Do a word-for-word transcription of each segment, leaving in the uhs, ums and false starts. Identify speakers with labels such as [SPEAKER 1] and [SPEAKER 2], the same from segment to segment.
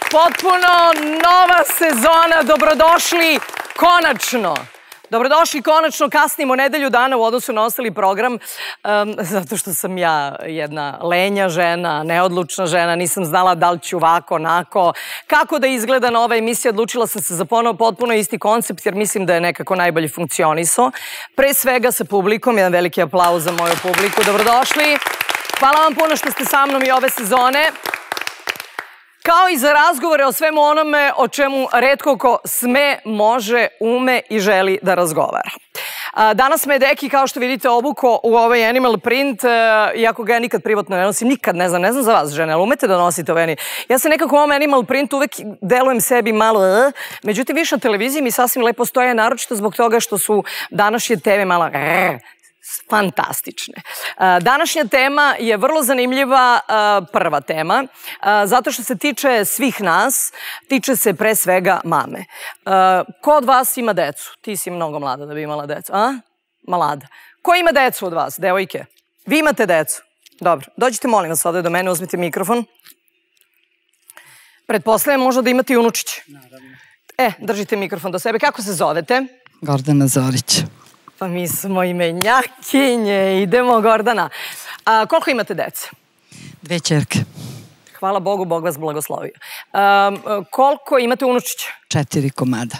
[SPEAKER 1] Potpuno nova sezona, dobrodošli konačno. Dobrodošli konačno, kasnimo nedelju dana u odnosu na ostali program, zato što sam ja jedna lenja žena, neodlučna žena, nisam znala da li ću ovako, onako. Kako da izgleda nova emisija, odlučila sam se za ponovo potpuno isti koncept, jer mislim da je nekako najbolje funkcionisao. Pre svega sa publikom, jedan veliki aplauz za moju publiku, dobrodošli. Hvala vam puno što ste sa mnom i ove sezone. Kao i za razgovore o svemu onome o čemu retko ko sme, može, ume i želi da razgovara. Danas me je Deki, kao što vidite, obuko u ovaj animal print, iako ga ja nikad privatno ne nosim, nikad ne znam, ne znam za vas žene, ali umete da nosite ovaj. Ja se nekako u ovom animal printu uvek delujem sebi malo, međutim više na televiziji mi sasvim lepo stoje, naročito zbog toga što su današnje teme malo fantastične. Današnja tema je vrlo zanimljiva, prva tema, zato što se tiče svih nas, tiče se pre svega mame. Ko od vas ima decu? Ti si mnogo mlada da bi imala decu, a? Mlada. Ko ima decu od vas, devojke? Vi imate decu? Dobro, dođite molim vas ovde do mene, uzmite mikrofon. Pretpostavljam možda da imate i unučiće. Naravno. E, držite mikrofon do sebe. Kako se zovete?
[SPEAKER 2] Gordana Zorić.
[SPEAKER 1] Pa mi smo imenjakinje, idemo Gordana. Koliko imate dece?
[SPEAKER 2] Dve ćerke.
[SPEAKER 1] Hvala Bogu, Bog vas blagoslovio. Koliko imate unučića?
[SPEAKER 2] Četiri komada.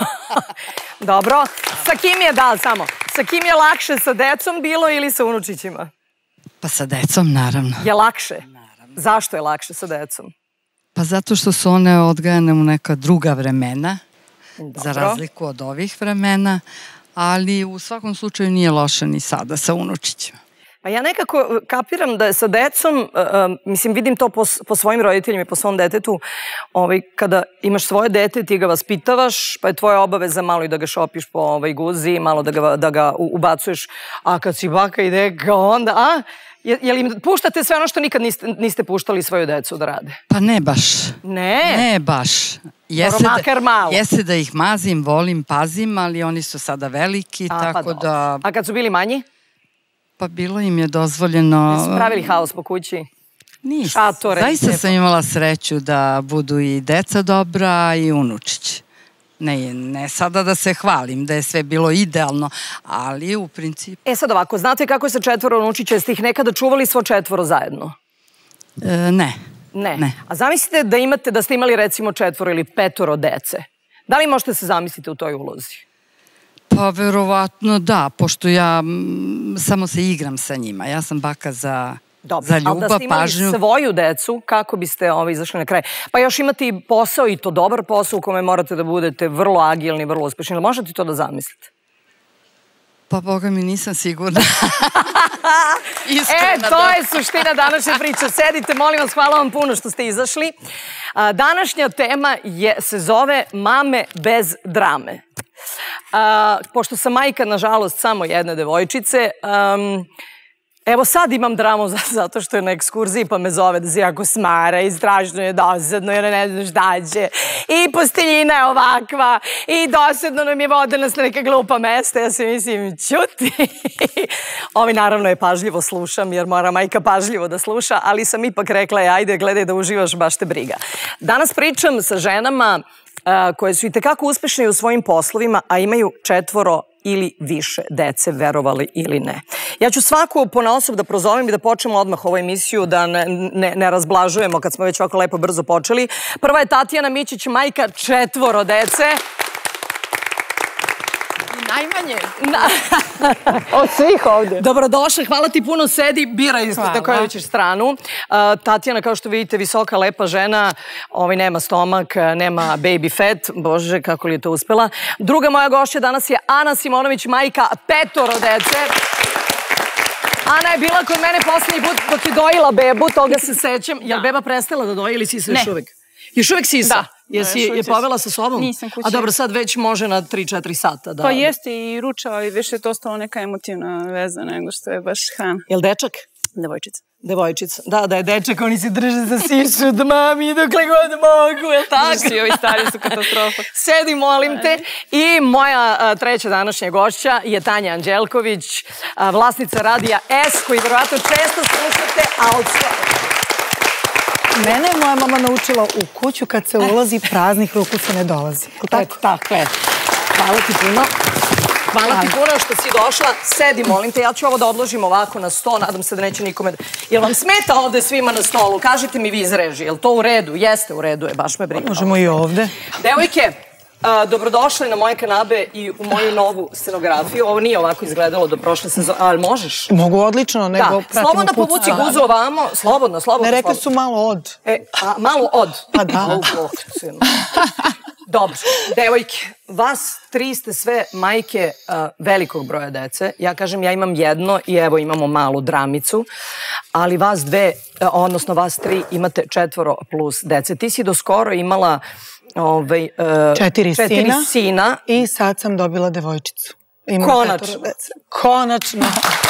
[SPEAKER 1] Dobro. Sa kim je, da, samo, sa kim je lakše, sa decom bilo ili sa unučićima?
[SPEAKER 2] Pa sa decom, naravno.
[SPEAKER 1] Je lakše? Naravno. Zašto je lakše sa decom?
[SPEAKER 2] Pa zato što su one odgajane u neka druga vremena, za razliku od ovih vremena, ali u svakom slučaju nije loše ni sada sa unučićima.
[SPEAKER 1] Pa ja nekako kapiram da je sa decom, mislim vidim to po svojim roditeljima i po svom detetu, kada imaš svoje dete, ti ga vaspitavaš, pa je tvoja obaveza malo i da ga šopiš po guzi, malo da ga ubacuješ, a kad si baka i deka, onda, a? Jel im puštate sve ono što nikad niste puštali svoju decu da rade?
[SPEAKER 2] Pa ne baš.
[SPEAKER 1] Ne?
[SPEAKER 2] Ne baš.
[SPEAKER 1] Makar malo.
[SPEAKER 2] Jeste da ih mazim, volim, pazim, ali oni su sada veliki, tako da...
[SPEAKER 1] A kad su bili manji?
[SPEAKER 2] Pa bilo im je dozvoljeno...
[SPEAKER 1] Jesu pravili haos po kući?
[SPEAKER 2] Nisam. Zaista sam imala sreću da budu i deca dobra i unučići. Ne sada da se hvalim, da je sve bilo idealno, ali u principu...
[SPEAKER 1] E sad ovako, znate kako je sa četvoro unučića? Jeste ih nekada čuvali svo četvoro zajedno?
[SPEAKER 2] Ne.
[SPEAKER 1] Ne. A zamislite da imate, da ste imali recimo četvoro ili petoro dece. Da li možete se zamisliti u toj ulozi?
[SPEAKER 2] Pa verovatno da, pošto ja samo se igram sa njima. Ja sam baka za...
[SPEAKER 1] Dobro, ali da ste imali svoju decu, kako biste izašli na kraj? Pa još imate i posao, i to dobar posao u kome morate da budete vrlo agilni, vrlo uspešni. Možete to da zamislite?
[SPEAKER 2] Pa Boga mi nisam sigurna.
[SPEAKER 1] E, to je suština današnje priče. Sedite, molim vas, hvala vam puno što ste izašli. Današnja tema se zove Mame bez drame. Pošto sam majka, nažalost, samo jedne devojčice, evo sad imam dramu zato što je na ekskurziji pa me zove da se jako smara i strašno je dosadno jer ne znam šta će. I posteljina je ovakva i dosadno nam je voda nas na neka glupa mesta. Ja se mislim, ćuti. Ovi naravno je pažljivo slušam jer mora majka pažljivo da sluša, ali sam ipak rekla ajde gledaj da uživaš, baš te briga. Danas pričam sa ženama koje su i tekako uspešne u svojim poslovima, a imaju četvoro ili više dece, verovali ili ne. Ja ću svaku ponaosob da prozovem i da počnemo odmah ovu emisiju, da ne razblažujemo kad smo već ovako lepo brzo počeli. Prva je Tatjana Mićić, majka četvoro dece.
[SPEAKER 3] I najmanje.
[SPEAKER 1] Od svih ovde. Dobrodošla, hvala ti puno, sedi, biraj na koju ćeš stranu. Tatjana, kao što vidite, visoka, lepa žena, nema stomak, nema baby fat, bože, kako li je to uspela. Druga moja gošća danas je Ana Simonović, majka petoro dece. Ana je bila kod mene poslednji put dok je dojila bebu, toga se sećam. Je li beba prestala da doji ili sisa još uvek? Još uvek sisa?
[SPEAKER 3] Da.
[SPEAKER 1] Jesi je povela sa sobom?
[SPEAKER 3] Nisam kući.
[SPEAKER 1] A dobro, sad već može na tri četiri sata.
[SPEAKER 3] Pa jeste i ručao i više je to ostalo neka emotivna veza nego što je baš hrana.
[SPEAKER 1] Je li dečak?
[SPEAKER 3] Devojčica.
[SPEAKER 1] Devojčica. Da, da je dečak, oni se drže za sišu od mami dokle god mogu, je li tako?
[SPEAKER 3] Svi ovi stari su katastrofa.
[SPEAKER 1] Sedi, molim te. I moja treća današnja gošća je Tanja Anđelković, vlasnica radija S, koji verovatno često slušate, a od svoje...
[SPEAKER 4] Mene je moja mama naučila u kuću kad se ulazi praznih ruku se ne dolazi.
[SPEAKER 1] Tako? Tako je. Hvala ti puno. Hvala ti puno što si došla. Sedi, molim te, ja ću ovo da odložim ovako na sto, nadam se da neće nikome... Jel vam smeta ovde svima na stolu? Kažite mi vi iz režije, jel to u redu? Jeste u redu, je, baš me briga.
[SPEAKER 4] Možemo i ovde.
[SPEAKER 1] Devojke, dobrodošli na moje kanabe i u moju novu scenografiju. Ovo nije ovako izgledalo do prošle sezone, ali možeš?
[SPEAKER 4] Mogu odlično, nego pratimo puca.
[SPEAKER 1] Slobodno povuci guzu ovamo, slobodno, slobodno.
[SPEAKER 4] Ne, rekli su malo od.
[SPEAKER 1] Malo od?
[SPEAKER 4] Pa da.
[SPEAKER 1] Dobro, devojke, vas tri ste sve majke velikog broja dece. Ja kažem, ja imam jedno i evo imamo malu dramicu, ali vas dve, odnosno vas tri, imate četvoro plus dece. Ti si do skoro imala
[SPEAKER 4] četiri sina i sad sam dobila devojčicu.
[SPEAKER 1] Konačno.
[SPEAKER 4] Konačno.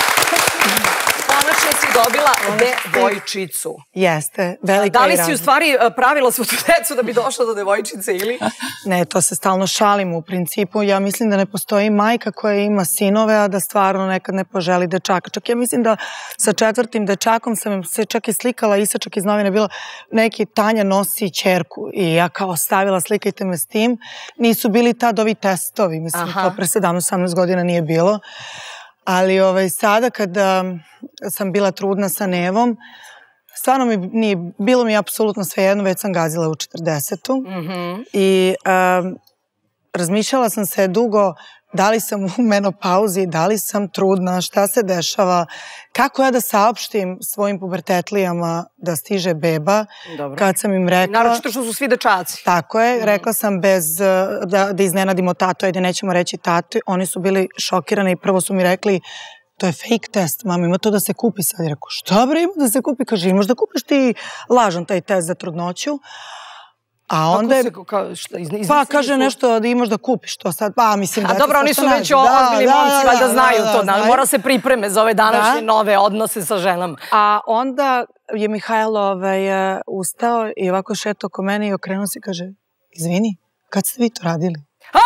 [SPEAKER 1] Konačno si dobila devojčicu.
[SPEAKER 4] Jeste, velika i
[SPEAKER 1] Da li
[SPEAKER 4] razlika.
[SPEAKER 1] si u stvari pravila svu tu decu da bi došla do devojčice ili?
[SPEAKER 4] Ne, to se stalno šalimo u principu. Ja mislim da ne postoji majka koja ima sinove, a da stvarno nekad ne poželi dečaka. Čak ja mislim da sa četvrtim dečakom sam se čak i slikala, Isačak iz novine bila, neki Tanja nosi ćerku i ja kao stavila slikajte me s tim. Nisu bili tad ovi testovi, mislim, to pre sedamnaest osamnaest godina nije bilo. Ali sada kada sam bila trudna sa Nevom, stvarno mi nije, bilo mi je apsolutno svejedno, već sam gazila u četrdesetu i razmišljala sam se dugo da li sam u menopauzi, da li sam trudna, šta se dešava, kako ja da saopštim svojim pubertetlijama da stiže beba, kad sam im rekla...
[SPEAKER 1] Naročito što su svi dečaci.
[SPEAKER 4] Tako je, rekla sam bez da iznenadimo tatu, ajde nećemo reći tatu, oni su bili šokirani i prvo su mi rekli to je fake test, mama, ima to da se kupi sad. I rekao, šta bre ima da se kupi? Kaže, imaš da kupiš ti lažan taj test za trudnoću. A onda je... Pa kaže nešto da imaš da kupiš to sad. Pa mislim da...
[SPEAKER 1] A dobro, oni su već ozbiljni momci, valjda znaju to. Mora se pripreme za ove današnje nove odnose sa ženama.
[SPEAKER 4] A onda je Mihajlo ustao i ovako šetao oko mene i okrenuo se i kaže, izvini, kad ste vi to radili?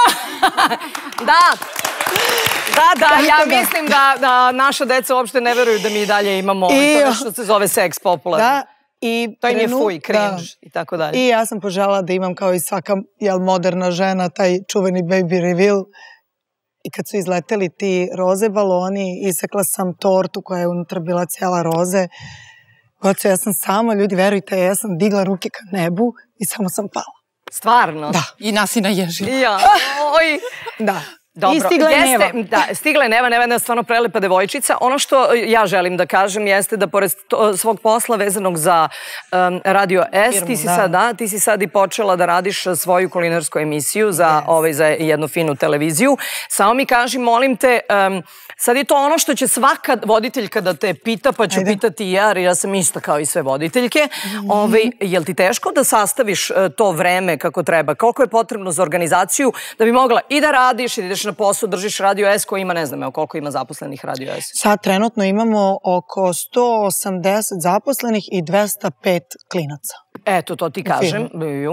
[SPEAKER 1] Da! Da, da, ja mislim da naša deca uopšte ne veruju da mi i dalje imamo to što se zove seks popularno.
[SPEAKER 4] Da.
[SPEAKER 1] To im je fuj, cringe i tako dalje.
[SPEAKER 4] I ja sam poželjela da imam kao i svaka moderna žena taj čuveni baby reveal. I kad su izleteli ti roze baloni, isekla sam tortu koja je unutra bila cijela roze. Goco, ja sam sama, ljudi, verujte, ja sam digla ruke ka nebu i samo sam pala.
[SPEAKER 1] Stvarno?
[SPEAKER 4] Da.
[SPEAKER 2] I nas i naježila.
[SPEAKER 1] Ja, oj.
[SPEAKER 4] Da.
[SPEAKER 1] I stigla je Neva. Da, stigla je Neva, Neva je stvarno prelepa devojčica. Ono što ja želim da kažem jeste da pored svog posla vezanog za Radio S, ti si sad i počela da radiš svoju kulinarsku emisiju za jednu finu televiziju. Samo mi kaži, molim te, sad je to ono što će svaka voditeljka da te pita, pa ću pitati i ja, jer ja sam ista kao i sve voditeljke. Je li ti teško da sastaviš to vreme kako treba? Koliko je potrebno za organizaciju da bi mogla i da radiš i da ideš na posao, držiš Radio S koji ima, ne znam, koliko ima zaposlenih Radio S?
[SPEAKER 4] Sad trenutno imamo oko sto osamdeset zaposlenih i dvesta pet klinaca.
[SPEAKER 1] Eto, to ti kažem.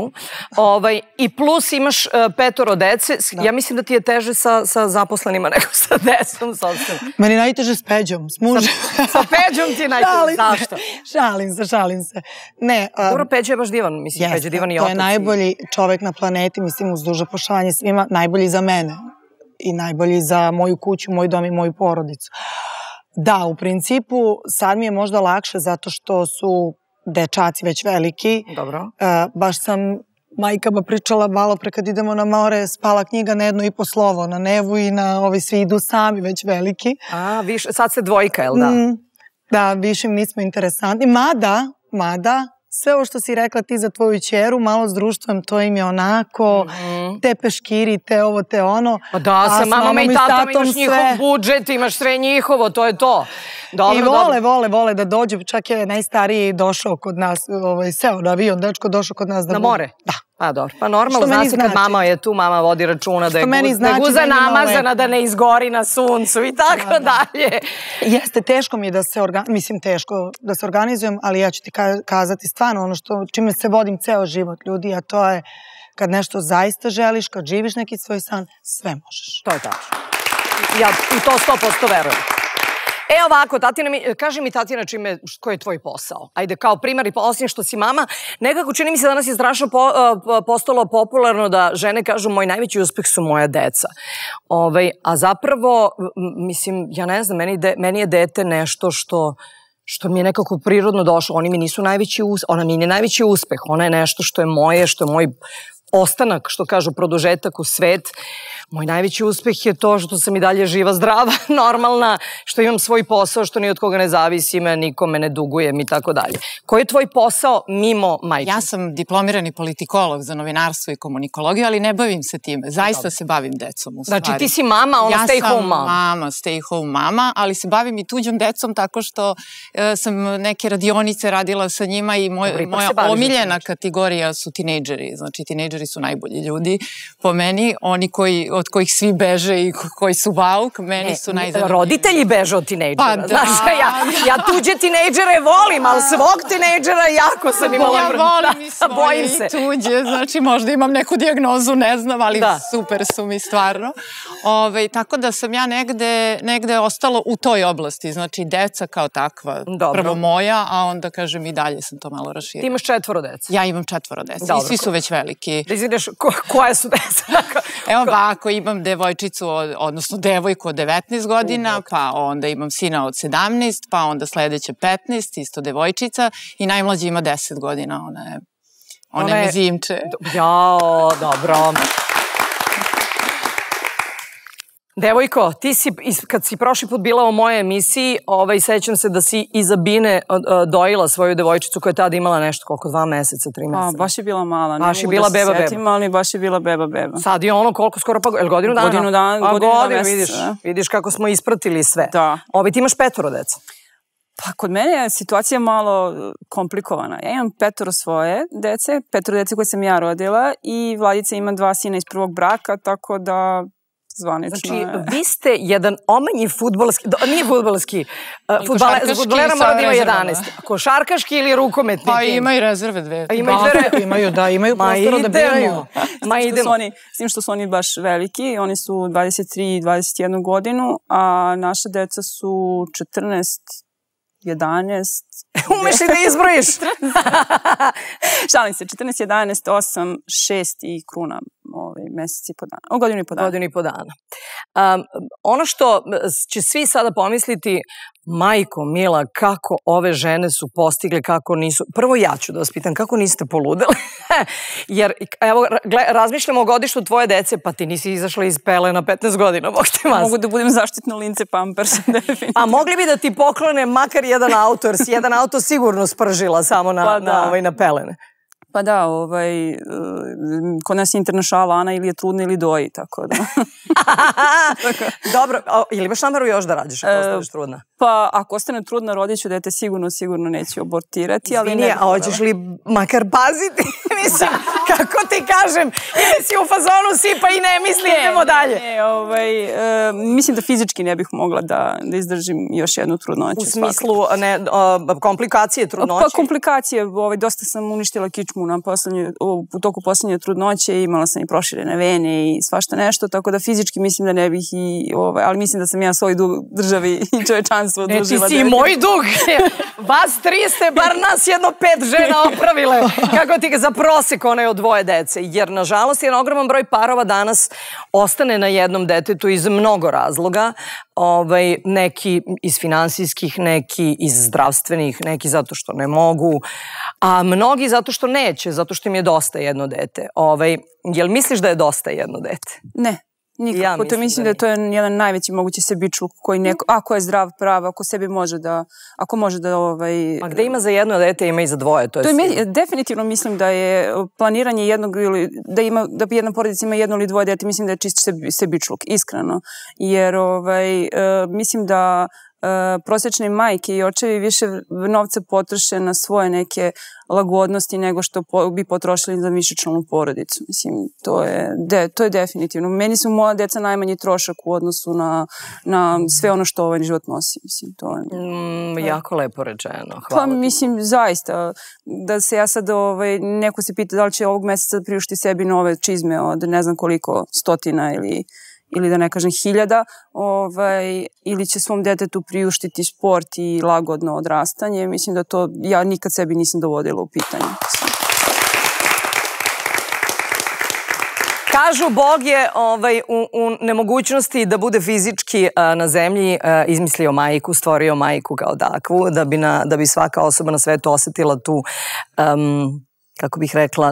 [SPEAKER 1] I plus imaš petoro dece. Ja mislim da ti je teže sa zaposlenima nego sa decom.
[SPEAKER 4] Meni najteže s Peđom, s mužem.
[SPEAKER 1] Sa Peđom ti je najteže. Zašto?
[SPEAKER 4] Šalim se, šalim se.
[SPEAKER 1] Dobro, Peđa je baš divan. Mislim, Peđa je divan i otac.
[SPEAKER 4] To je najbolji čovek na planeti, mislim, uz duže poštovanje svima, najbolji za mene. I najbolji za moju kuću, moj dom i moju porodicu. Da, u principu sad mi je možda lakše zato što su dečaci već veliki.
[SPEAKER 1] Dobro.
[SPEAKER 4] Baš sam majkama pričala malo pre kad idemo na more, spala knjiga na jedno i po slovo, na Nevu i na ovi svi idu sami već veliki.
[SPEAKER 1] A, više, sad ste dvojka, jel da?
[SPEAKER 4] Da, više mi nismo interesantni. Mada, mada, sve ovo što si rekla ti za tvoju ćeru, malo s društvom, to im je onako, te peškiri, te ovo, te ono.
[SPEAKER 1] Pa da, sa mamama i tatom imaš njihov budžet, imaš sve njihovo, to je to.
[SPEAKER 4] I vole, vole, vole da dođu, čak je najstariji došao kod nas, seo na avion, dečko došao kod nas.
[SPEAKER 1] Na more?
[SPEAKER 4] Da.
[SPEAKER 1] Pa dobro, pa normalno, zna se kad mama je tu, mama vodi računa da je guza namazana, da ne izgori na suncu i tako dalje.
[SPEAKER 4] Jeste, teško mi je da se, mislim teško da se organizujem, ali ja ću ti kazati stvarno ono što, čime se vodim ceo život ljudi, a to je kad nešto zaista želiš, kad živiš neki svoj san, sve možeš.
[SPEAKER 1] To je tačno. Ja u to sto posto verujem. E ovako, tatina mi, kaži mi tatina čime, koji je tvoj posao? Ajde, kao primar i osim što si mama, nekako čini mi se danas je strašno po, postalo popularno da žene kažu moj najveći uspeh su moja deca. Ove, a zapravo, mislim, ja ne znam, meni, de, meni je dete nešto što što mi je nekako prirodno došlo. Oni mi nisu najveći uspeh, ona mi je najveći uspeh, ona je nešto što je moje, što je moj ostanak, što kažu, produžetak u svet. Moj najveći uspeh je to što sam i dalje živa, zdrava, normalna, što imam svoj posao, što ni od koga ne zavisim, nikome ne dugujem i tako dalje. Koji je tvoj posao mimo majčine?
[SPEAKER 5] Ja sam diplomirani politikolog za novinarstvo i komunikologiju, ali ne bavim se time. Zaista se bavim decom, u stvari.
[SPEAKER 1] Znači ti si mama, ono stay home mama.
[SPEAKER 5] Ja sam mama, stay home mama, ali se bavim i tuđom decom tako što sam neke radionice radila sa njima i moja omiljena kategorija su tinejdžeri. Znači tinejdžeri su najbolji ljudi po meni, oni koji od kojih svi beže i koji su vauk, meni su najzanimljiviji.
[SPEAKER 1] Roditelji beže od tinejdžera. Pa da. Znaš, ja, ja tuđe tinejdžere volim, ali svog tinejdžera jako sam imala...
[SPEAKER 5] Ja volim i svoje i tuđe, znači možda imam neku dijagnozu, ne znam, ali super su mi stvarno. Ove, tako da sam ja negde, negde ostalo u toj oblasti, znači deca kao takva, prvo moja, a onda kažem i dalje sam to malo raširila.
[SPEAKER 1] Ti imaš četvoro deca?
[SPEAKER 5] Ja imam četvoro deca i svi su već veliki.
[SPEAKER 1] Da izvineš, koje su deca?
[SPEAKER 5] Evo ovako, imam devojčicu, odnosno devojku od devetnaest godina, pa onda imam sina od sedamnaest, pa onda sledeće petnaest, isto devojčica, i najmlađi ima deset godina, ona je, ona je mezimče.
[SPEAKER 1] Jao, dobro. Devojko, ti si, kad si prošli put bila u mojoj emisiji, sećam se da si iza Bine dojila svoju devojčicu koja je tada imala nešto, koliko, dva meseca, tri meseca.
[SPEAKER 3] Pa, baš je bila mala.
[SPEAKER 1] Baš je bila beba beba.
[SPEAKER 3] Setim, ali baš je bila beba beba.
[SPEAKER 1] Sad je ono koliko skoro, pa, je li godinu dana?
[SPEAKER 3] Godinu dana, godinu dana
[SPEAKER 1] meseca. Vidiš kako smo ispratili sve.
[SPEAKER 3] Da.
[SPEAKER 1] Ovi, ti imaš petoro deca.
[SPEAKER 3] Pa kod mene je situacija malo komplikovana. Ja imam petoro svoje dece, petoro dece koje sam ja rodila i Vladica ima dva sina iz prvog braka, tako da zvanično
[SPEAKER 1] znači,
[SPEAKER 3] je...
[SPEAKER 1] vi ste jedan omanji futbolski, nije futbolski, futbolera mora da ima jedanaest. Košarkaški ili rukometni?
[SPEAKER 5] Pa ima i rezerve dve.
[SPEAKER 4] Imaju, da, imaju prostora da biraju.
[SPEAKER 3] Ma idemo. S tim što su oni baš veliki, oni su dvadeset tri i dvadeset jednu godinu, a naša deca su četrnaest, jedanaest...
[SPEAKER 1] Umeš li da izbrojiš?
[SPEAKER 3] Šalim se, četrnaest, jedanaest, osam, šest i kruna meseci i po dana. Godinu i po dana.
[SPEAKER 1] Godinu i po dana. Ono što će svi sada pomisliti, majko mila, kako ove žene su postigle, kako nisu... Prvo ja ću da vas pitam, kako niste poludele? Jer, evo, razmišljamo o godištu tvoje dece, pa ti nisi izašla iz pelena petnaest godina, bog te mas.
[SPEAKER 3] Mogu da budem zaštitno lince Pampersa, definitivno.
[SPEAKER 1] A mogli bi da ti poklone makar jedan auto, jer si jedan auto sigurno spržila samo na pelene.
[SPEAKER 3] Pa da, kod nas je interna šala, Ana ili je trudna ili doji, tako da.
[SPEAKER 1] Dobro, ili imaš nameru još da radiš ako ostaneš trudna?
[SPEAKER 3] Pa ako ostane trudna, rodit ću dete sigurno, sigurno neću abortirati.
[SPEAKER 1] Izvini, a hoćeš li makar paziti? Mislim, kako ti kažem, ili si u fazonu sipa i ne misli, idemo dalje.
[SPEAKER 3] Ne, mislim da fizički ne bih mogla da izdržim još jednu trudnoću.
[SPEAKER 1] U smislu komplikacije trudnoće?
[SPEAKER 3] Pa komplikacije, dosta sam uništila kičmu u toku poslednje trudnoće, imala sam i proširene vene i svašta nešto, tako da fizički mislim da ne bih i, ali mislim da sam ja svoj dug državi i čovečanstvu odružila.
[SPEAKER 1] Ne, ti si moj dug. Vas tri ste, bar nas jedno pet žena opravile. Kako ti ga za prosek onaj od dvoje dece. Jer, nažalost, jedan ogroman broj parova danas ostane na jednom detetu iz mnogo razloga. Neki iz finansijskih, neki iz zdravstvenih, neki zato što ne mogu, a mnogi zato što neće, zato što im je dosta jedno dete. Jel misliš da je dosta jedno dete?
[SPEAKER 3] Ne. Nikako, to mislim da je to jedan najveći mogući sebičluk koji neko, ako je zdrav, prav, ako sebi može da, ako može da...
[SPEAKER 1] A gde ima za jedno dete, ima i za dvoje, to je sigurno.
[SPEAKER 3] Definitivno mislim da je planiranje jednog ili, da ima, da jedna porodica ima jedno ili dvoje dete, mislim da je čist sebičluk, iskreno. Jer mislim da prosječne majke i očevi više novca potroše na svoje neke lagodnosti nego što bi potrošili za višečlanu porodicu. Mislim, to je definitivno. Meni su moja deca najmanji trošak u odnosu na sve ono što ovaj život nosi.
[SPEAKER 1] Jako lepo rečeno.
[SPEAKER 3] Pa mislim, zaista, da se ja sad, neko se pita da li će ovog meseca priušti sebi nove čizme od ne znam koliko stotina ili ili da ne kažem hiljada, ili će svom detetu priuštiti sport i lagodno odrastanje. Mislim da to ja nikad sebi nisam dovodila u pitanje.
[SPEAKER 1] Kažu, Bog je u nemogućnosti da bude fizički na zemlji izmislio majku, stvorio majku kao takvu, da bi svaka osoba na svetu osetila tu, kako bih rekla,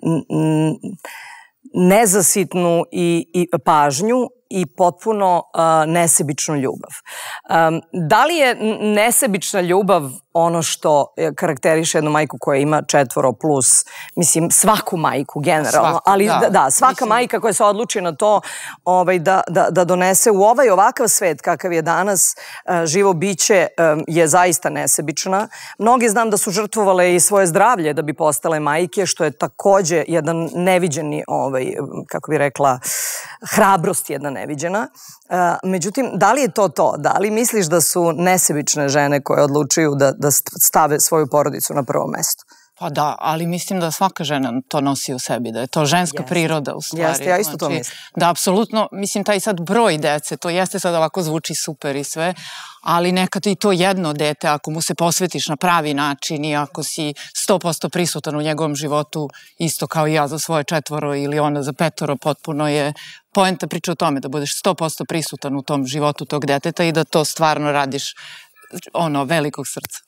[SPEAKER 1] nezasitnu pažnju i potpuno nesebičnu ljubav. Da li je nesebična ljubav ono što karakteriše jednu majku koja ima četvoro plus, mislim, svaku majku generalno, ali da, svaka majka koja se odluči na to da donese u ovaj ovakav svet kakav je danas živo biće je zaista nesebična. Mnogi znam da su žrtvovale i svoje zdravlje da bi postale majke, što je takođe jedan neviđeni, kako bi rekla, hrabrost jedna neviđena. Međutim, da li je to to? Da li misliš da su nesebične žene koje odlučuju da stave svoju porodicu na prvo mesto?
[SPEAKER 5] Pa da, ali mislim da svaka žena to nosi u sebi, da je to ženska priroda u stvari.
[SPEAKER 1] Jeste, ja isto to mislim.
[SPEAKER 5] Da, apsolutno, mislim, taj sad broj dece, to jeste sad ovako zvuči super i sve, ali nekad i to jedno dete, ako mu se posvetiš na pravi način i ako si sto posto prisutan u njegovom životu, isto kao i ja za svoje četvoro ili ona za petoro, potpuno je poenta priča o tome da budeš sto posto prisutan u tom životu tog deteta i da to stvarno radiš ono, velikog srca.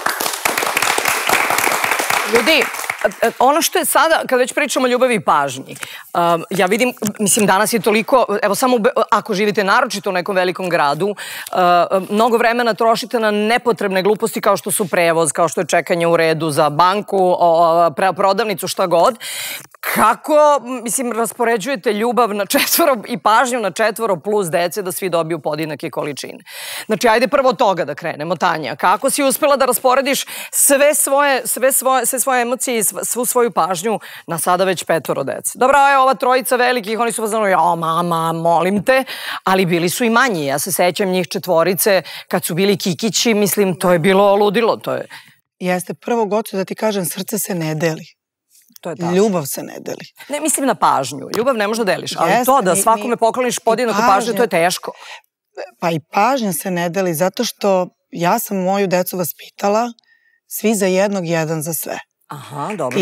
[SPEAKER 1] Ljudi, ono što je sada, kad već pričamo o ljubavi i pažnji, ja vidim, mislim, danas je toliko, evo samo ako živite naročito u nekom velikom gradu, mnogo vremena trošite na nepotrebne gluposti kao što su prevoz, kao što je čekanje u redu za banku, prodavnicu, šta god. Kako, mislim, raspoređujete ljubav na četvoro i pažnju na četvoro plus dece da svi dobiju podjednake količine? Znači, ajde prvo od toga da krenemo, Tanja. Kako si uspela da rasporediš sve svoje, sve svoje, sve svoje emocije i svu svoju pažnju na sada već petoro dece? Dobra, je ova trojica velikih, oni su vas znali, ja, mama, molim te, ali bili su i manji. Ja se sećam njih četvorice, kad su bili kikići, mislim, to je bilo ludilo, to je...
[SPEAKER 4] Jeste, prvo gocu da ti kažem, srce se ne deli. Ljubav se ne deli.
[SPEAKER 1] Ne, mislim na pažnju. Ljubav ne možda deliš, ali to da svakome pokloniš podjednaku pažnju, to je teško.
[SPEAKER 4] Pa i pažnja se ne deli, zato što ja sam moju decu vaspitala svi za jednog, jedan za sve.
[SPEAKER 1] Aha, dobro.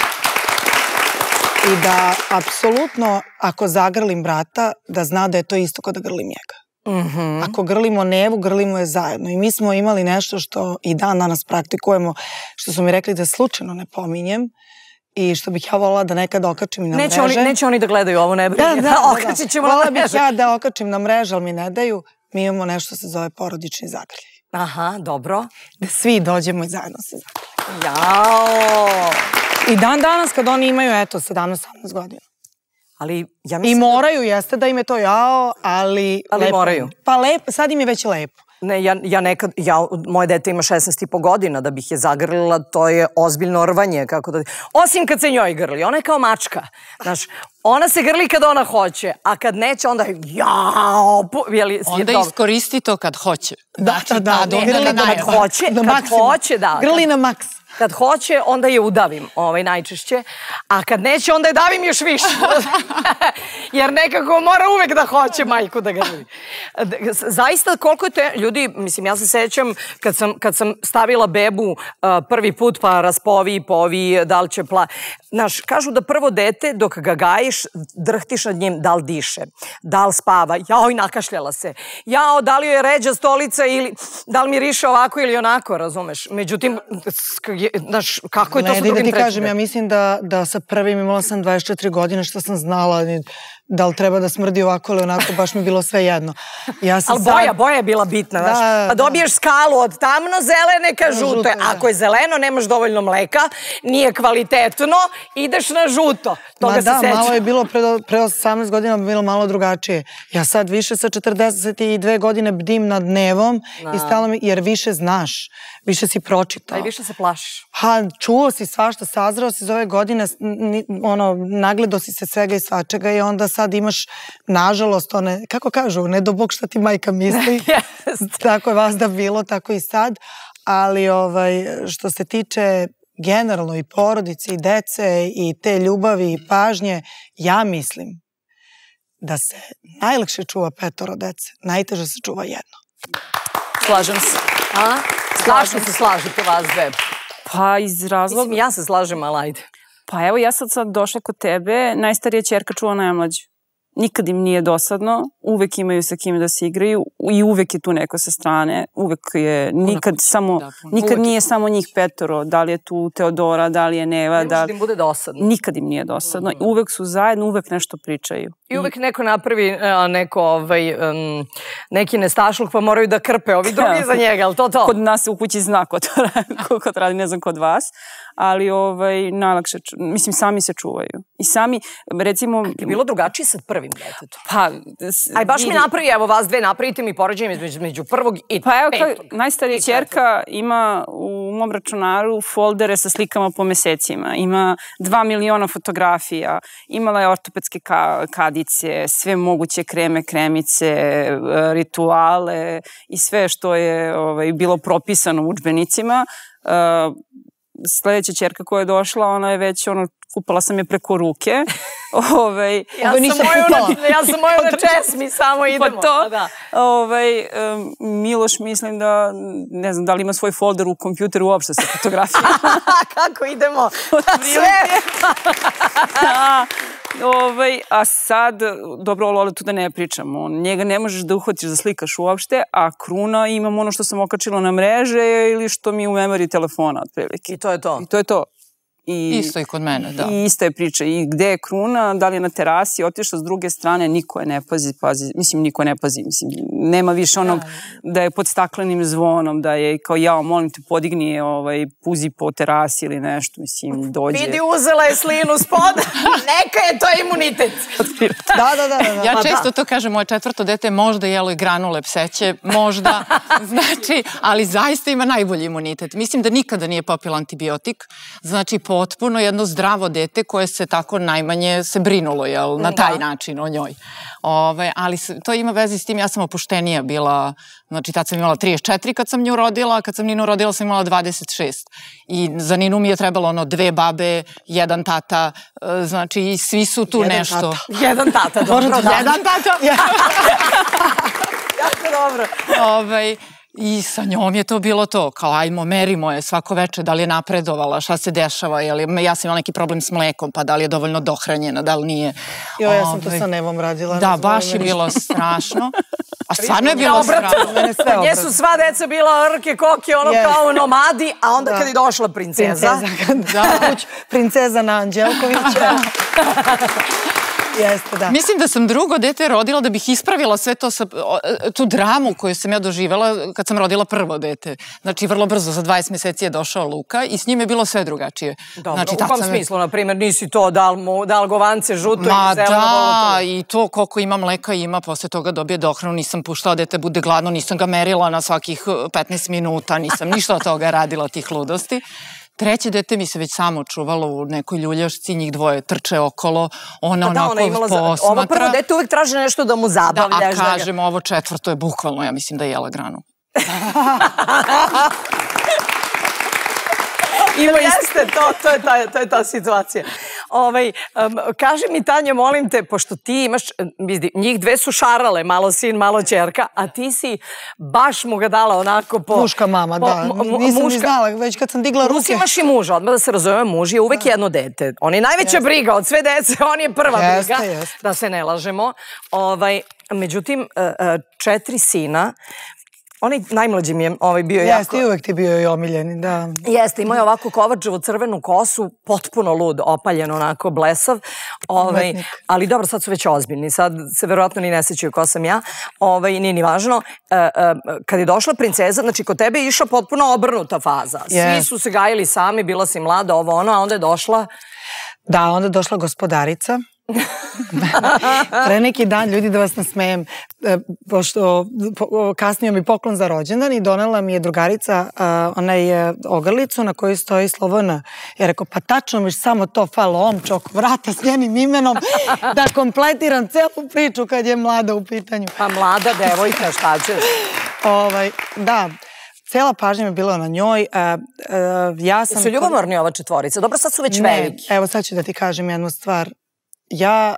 [SPEAKER 4] I da, apsolutno, ako zagrlim brata, da zna da je to isto kao da grlim njega. Ako grlimo Nevu, grlimo je zajedno. I mi smo imali nešto što i dan danas praktikujemo, što su mi rekli da slučajno ne pominjem, i što bih ja volila da nekad okačim i na mreže.
[SPEAKER 1] Neće oni da gledaju ovo, ne brinje. Okačit ćemo na mreže.
[SPEAKER 4] Volila bih ja da okačim na mreže, ali mi ne daju. Mi imamo nešto što se zove porodični zagrljaj.
[SPEAKER 1] Aha, dobro.
[SPEAKER 4] Da svi dođemo i zajedno se zagrljaju.
[SPEAKER 1] Jao!
[SPEAKER 4] I dan danas kad oni imaju, eto, sedamnaest osamnaest godina. I moraju, jeste da im je to jao, ali...
[SPEAKER 1] Ali moraju.
[SPEAKER 4] Pa lepo, sad im je već lepo.
[SPEAKER 1] Ne, ja nekad, moje dete ima šesnaest i po godina, da bih je zagrlila, to je ozbiljno rvanje, kako da... Osim kad se njoj grli, ona je kao mačka, znaš, ona se grli kad ona hoće, a kad neće, onda je jao...
[SPEAKER 5] Onda iskoristi to kad hoće.
[SPEAKER 4] Da, da, da,
[SPEAKER 1] kad hoće, kad hoće, da.
[SPEAKER 4] Grli na maks.
[SPEAKER 1] Kad hoće, onda je udavim, najčešće, a kad neće, onda je davim još više. Jer nekako mora uvek da hoće majku da grli. Zaista, koliko je te... Ljudi, mislim, ja se sećam kad sam stavila bebu prvi put, pa raspovi, povi, da li će pla... Znaš, kažu da prvo dete, dok ga gajiš, drhtiš nad njim da li diše, da li spava. Jao, i nakašljala se. Jao, da li joj je ređa stolica ili da li miriše ovako ili onako, razumeš? Međutim, znaš, kako je to sa drugim trećim?
[SPEAKER 4] Da ti kažem, ja mislim da sa prvim imala sam dvadeset četiri godine, što sam znala da li treba da smrdi ovako ili onako, baš mi je bilo sve jedno.
[SPEAKER 1] Ali boja, boja je bila bitna, znaš. Pa dobiješ skalu od tamno zelene ka žute. Ako je zeleno, nemaš dovoljno mleka, nije kvalitetno, ideš na žuto. Toga se sećam.
[SPEAKER 4] Ma da, malo je bilo, pre osamnaest godina bilo malo drugačije. Ja sad više sa četrdeset dve godine bdim nad Nevom, jer više znaš, više si pročitao.
[SPEAKER 1] A i više se plašiš.
[SPEAKER 4] Ha, čuo si svašta, sazrao si za ove godine, nagledao si se svega i svačega i onda sad imaš, nažalost, one, kako kažu, ne do Bog šta ti majka misli. Tako je vas da bilo, tako i sad. Ali što se tiče generalno i porodice i dece i te ljubavi i pažnje, ja mislim da se najlakše čuva petoro dece, najteže se čuva jedno.
[SPEAKER 3] Slažem se.
[SPEAKER 1] A? Zašto se slažete vas dve?
[SPEAKER 3] Pa iz razloga...
[SPEAKER 1] Mislim, ja se slažem, ali ajde.
[SPEAKER 3] Pa evo, ja sad sad došla kod tebe, najstarija ćerka čuva najmlađu. Nikad im nije dosadno, uvek imaju sa kime da se igraju i uvek je tu neko sa strane, uvek je, nikad samo, nikad nije samo njih petoro, da li je tu Teodora, da li je Neva,
[SPEAKER 1] da... Ne može da im bude dosadno.
[SPEAKER 3] Nikad im nije dosadno, uvek su zajedno, uvek nešto pričaju.
[SPEAKER 1] I uvek neko napravi neko, neki nestašluk, pa moraju da krpe ovi drugi za njega, ali to to?
[SPEAKER 3] Kod nas u kući zna ko to radi, ne znam kod vas, ali najlakše, mislim, sami se čuvaju. I sami, recimo...
[SPEAKER 1] Je bilo drugačije sad prvim detetom?
[SPEAKER 3] Pa...
[SPEAKER 1] Aj, baš mi napravi, evo vas dve, napravite mi poređenje među prvog i petog.
[SPEAKER 3] Pa evo, najstarija ćerka ima u mom računaru foldere sa slikama po mesecima. Ima dva miliona fotografija, imala je ortopedske kadice, sve moguće kreme, kremice, rituale i sve što je bilo propisano u udžbenicima. Sledeća ćerka koja je došla, ona je već, ono, kupala sam je preko ruke.
[SPEAKER 1] Ja sam moju na česmi, samo idemo.
[SPEAKER 3] Pa to. Miloš, mislim da, ne znam, da li ima svoj folder u kompjuteru uopšte sa fotografijama.
[SPEAKER 1] Kako idemo?
[SPEAKER 3] Sve! A sad, dobro, o Loletu da ne pričamo, njega ne možeš da uhvatiš da slikaš uopšte, a Kruna imam ono što sam okačila na mreže ili što mi je u memoriji telefona, otprilike.
[SPEAKER 1] I to je to?
[SPEAKER 3] I to je to.
[SPEAKER 5] Isto i kod mene, da.
[SPEAKER 3] I ista je priča. I gde je Kruna, da li je na terasi, otišla s druge strane, niko je ne pazi, pazi, mislim, niko je ne pazi, mislim, nema više onog da je pod staklenim zvonom, da je kao jao, molim te, podigni puzi po terasi ili nešto, mislim, dođe.
[SPEAKER 1] Vidi, uzela je slinu spod, neka je to imunitet.
[SPEAKER 4] Da, da, da.
[SPEAKER 5] Ja često to kažem, moje četvrto dete možda jelo i granule pseće, možda, znači, ali zaista ima najbolji imunitet. Mislim da nikada nije popila antibiotik, znači, potpuno jedno zdravo dete koje se tako najmanje se brinulo, jel, na taj način o njoj. Ali to ima veze s tim, ja sam opuštenija bila, znači tad sam imala trideset četiri kad sam nju rodila, a kad sam Ninu rodila sam imala dvadeset šest. I za Ninu mi je trebalo ono dve babe, jedan tata, znači i svi su tu nešto.
[SPEAKER 1] Jedan tata, dobro.
[SPEAKER 5] Jedan tata.
[SPEAKER 1] Jako dobro.
[SPEAKER 5] I sa njom je to bilo to, kao ajmo, merimo je svako veče, da li je napredovala, šta se dešava, ja sam imala neki problem s mlekom, pa da li je dovoljno dohranjena, da li nije.
[SPEAKER 4] Jo, ja sam to sa Nevom radila.
[SPEAKER 5] Da, baš je bilo strašno. A stvarno je bilo strašno.
[SPEAKER 1] Nje su sva deca bila rke, koke, ono kao nomadi, a onda kad je došla princeza.
[SPEAKER 4] Princeza na Anđelkovića. Jeste, da.
[SPEAKER 5] Mislim da sam drugo dete rodila da bih ispravila sve to, tu dramu koju sam ja doživjela kad sam rodila prvo dete. Znači, vrlo brzo, za dvadeset meseci je došao Luka i s njim je bilo sve drugačije.
[SPEAKER 1] Dobro, u kom smislu, na primjer, nisi to dal govance žuto i zeleno?
[SPEAKER 5] Ma da, i to koliko ima mleka ima, posle toga dobije dohranu, nisam puštala dete bude gladno, nisam ga merila na svakih petnaest minuta, nisam ništa od toga radila, tih ludosti. Treće dete mi se već samo čuvalo u nekoj ljuljašci, njih dvoje trče okolo, ona onako posmatra.
[SPEAKER 1] Ovo prvo dete uvek traži nešto da mu zabavljaš.
[SPEAKER 5] Da, a kažem, ovo četvrto je bukvalno, ja mislim da je jela granu.
[SPEAKER 1] Ima jeste, to je ta situacija. Kaži mi, Tanja, molim te, pošto ti imaš, njih dve su šarale, malo sin, malo ćerka, a ti si baš mu ga dala onako po...
[SPEAKER 4] Muška mama, da. Nisam ni znala, već kad sam digla ruke.
[SPEAKER 1] Plus imaš i muža, odmah da se razumemo, muž je uvek jedno dete. On je najveća briga od sve dece, on je prva briga, da se ne lažemo. Međutim, četiri sina, onaj najmlađi mi je bio jako...
[SPEAKER 4] Jeste, i uvek ti bio i omiljeni, da.
[SPEAKER 1] Jeste, imao je ovako kovačevu crvenu kosu, potpuno lud, opaljen, onako blesav. Ali dobro, sad su već ozbiljni, sad se verovatno ni ne sećaju ko sam ja, nije ni važno. Kad je došla princeza, znači kod tebe je išla potpuno obrnuta faza. Svi su se gajili sami, bila si mlada, ovo ono, a onda je došla...
[SPEAKER 4] Da, onda je došla gospodarica. Pre neki dan, ljudi, da vas nasmejem, pošto kasnije mi poklon za rođendan i donela mi je drugarica onaj ogrlicu na kojoj stoji slovo N. Ja rekao, pa tačno mi samo to falo, omčok, vrata s njenim imenom, da kompletiram celu priču kad je mlada u pitanju.
[SPEAKER 1] Pa mlada devojka, šta će?
[SPEAKER 4] Da. Cela pažnja mi je bila na njoj.
[SPEAKER 1] Su ljubomorni ova četvorica? Dobro, sad su već veliki.
[SPEAKER 4] Evo, sad ću da ti kažem jednu stvar. Ja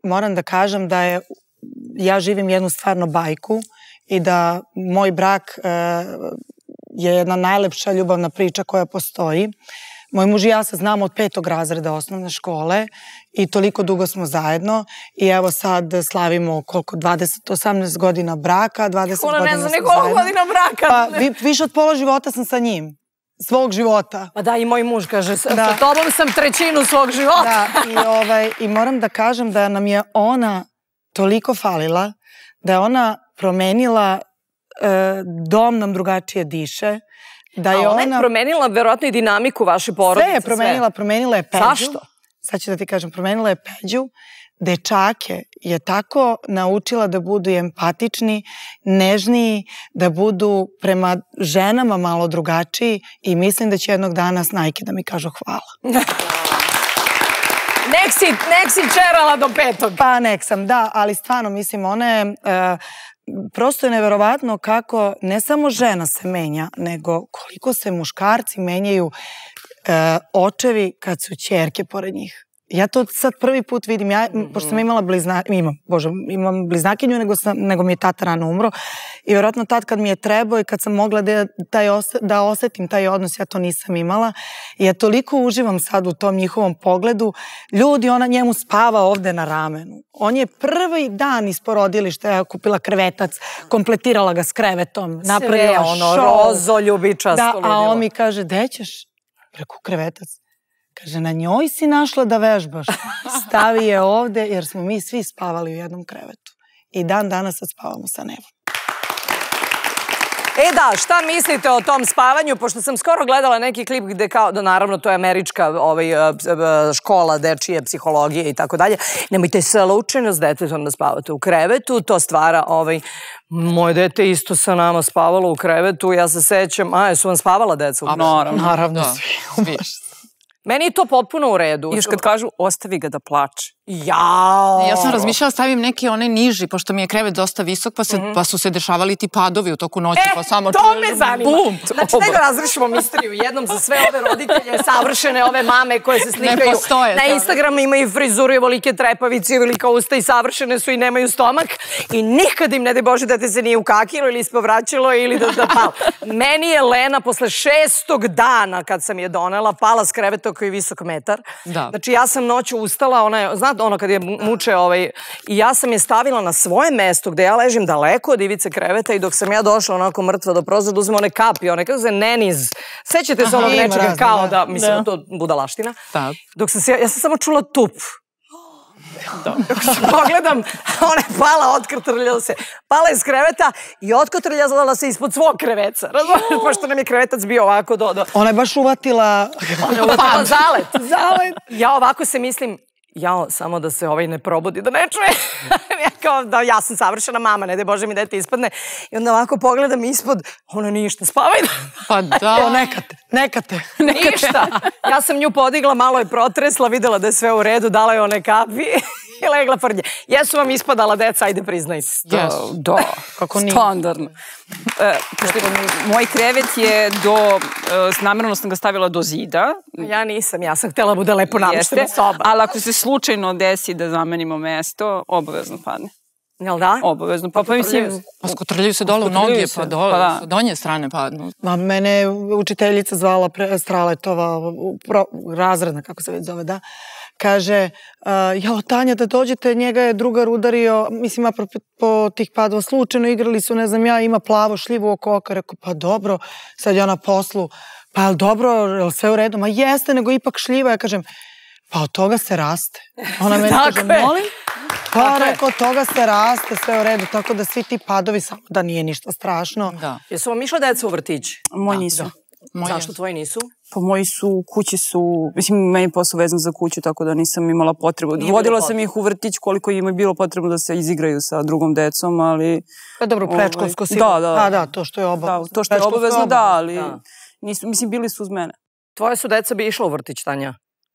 [SPEAKER 4] moram da kažem da je, ja živim jednu stvarno bajku i da moj brak je jedna najlepša ljubavna priča koja postoji. Moj muž i ja se znamo od petog razreda osnovne škole i toliko dugo smo zajedno i evo sad slavimo koliko, dvadeset, osamnaest godina braka, dvadeset godina smo zajedno.
[SPEAKER 1] Ona ne zna nekoliko godina braka.
[SPEAKER 4] Pa više od pola života sam sa njim. Svog života.
[SPEAKER 1] Pa da, i moj muž kaže, sa tobom sam trećinu svog života.
[SPEAKER 4] Da, i moram da kažem da nam je ona toliko falila, da je ona promenila, dom nam drugačije diše.
[SPEAKER 1] A ona je promenila verovatno i dinamiku vaše porodice.
[SPEAKER 4] Sve je promenila, promenila je Peđu.
[SPEAKER 1] Zašto?
[SPEAKER 4] Sad ću da ti kažem, promenila je Peđu. Dečake je tako naučila da budu empatični, nežniji, da budu prema ženama malo drugačiji i mislim da će jednog dana snajke da mi kažu hvala.
[SPEAKER 1] Nek si čerala do petog.
[SPEAKER 4] Pa nek sam, da, ali stvarno mislim, ona je, prosto je neverovatno kako ne samo žena se menja, nego koliko se muškarci menjaju, očevi kad su ćerke pored njih. Ja to sad prvi put vidim, ja, pošto sam imala bliznakinju, imam, bože, imam bliznakinju, nego mi je tata rano umro i vjerojatno tad kad mi je trebao i kad sam mogla da osetim taj odnos, ja to nisam imala i ja toliko uživam sad u tom njihovom pogledu. Ljudi, ona njemu spava ovde na ramenu. On je prvi dan iz porodilišta, ja kupila krevetac, kompletirala ga s krevetom, napravila šou.
[SPEAKER 1] Sve ono, rozo, ljubičasto.
[SPEAKER 4] Da, a on mi kaže, gde ćeš? Preko krevetac. Kaže, na njoj si našla da vežbaš. Stavi je ovde, jer smo mi svi spavali u jednom krevetu. I dan danas sad spavamo sa Nevom.
[SPEAKER 1] E da, šta mislite o tom spavanju? Pošto sam skoro gledala neki klip gde kao, naravno to je američka škola dečije psihologije i tako dalje. Nemojte slučajno s detetom da spavate u krevetu, to stvara ovaj... Moje dete isto sa nama spavalo u krevetu, ja se sećam, a jesu vam spavala deca u krevetu?
[SPEAKER 4] Naravno, svi.
[SPEAKER 1] Meni je to potpuno u redu.
[SPEAKER 3] Još kad kažu, ostavi ga da plače.
[SPEAKER 1] Jao!
[SPEAKER 5] Ja sam razmišljala stavim neki onaj niži, pošto mi je krevet dosta visok, pa su se dešavali ti padovi u toku noći.
[SPEAKER 1] E, to me zanima. Znači, nego razrišimo misteriju. Jednom za sve ove roditelje, savršene ove mame koje se slikaju na Instagramu, imaju frizuru i ovolike trepavice i velika usta i savršene su i nemaju stomak i nikad im, ne daj Bože, dete se nije ukakilo ili ispovraćilo ili da palo. Meni je Lena posle šestog dana kad sam je donela pala s kreveta koji je visok metar. Znači, ja sam noću ustala, ona je, znate, ono kad je muče ovaj, i ja sam je stavila na svoje mesto gde ja ležim daleko od ivice kreveta i dok sam ja došla onako mrtva do prozora, uzme one kapi, one kako se neniz. Sećate se onog nečega kao da, mislim, to budalaština. Dok sam se, ja sam samo čula tup. Dok se pogledam, ona je pala, otkotrljala se. Pala je s kreveta i otkotrljala se ispod svog kreveca. Razumiješ, pošto nam je krevetac bio ovako do...
[SPEAKER 4] Ona je baš uvatila...
[SPEAKER 1] Ona je uvatila zalet. Zalet. Ja ovako se mislim, jao, samo da se ovaj ne probudi, da ne čuje. Kao da ja sam savršena mama, ne daj Bože mi dete ispadne. I onda ovako pogledam ispod, ona ništa, spavaj.
[SPEAKER 5] Pa da.
[SPEAKER 4] Nekate, nekate.
[SPEAKER 1] Ništa. Ja sam nju podigla, malo je protresla, videla da je sve u redu, dala je one kapi i legla prdnje. Jesu vam ispadala deca, ajde priznajte.
[SPEAKER 3] Da, kako nije. Standardno. Moj krevet je do, namjerno sam ga stavila do zida.
[SPEAKER 1] Ja nisam, ja sam htjela bude lepo namještena soba.
[SPEAKER 3] Ali ako se slučajno desi da zamenimo mesto, obavezno padne.
[SPEAKER 1] Jel da?
[SPEAKER 3] Obavezno. Pa mislim...
[SPEAKER 5] Pa skotrljaju se dole u noge, pa dole, sa donje strane padnu.
[SPEAKER 4] Ma mene je učiteljica zvala Straletova, razredna, kako se već zove, da. Kaže, jao, Tanja, da dođete, njega je drugar udario, mislim, apropo tih padova, slučajno igrali su, ne znam ja, ima plavo šljivu oko oka, rekao, pa dobro, sad ja na poslu, pa dobro, je li sve u redu? Ma jeste, nego ipak šljiva, ja kažem, pa od toga se raste. Ona meni kaže, molim? Pa rekao, od toga se raste, sve u redu, tako da svi ti padovi, samo da nije ništa strašno.
[SPEAKER 1] Jesu vam išla deca u vrtići?
[SPEAKER 3] Moji nisu.
[SPEAKER 1] Zašto tvoji nisu?
[SPEAKER 3] Pa moji su, kući su, mislim, meni je posao vezan za kuću, tako da nisam imala potrebu. Vodila sam ih u vrtić koliko im je bilo potrebno da se izigraju sa drugom decom, ali...
[SPEAKER 4] Pa dobro, predškolsko sigurno.
[SPEAKER 3] Da, da.
[SPEAKER 4] A da, to što je obavezno.
[SPEAKER 3] To što je obavezno, da, ali... Mislim, bili su uz mene.
[SPEAKER 1] Tvoje su deca bi išla u vrtić, Tanja?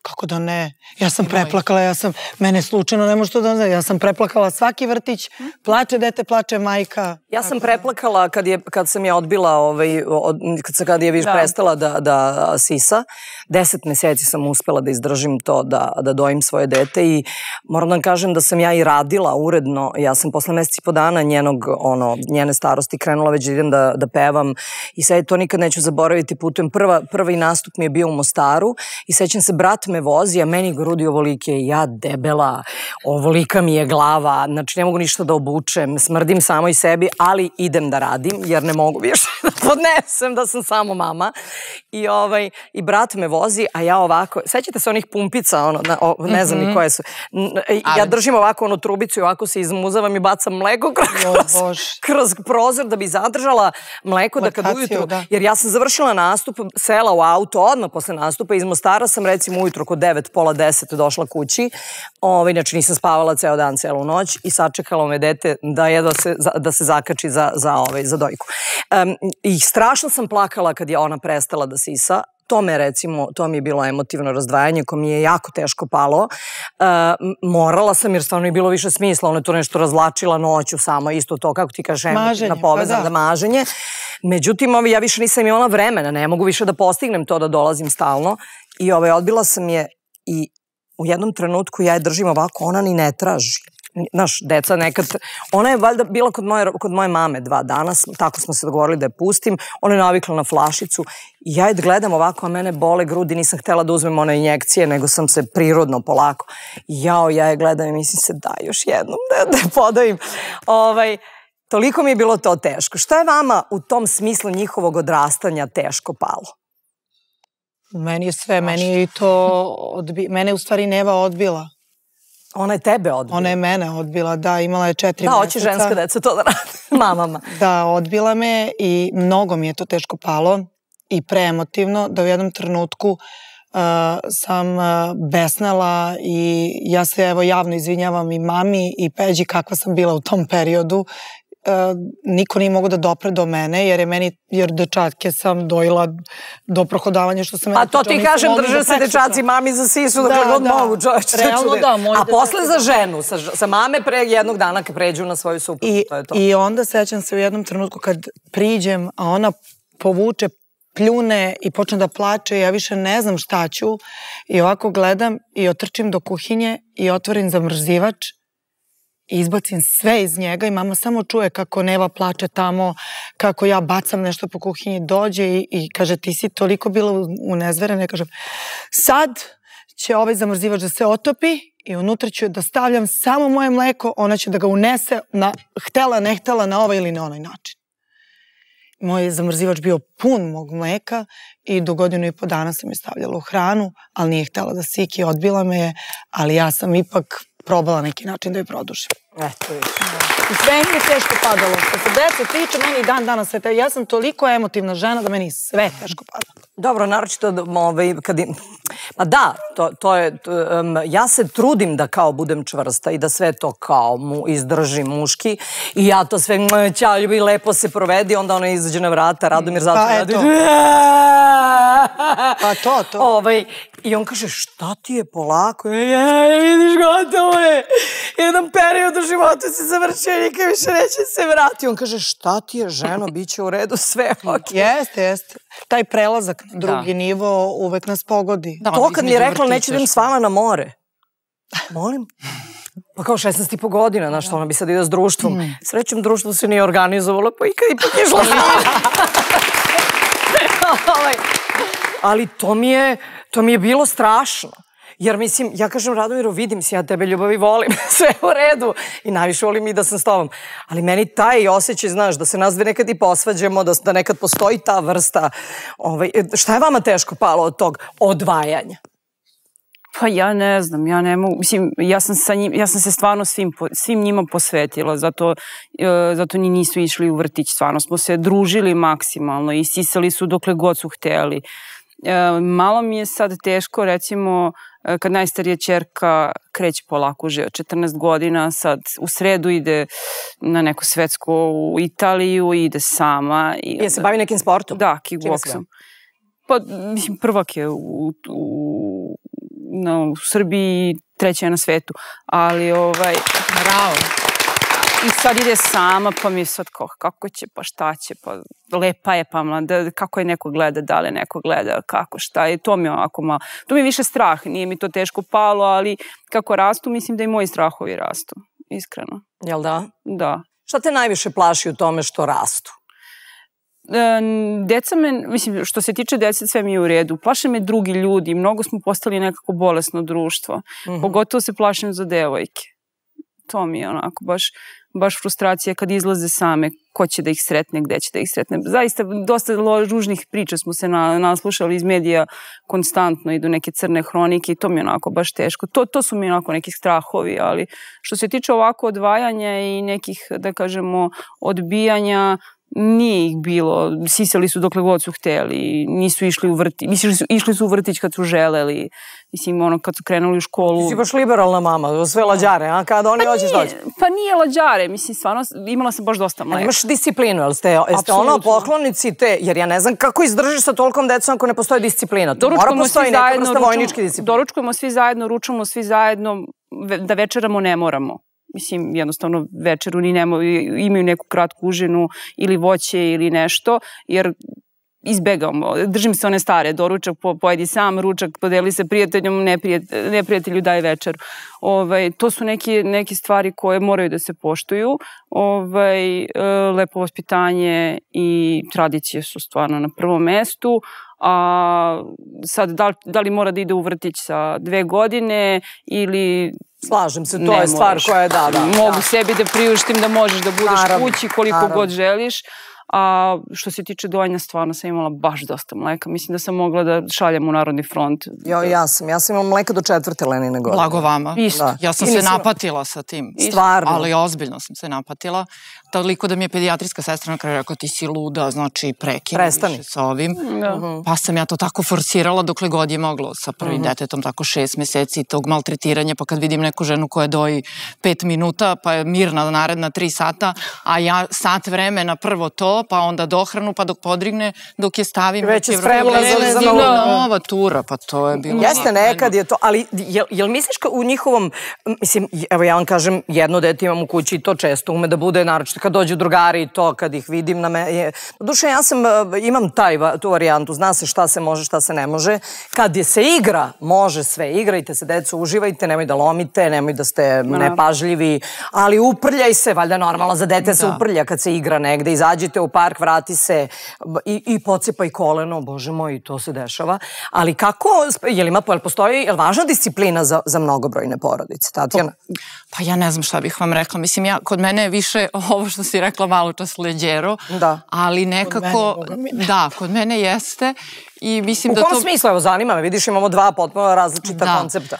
[SPEAKER 4] Kako da ne? Ja sam preplakala, ja sam, mene slučajno ne može to da ne, ja sam preplakala svaki vrtić, plače dete, plače majka.
[SPEAKER 1] Ja sam preplakala kad, je, kad sam je odbila, ovaj, od, kad, kad je viš prestala da, da sisa. Deset meseci sam uspela da izdržim to, da, da dojim svoje dete i moram da vam kažem da sam ja i radila uredno. Ja sam posle meseci po dana njenog, ono, njene starosti krenula već da idem da, da pevam i sad to nikad neću zaboraviti, putujem. Prva, prvi nastup mi je bio u Mostaru i sećam se, brat me vozi, a meni grudi ovolike, ja debela, ovolika mi je glava, znači ne mogu ništa da obučem, smrdim samo i sebi, ali idem da radim, jer ne mogu više da podnesem da sam samo mama. I, ovaj, i brat me vozi, a ja ovako, sećate se onih pumpica, ono, na, o, ne znam ni koje su, ja držim ovako onu trubicu i ovako se izmuzavam i bacam mleko kroz, kroz prozor da bi zadržala mleko da kad ujutru, jer ja sam završila nastup, sela u auto odmah posle nastupa, iz Mostara sam recimo ujutru oko devet, pola deset došla kući, ovaj, znači nisam spavala ceo dan, celu noć i sačekalo me dete da je da se, da se zakači za, za, ovaj, za dojku. Um, I strašno sam plakala kad je ona prestala da sisa. To me recimo, to mi je bilo emotivno razdvajanje koje mi je jako teško palo. Uh, morala sam jer stvarno je bilo više smisla, ona je to nešto razvlačila noću samo, isto to kako ti kažeš, na povezan da maženje. Međutim, ovaj, ja više nisam imala vremena, ne mogu više da postignem to da dolazim stalno i ovaj, odbila sam je i u jednom trenutku ja je držim ovako, ona ni ne traži. Znaš, deca nekad, ona je valjda bila kod moje, kod moje mame dva dana, tako smo se dogovorili da je pustim, ona je navikla na flašicu i ja je gledam ovako, a mene bole grudi, nisam htela da uzmem one injekcije, nego sam se prirodno polako. Jao, ja je gledam i mislim se da još jednom da, da je podavim. Ovaj, toliko mi je bilo to teško. Šta je vama u tom smislu njihovog odrastanja teško palo?
[SPEAKER 4] Meni je sve, meni je i to, odbi... mene u stvari Neva odbila.
[SPEAKER 1] Ona je tebe odbila?
[SPEAKER 4] Ona je mene odbila, da, imala je četiri meseca.
[SPEAKER 1] Da, hoće ženska deca to da rade, mamama.
[SPEAKER 4] Da, odbila me i mnogo mi je to teško palo i preemotivno, da u jednom trenutku uh, sam uh, besnala i ja se evo javno izvinjavam i mami i Peđi kakva sam bila u tom periodu. Uh, niko nije mogo da dopre do mene, jer je meni, jer dečatke sam dojela do prohodavanja što sam...
[SPEAKER 1] A to ti kažem, drže se dečaci mami za sisu, dakle god mogu čovječe.
[SPEAKER 4] Realno da, moj
[SPEAKER 1] A posle za ženu, sa mame pre jednog dana kad pređu na svoju suprugu, to je to.
[SPEAKER 4] I onda sećam se u jednom trenutku kad priđem, a ona povuče, pljune i počne da plače, ja više ne znam šta ću i ovako gledam i otrčim do kuhinje i otvorim zamrzivač i izbacim sve iz njega i mama samo čuje kako Neva plače tamo, kako ja bacam nešto po kuhinji, dođe i, i kaže ti si toliko bila unezverena. Ja kažem sad će ovaj zamrzivač da se otopi i unutra ću da stavljam samo moje mleko, ona će da ga unese na, htela, ne htela, na ovaj ili na onaj način. Moj zamrzivač bio pun mog mleka i do godinu i po dana sam je stavljala u hranu, ali nije htela da siki, odbila me je, ali ja sam ipak probala neki način da je produžim.
[SPEAKER 1] Eto viš.
[SPEAKER 4] I sve mi je teško padalo. Što se deca tiče, meni i dan danas sve te... Ja sam toliko emotivna žena da meni sve teško pada.
[SPEAKER 1] Dobro, naročito kad... Ma da, to je... Ja se trudim da kao budem čvrsta i da sve to kao izdržim muški i ja to sve ćao ljubi, lepo se provedi, onda ona izađe na vrata, Radomir zato radi...
[SPEAKER 4] Pa to, to.
[SPEAKER 1] I on kaže, šta ti je polako? Je, vidiš, gotovo je. Jedan period u životu se završio, nikad više neće se vrati. On kaže, šta ti je, ženo, bit će u redu sve.
[SPEAKER 4] Jeste, jeste. Taj prelazak na drugi nivo uvek nas pogodi.
[SPEAKER 1] To kad mi je rekla, neću idem s vama na more. Molim? Pa kao šesnaest i po godina, znaš, ona bi sad ide s društvom. Srećom, društvo se nije organizovalo, pa ikad ipak je šla s ali to mi je, to mi je bilo strašno. Jer mislim, ja kažem Radomiru, vidim se, ja tebe ljubavi volim, sve u redu i najviše volim i da sam s tobom. Ali meni taj osjećaj, znaš, da se nas dve nekad i posvađamo, da nekad postoji ta vrsta. Šta je vama teško palo od tog odvajanja?
[SPEAKER 3] Pa ja ne znam, ja ne mogu, mislim, ja sam sa njim, ja sam se stvarno svim, svim njima posvetila, zato, zato ni nisu išli u vrtić, stvarno smo se družili maksimalno i sisali su dokle god su hteli. Malo mi je sad teško, recimo, kad najstarija ćerka kreće polako, žive četrnaest godina, sad u sredu ide na neko svetsko u Italiju, ide sama.
[SPEAKER 1] Je se bavi nekim sportom?
[SPEAKER 3] Da, kickboksom. Pa, mislim, prvak je u, u, no, u Srbiji, treća je na svetu, ali ovaj...
[SPEAKER 5] Bravo.
[SPEAKER 3] I sad ide sama, pa mi je sad kao, kako će, pa šta će, pa lepa je, pa mlada, kako je neko gleda, da li neko gleda, kako, šta je, to mi je onako malo, to mi je više strah, nije mi to teško palo, ali kako rastu, mislim da i moji strahovi rastu, iskreno.
[SPEAKER 1] Jel da?
[SPEAKER 3] Da.
[SPEAKER 1] Šta te najviše plaši u tome što rastu?
[SPEAKER 3] Deca me, mislim, što se tiče dece, sve mi je u redu. Plaše me drugi ljudi, mnogo smo postali nekako bolesno društvo. Pogotovo se plašim za devojke. To mi je onako baš, baš frustracija kad izlaze same, ko će da ih sretne, gde će da ih sretne. Zaista, dosta ružnih priča smo se na, naslušali iz medija konstantno, idu neke crne hronike i to mi je onako baš teško. To, to su mi onako neki strahovi, ali što se tiče ovako odvajanja i nekih, da kažemo, odbijanja, nije ih bilo, sisali su dokle god su hteli, nisu išli u vrtić, mislim, išli su u vrtić kad su želeli, mislim, ono, kad su krenuli u školu.
[SPEAKER 1] Ti si baš liberalna mama, sve lađare, a kada oni hoćeš doći?
[SPEAKER 3] Pa nije lađare, mislim, stvarno, imala sam baš dosta mleka.
[SPEAKER 1] Imaš disciplinu, jel ste, jeste ono poklonici te, jer ja ne znam kako izdržiš sa tolikom decom ako ne postoji disciplina. Mora postoji neka vrsta vojničke discipline.
[SPEAKER 3] Doručkujemo svi zajedno, ručamo svi zajedno, da večeramo ne moramo. Mislim, jednostavno večeru ni nemaju, imaju neku kratku užinu ili voće ili nešto, jer izbegamo. Držim se one stare, doručak pojedi sam, ručak podeli se prijateljom, neprijatelju daje večeru. To su neke stvari koje moraju da se poštuju. Lepo vaspitanje i tradicije su stvarno na prvom mestu. A sad, da li mora da ide u vrtić sa dve godine ili...
[SPEAKER 1] Slažem se, to je stvar koja je da, da.
[SPEAKER 3] Mogu sebi da priuštim da možeš da budeš kući koliko god želiš. A što se tiče dojenja, stvarno sam imala baš dosta mleka. Mislim da sam mogla da šaljem u Narodni front.
[SPEAKER 1] Jo, ja sam. Ja sam imala mleka do četvrte Lenine godine.
[SPEAKER 5] Blago vama.
[SPEAKER 3] Isto.
[SPEAKER 5] Ja sam se napatila sa tim.
[SPEAKER 1] Stvarno.
[SPEAKER 5] Ali ozbiljno sam se napatila. Toliko da mi je pedijatrijska sestra na kraju rekao ti si luda, znači prekini više sa ovim. Pa sam ja to tako forsirala dokle god je moglo sa prvim detetom, tako šest meseci tog maltretiranja, pa kad vidim neku ženu koja doji pet minuta, pa je mirna naredna tri sata, a ja sat vremena prvo to, pa onda dohranu, pa dok podrigne, dok je stavim...
[SPEAKER 1] Već je spremila za
[SPEAKER 5] nova tura, pa to je bilo...
[SPEAKER 1] Jeste, nekad je to, ali jel misliš u njihovom, mislim, evo ja vam kažem, jedno dete imam u kući i to često ume da bude, naročito kad dođu drugari i to, kad ih vidim na me... Duše, ja sam, imam tu varijantu, zna se šta se može, šta se ne može. Kad je se igra, može sve, igrajte se, deco, uživajte, nemoj da lomite, nemoj da ste nepažljivi, ali uprljaj se, valjda normalno za dete se uprlja kad se igra negde, izađite u park, vrati se i pocepaj koleno, bože moj, to se dešava. Ali kako, je li postoji, je li važna disciplina za mnogobrojne porodice, Tatjana?
[SPEAKER 5] Pa ja ne znam šta bih vam rekla. Mislim, ja, kod mene je više ovo što si rekla malo čas leđero, ali nekako, da, kod mene jeste.
[SPEAKER 1] U kom smislu, evo zanima me, vidiš imamo dva potpuno različita koncepta.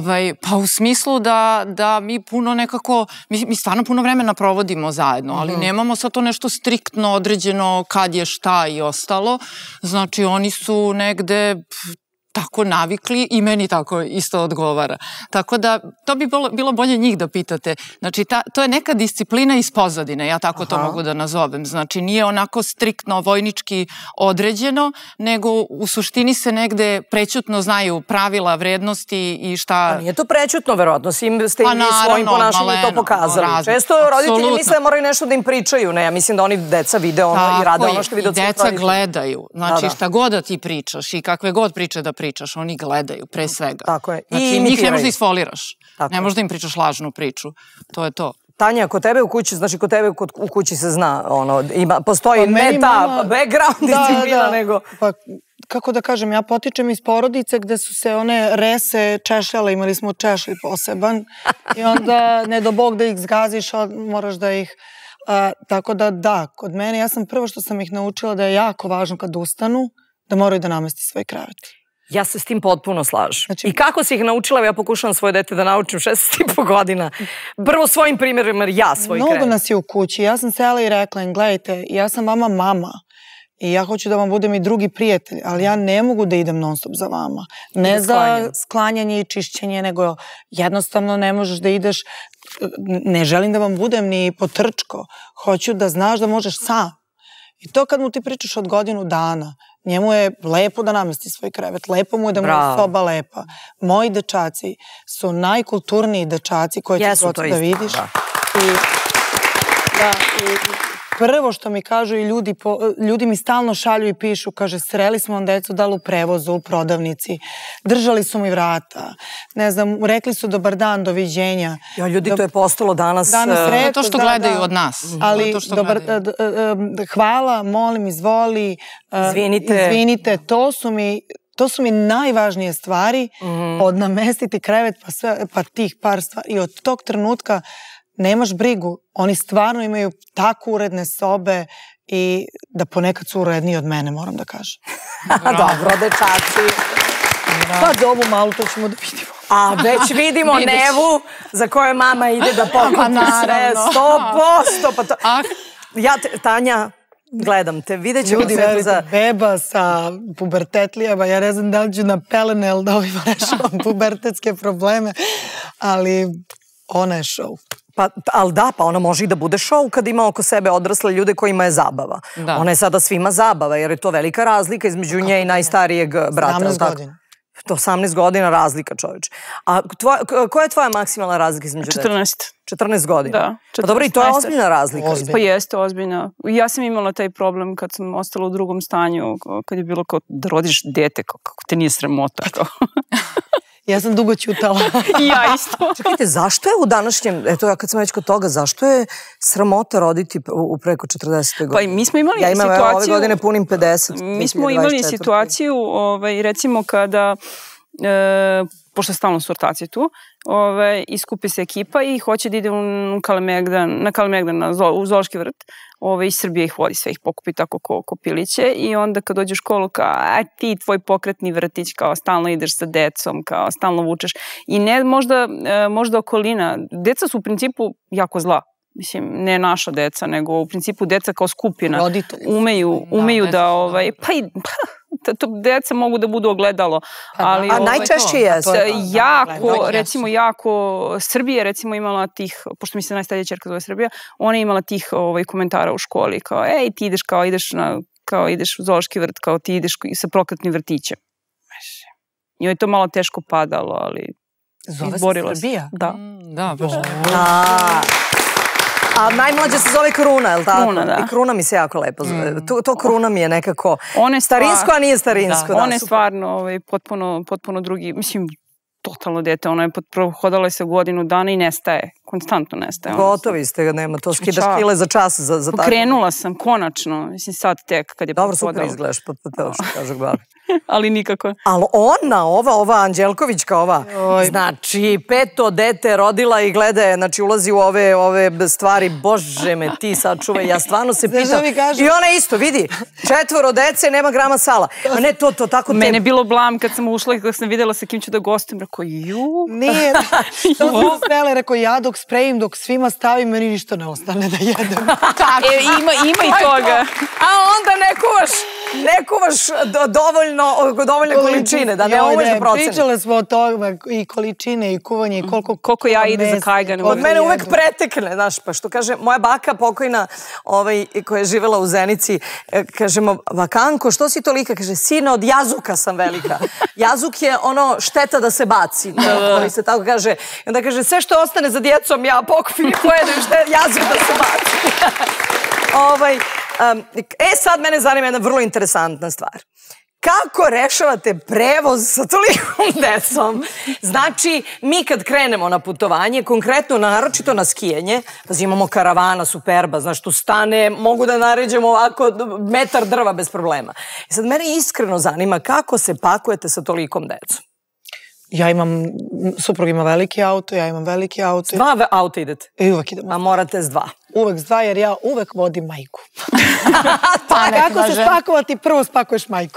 [SPEAKER 5] Pa u smislu da mi puno nekako, mi stvarno puno vremena provodimo zajedno, ali nemamo sad to nešto striktno određeno kad je šta i ostalo. Znači oni su negde tako navikli i meni tako isto odgovara. Tako da, to bi bilo bolje njih da pitate. Znači, to je neka disciplina iz pozadine, ja tako to mogu da nazovem. Znači, nije onako striktno vojnički određeno, nego u suštini se negde prećutno znaju pravila, vrednosti i šta...
[SPEAKER 1] Nije to prećutno, verovatno, ste im vi svojim ponašanjem to pokazali. Često roditelji misle da moraju nešto da im pričaju, ne, ja mislim da oni deca vide ono i rade ono što vide od svojih roditelja.
[SPEAKER 5] I deca gledaju, znači šta god da ti pričaš i kakve god priče da pričaš, oni gledaju, pre svega.
[SPEAKER 1] Tako je.
[SPEAKER 5] Znači, njih ne možeš da isfoliraš. Ne možeš da im pričaš lažnu priču. To je to.
[SPEAKER 1] Tanja, kod tebe u kući, znači kod tebe u kući se zna, ono, postoji ne ta background disciplina, nego...
[SPEAKER 4] Kako da kažem, ja potičem iz porodice gde su se one rese češljale, imali smo češlj poseban i onda ne do Bog da ih zgaziš, moraš da ih... Tako da da, kod mene, ja sam prvo što sam ih naučila da je jako važno kad ustanu, da moraju da namesti svoj krevet.
[SPEAKER 1] Ja se s tim potpuno slažem. I kako si ih naučila, ja pokušavam svoje dete da naučim šesnaest i po godina. Prvo svojim primjerima, jer ja svoj krevet.
[SPEAKER 4] Mnogo nas je u kući. Ja sam sela i rekla im, gledajte, ja sam vama mama i ja hoću da vam budem i drugi prijatelj, ali ja ne mogu da idem non stop za vama. Ne za sklanjanje i čišćenje, nego jednostavno ne možeš da ideš, ne želim da vam budem ni potrčko. Hoću da znaš da možeš sam. I to kad mu ti pričaš od godinu dana, Njemu je lepo da namesti svoj krevet, lepo mu je da mu je soba lepa. Moji dečaci su najkulturniji dečaci koje ćeš god da vidiš. Prvo što mi kažu i ljudi, ljudi mi stalno šalju i pišu, kaže, sreli smo vam decu, da li u prevozu, u prodavnici, držali su mi vrata, ne znam, rekli su dobar dan, doviđenja.
[SPEAKER 1] Ja, ljudi, to je postalo danas...
[SPEAKER 5] To što gledaju od nas.
[SPEAKER 4] Ali, hvala, molim, izvoli, izvinite, to su mi... To su mi najvažnije stvari, od namestiti krevet pa tih par stvari. I od tog trenutka nemaš brigu. Oni stvarno imaju tako uredne sobe i da ponekad su uredniji od mene, moram da kažem.
[SPEAKER 1] Dobro, dečaci.
[SPEAKER 4] Pa dobu malu, to ćemo da vidimo.
[SPEAKER 1] A već vidimo Nevu za koje mama ide da pokupi sve. Sto posto. Ja, Tanja... Gledam te, vidjet ćemo
[SPEAKER 4] ljudi,
[SPEAKER 1] sve za...
[SPEAKER 4] beba sa pubertetlijama, ja ne znam da li ću na pelenel da ovima rešavam pubertetske probleme, ali ona je show.
[SPEAKER 1] Pa, ali da, pa ona može i da bude show kad ima oko sebe odrasle ljude kojima je zabava. Ona je sada svima zabava, jer je to velika razlika između nje i najstarijeg brata.
[SPEAKER 4] sedamnaest godina.
[SPEAKER 1] osamnaest godina razlika, čovječ. A koja je tvoja maksimalna razlika između dece?
[SPEAKER 3] četrnaest.
[SPEAKER 1] četrnaest godina?
[SPEAKER 3] Da.
[SPEAKER 1] Pa dobro, i to je ozbiljna razlika.
[SPEAKER 3] Pa jeste ozbiljna. Ja sam imala taj problem kad sam ostala u drugom stanju, kad je bilo kao da rodiš dete, kako te nije sramota.
[SPEAKER 4] Ja sam dugo ćutala.
[SPEAKER 3] I ja isto.
[SPEAKER 1] Čekajte, zašto je u današnjem, eto ja kad sam već kod toga, zašto je sramota roditi u preko četrdesetoj godini?
[SPEAKER 3] Pa mi smo imali situaciju...
[SPEAKER 1] Ja imam ove godine punim pedeset.
[SPEAKER 3] Mi smo imali situaciju, recimo kada, pošto je stalno su rotacije tu, iskupi se ekipa i hoće da ide na Kalemegdan, u Zoološki vrt. Iz Srbije ih vodi, sve ih pokupi tako ko piliće i onda kad dođe u školu kao, a ti tvoj pokretni vrtić, kao stalno ideš sa decom, kao stalno vučeš. I ne možda okolina. Deca su u principu jako zla. Mislim, ne naša deca, nego u principu deca kao skupina. Umeju da, pa i... Deca mogu da budu ogledalo.
[SPEAKER 1] A najčešće jeste?
[SPEAKER 3] Jako, recimo jako, Srbija recimo imala tih, pošto mi se najstarija ćerka zove Srbija, ona je imala tih komentara u školi, kao ej ti ideš kao ideš na, kao ideš u Zoološki vrt, kao ti ideš sa prokletnim vrtićem. I je to malo teško padalo, ali
[SPEAKER 4] zove se Srbija?
[SPEAKER 3] Da.
[SPEAKER 5] Da, baš.
[SPEAKER 1] A najmlađa se zove Kruna, je li tako?
[SPEAKER 3] Kruna, da.
[SPEAKER 1] I Kruna mi se jako lepo zove. To Kruna mi je nekako starinsko, a nije starinsko.
[SPEAKER 3] Ona je stvarno potpuno drugi, mislim, totalno dete. Ona je hodala se godinu dana i nestaje. Konstantno nestaje.
[SPEAKER 1] Gotovi ste ga, nema. To skidaš kile za čas.
[SPEAKER 3] Pokrenula sam, konačno. Mislim, sad tek kad je
[SPEAKER 1] podala. Dobro, super izgledaš, pa to što kažu babi.
[SPEAKER 3] Ali nikako.
[SPEAKER 1] Ali ona, ova, ova Anđelkovićka, ova, znači, peto dete rodila i gleda, znači, ulazi u ove stvari, bože me, ti sačuvaj, ja stvarno se pitam. I ona isto, vidi, četvoro dece, nema grama sala. A ne, to, to, tako...
[SPEAKER 3] Mene je bilo blam kad sam ušla i kad sam videla sa kim ću da gostujem, rekao, ju...
[SPEAKER 4] Nije, to sam smela, rekao, ja dok sprejim, dok svima stavim, meni ništa ne ostane da jedem.
[SPEAKER 3] Ima i toga.
[SPEAKER 1] A onda ne kuvaš, ne kuvaš dovoljno dovoljne količine, da ne umeš da proceniš.
[SPEAKER 4] Pričale smo o tome i količine i kuvanje i koliko...
[SPEAKER 3] Koliko ja ide za kajgan.
[SPEAKER 1] Od mene uvek pretekne, znaš, pa što kaže, moja baka pokojna, koja je živela u Zenici, kažemo, Vakanko, što si tolika? Kaže, sine, od jazuka sam velika. Jazuk je ono šteta da se baci, koji se tako kaže. I onda kaže, sve što ostane za djecom, ja pokupim i pojedem jazuk da se baci. E, sad mene zanima jedna vrlo interesantna stvar. Kako rešavate prevoz sa tolikom decom? Znači, mi kad krenemo na putovanje, konkretno naročito na skijanje, znači imamo karavana, Superba, znaš, tu stane, mogu da naređemo ovako metar drva bez problema. I sad mene iskreno zanima kako se pakujete sa tolikom decom.
[SPEAKER 4] Ja imam, suprug ima veliki auto, ja imam veliki auto.
[SPEAKER 1] Dva auto idete?
[SPEAKER 4] I uvek idemo.
[SPEAKER 1] A morate s dva?
[SPEAKER 4] Uvek s dva, jer ja uvek vodim majku. Pa kako se spakovati, prvo spakuješ majku.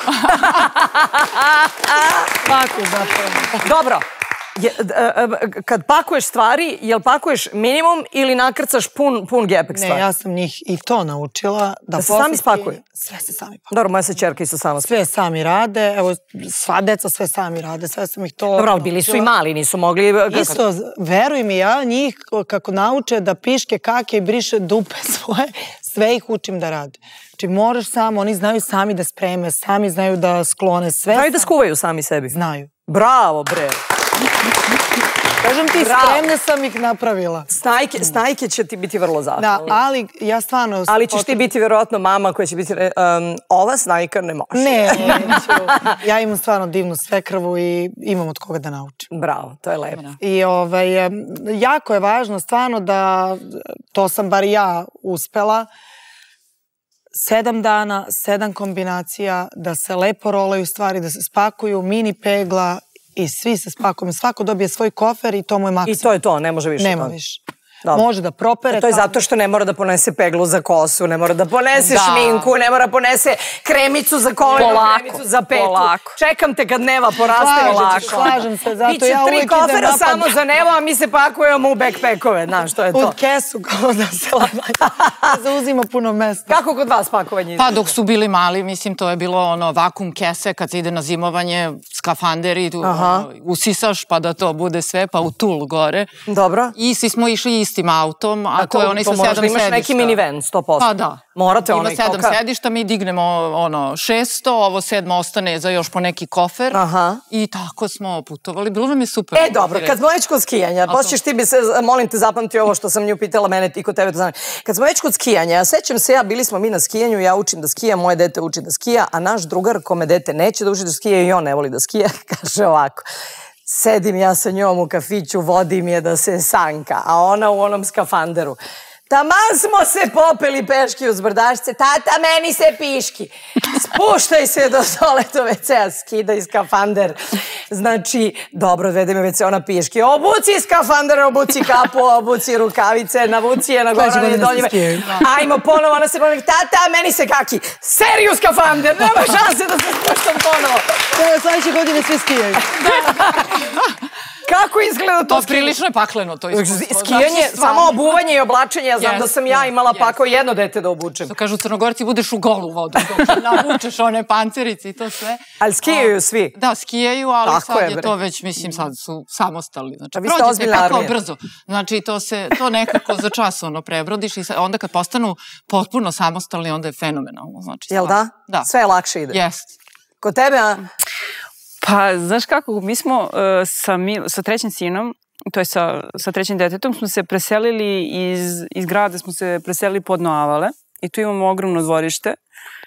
[SPEAKER 4] Spakuj zapravo.
[SPEAKER 1] Dobro. Kad pakuješ stvari, jel pakuješ minimum ili nakrcaš pun gepek stvari?
[SPEAKER 4] Ne, ja sam njih i to naučila.
[SPEAKER 1] Da se sami spakuju?
[SPEAKER 4] Sve se sami pakuju.
[SPEAKER 1] Dobro, moja se čerka isto sama
[SPEAKER 4] spakuju. Sve sami rade, evo, sva deca sve sami rade, sve sam ih to...
[SPEAKER 1] Dobro, ali bili su i mali, nisu mogli...
[SPEAKER 4] Isto, veruj mi, ja njih kako nauče da piške kake i briše dupe svoje, sve ih učim da rade. Znači moraš samo, oni znaju sami da spreme, sami znaju da sklone sve.
[SPEAKER 1] Znaju da skuvaju sami sebi?
[SPEAKER 4] Znaju.
[SPEAKER 1] Bravo, bre.
[SPEAKER 4] Kažem ti, spremne sam ih napravila.
[SPEAKER 1] Snajke će ti biti vrlo zahvalne.
[SPEAKER 4] Da, ali ja stvarno...
[SPEAKER 1] Ali ćeš ti biti vjerojatno mama koja će biti, ova snajka ne može.
[SPEAKER 4] Ne, neću. Ja imam stvarno divnu svekrvu i imam od koga da naučim.
[SPEAKER 1] Bravo, to je lepo.
[SPEAKER 4] I jako je važno stvarno da, to sam bar ja uspela, sedam dana, sedam kombinacija, da se lepo rolaju stvari, da se spakuju, mini pegla, i svi se spakuju. Svako dobije svoj kofer i to mu je maksimum.
[SPEAKER 1] I to je to, ne može više.
[SPEAKER 4] Nema više. Može da propere.
[SPEAKER 1] To je zato što ne mora da ponese peglu za kosu, ne mora da ponese šminku, ne mora ponese kremicu za koleno, kremicu za petu. Čekam te kad Neva poraste.
[SPEAKER 4] Slažem se, zato ja uvijek idem napad.
[SPEAKER 1] Biće tri kofera samo za Nevo, a mi se pakujemo u backpackove, znaš, to je to.
[SPEAKER 4] U kesu, kao da se zauzima puno mesta.
[SPEAKER 1] Kako kod vas pakovanje?
[SPEAKER 5] Pa dok su bili mali, mislim, to je bilo ono vakum kese kad se ide na zimovanje, skafanderi, usisaš pa da to bude sve, pa u tul gore.
[SPEAKER 1] Dobro.
[SPEAKER 5] I svi smo išli istim autom, a to je onaj sa sedam sedišta.
[SPEAKER 1] Imaš neki minivan, sto posto.
[SPEAKER 5] Pa da.
[SPEAKER 1] Morate
[SPEAKER 5] onaj koka. Ima sedam sedišta, mi dignemo ono šesto, ovo sedmo ostane za još po neki kofer. I tako smo putovali. Bilo nam je super.
[SPEAKER 1] E, dobro, kad smo već kod skijanja, poslije ti bi se, molim te, zapamti ovo što sam nju pitala mene i kod tebe to znam. Kad smo već kod skijanja, ja sećam se, ja, bili smo mi na skijanju, ja učim da skija, moje dete uči da skija, a naš drugar, kome dete neće da uči da skija i on ne voli da skija, kaže ovako. Sedim ja sa njom u kafiću, vodim je da se sanka, a ona u onom skafanderu. Taman smo se popeli peški uz brdašce, tata meni se piški. Spuštaj se do toaleto ve cea, skidaj skafander. Znači, dobro, vede me ve ce, ona piški. Obuci skafander, obuci kapu, obuci rukavice, navuci je na gorane doljive. Ajmo ponovo, ona se ponovi, tata meni se kaki. Seriju skafander, nema šanse da se spuštam ponovo.
[SPEAKER 4] Sljedeće godine svi skijaju.
[SPEAKER 1] Kako izgleda to skijanje?
[SPEAKER 5] Prilično je pakleno to iskustvo.
[SPEAKER 1] Skijanje, samo obuvanje i oblačenje. Ja znam da sam ja imala pakao jedno dete da obučem.
[SPEAKER 5] To kažu Crnogorci, budeš u golu vodu. Navučeš one pancerice i to sve.
[SPEAKER 1] Ali skijaju svi?
[SPEAKER 5] Da, skijaju, ali sad je to već, mislim, sad su samostalni.
[SPEAKER 1] A vi ste ozbiljna armija.
[SPEAKER 5] Brzo. Znači, to nekako za čas ono prebrodiš i onda kad postanu potpuno samostalni, onda je fenomenalno.
[SPEAKER 1] Jel da?
[SPEAKER 5] Da.
[SPEAKER 1] Sve lakše ide?
[SPEAKER 5] Jest.
[SPEAKER 1] Kod tebe, a?
[SPEAKER 3] Pa, znaš kako, mi smo sa trećim sinom, to je sa trećim detetom, smo se preselili iz grada, smo se preselili pod Noavale i tu imamo ogromno dvorište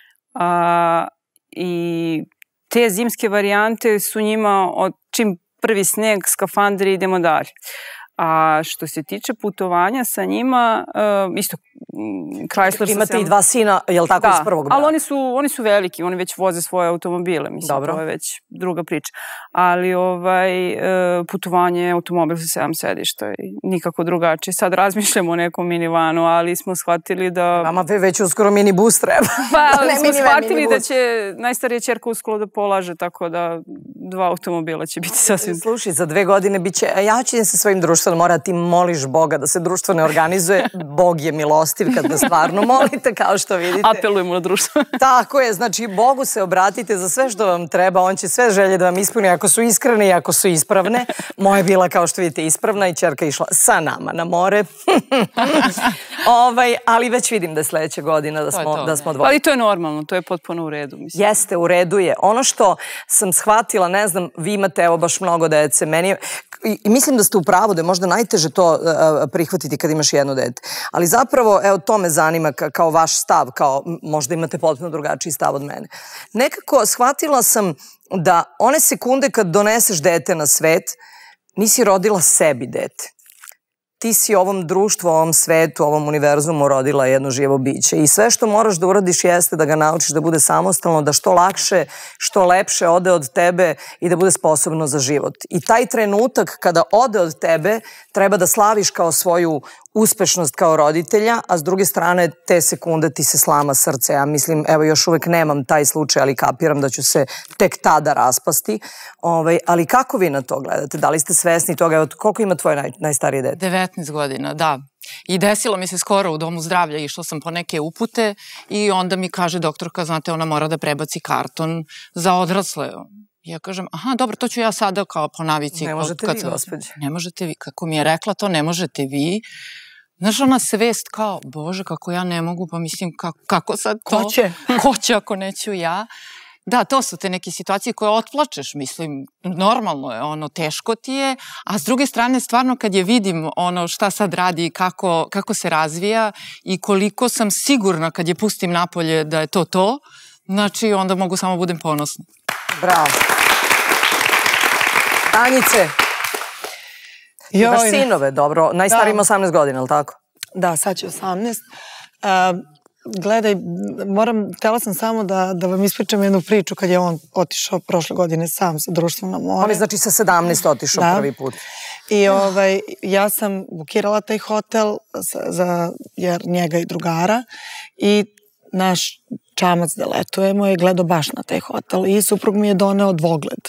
[SPEAKER 3] i te zimske varijante su njima od čim prvi sneg, skafanderi, idemo dalje. A što se tiče putovanja sa njima, isto Chrysler...
[SPEAKER 1] Imate i dva sina, je li tako, iz prvog braka?
[SPEAKER 3] Ali oni su veliki, oni već voze svoje automobile, mislim, to je već druga priča. Ali putovanje, automobil sa sedam sedišta i nikako drugačije. Sad razmišljamo o nekom minivanu, ali smo shvatili da...
[SPEAKER 1] Vama već uskoro minibus treba.
[SPEAKER 3] Pa, ali smo shvatili da će najstarija ćerka uskoro da polaže, tako da dva automobila će biti sasvim...
[SPEAKER 1] Slušaj, za dve godine bit će... Ja ću se svojim društvom, mora ti moliš Boga da se društvo ne organizuje. Bog je milostiv kad ga stvarno molite, kao što vidite.
[SPEAKER 3] Apelujemo na društvo.
[SPEAKER 1] Tako je, znači Bogu se obratite za sve što vam treba, on će sve želje da vam ispuni ako su iskrene i ako su ispravne. Moja je bila, kao što vidite, ispravna i ćerka išla sa nama na more. Ali već vidim da je sledeća godina da smo dvoje.
[SPEAKER 3] Ali to je normalno, to je potpuno u redu.
[SPEAKER 1] Jeste, u redu je. Ono što sam shvatila, ne znam, vi imate evo baš mnogo dece, meni i mislim da ste u pravu, da je možda najteže to prihvatiti kad imaš jedno dete. Ali zapravo, evo, to me zanima kao vaš stav, kao možda imate potpuno drugačiji stav od mene. Nekako shvatila sam da one sekunde kad doneseš dete na svet, nisi rodila sebi dete. Ti si ovom društvu, ovom svetu, ovom univerzumu rodila jedno živo biće i sve što moraš da uradiš jeste da ga naučiš da bude samostalno, da što lakše, što lepše ode od tebe i da bude sposobno za život. I taj trenutak kada ode od tebe treba da slaviš kao svoju uspešnost kao roditelja, a s druge strane te sekunde ti se slama srce. Ja mislim, evo još uvek nemam taj slučaj, ali kapiram da ću se tek tada raspasti. Ali kako vi na to gledate? Da li ste svesni toga? Evo, koliko ima tvoje najstarije dete?
[SPEAKER 5] devetnaest godina, da. I desilo mi se skoro u domu zdravlja, išla sam po neke upute i onda mi kaže doktorka, znate, ona mora da prebaci karton za odrasle. Ja kažem, aha, dobro, to ću ja sada kao po navici.
[SPEAKER 1] Ne možete vi, gospođe.
[SPEAKER 5] Ne možete vi, kako mi je rekla to, ne možete vi. Znaš, ona svest kao, bože, kako ja ne mogu, pa mislim, kako sad to?
[SPEAKER 4] Ko će?
[SPEAKER 5] Ko će ako neću ja? Da, to su te neke situacije koje otplačeš, mislim, normalno je, ono, teško ti je, a s druge strane, stvarno, kad je vidim ono šta sad radi i kako, kako se razvija i koliko sam sigurna kad je pustim napolje da je to to, znači, onda mogu samo budem ponosna.
[SPEAKER 1] Bravo. Tanjice, imaš sinove, dobro, najstariji ima osamnaest godina, ali tako?
[SPEAKER 4] Da, sad će osamnaest. Gledaj, moram, htjela sam samo da, da vam ispričam jednu priču kad je on otišao prošle godine sam sa društvom na more.
[SPEAKER 1] On je znači sa sedamnaest otišao
[SPEAKER 4] da.
[SPEAKER 1] prvi put.
[SPEAKER 4] I ovaj, ja sam bukirala taj hotel za, za jer njega i drugara i naš čamac da letujemo je gledao baš na taj hotel i suprug mi je doneo dvogled.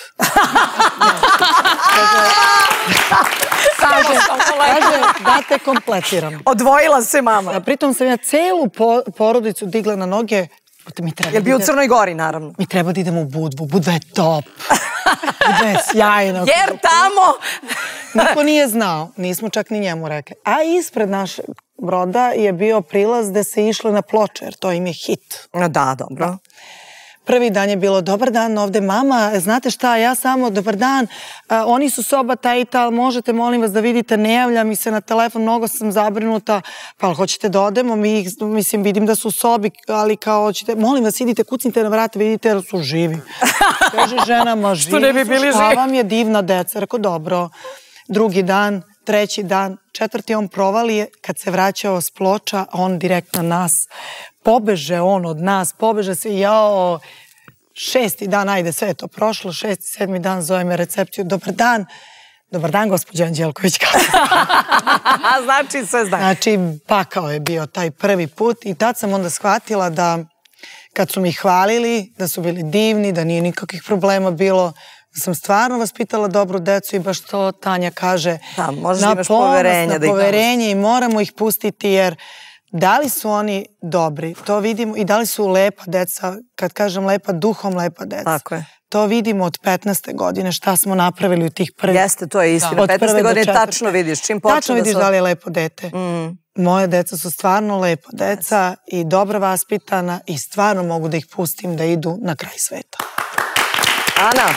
[SPEAKER 4] Kaže, kaže, da te kompletiram.
[SPEAKER 1] Odvojila se mama.
[SPEAKER 4] A pritom sam ja celu porodicu digla na noge.
[SPEAKER 1] Jel bio u Crnoj Gori, naravno?
[SPEAKER 4] Mi treba da idemo u Budvu. Budva je top. Budva je sjajna.
[SPEAKER 1] Jer tamo...
[SPEAKER 4] Niko nije znao. Nismo čak ni njemu rekli. A ispred našeg broda je bio prilaz gde se išlo na Ploče, jer to im je hit.
[SPEAKER 1] Da, dobro.
[SPEAKER 4] Prvi dan je bilo, dobar dan, ovde mama, znate šta, ja samo, dobar dan, oni su soba taj i tal, možete, molim vas da vidite, ne javlja mi se na telefon, mnogo sam zabrinuta, pa ali hoćete da odemo, mi ih, mislim, vidim da su u sobi, ali kao hoćete, molim vas, idite, kucnite na vrata, vidite da su živi. Kaže žena, ma živi su, šta vam je divna deca, rekao, dobro. Drugi dan, treći dan, četvrti on provali je, kad se vraćao s Ploča, on direkt na nas, pobeže on od nas, pobeže se, jao, šesti dan, ajde, sve je to prošlo, šesti, sedmi dan, zove me recepciju, dobar dan, dobar dan, gospođa Anđelković, kako se
[SPEAKER 1] znači sve znam.
[SPEAKER 4] Znači, pakao je bio taj prvi put i tad sam onda shvatila da, kad su mi hvalili, da su bili divni, da nije nikakvih problema bilo, da sam stvarno vaspitala dobru decu i baš to Tanja kaže,
[SPEAKER 1] da, možeš da imaš poverenje,
[SPEAKER 4] na poverenje i moramo ih pustiti jer da li su oni dobri, to vidimo, i da li su lepa deca, kad kažem lepa, duhom lepa deca.
[SPEAKER 1] Tako je.
[SPEAKER 4] To vidimo od petnaeste godine, šta smo napravili u tih prvih.
[SPEAKER 1] Jeste, to je istina. petnaeste godine tačno vidiš, čim počne da
[SPEAKER 4] Tačno vidiš da li je lepo dete. Moje deca su stvarno lepo deca i dobro vaspitana i stvarno mogu da ih pustim da idu na kraj sveta.
[SPEAKER 1] Ana,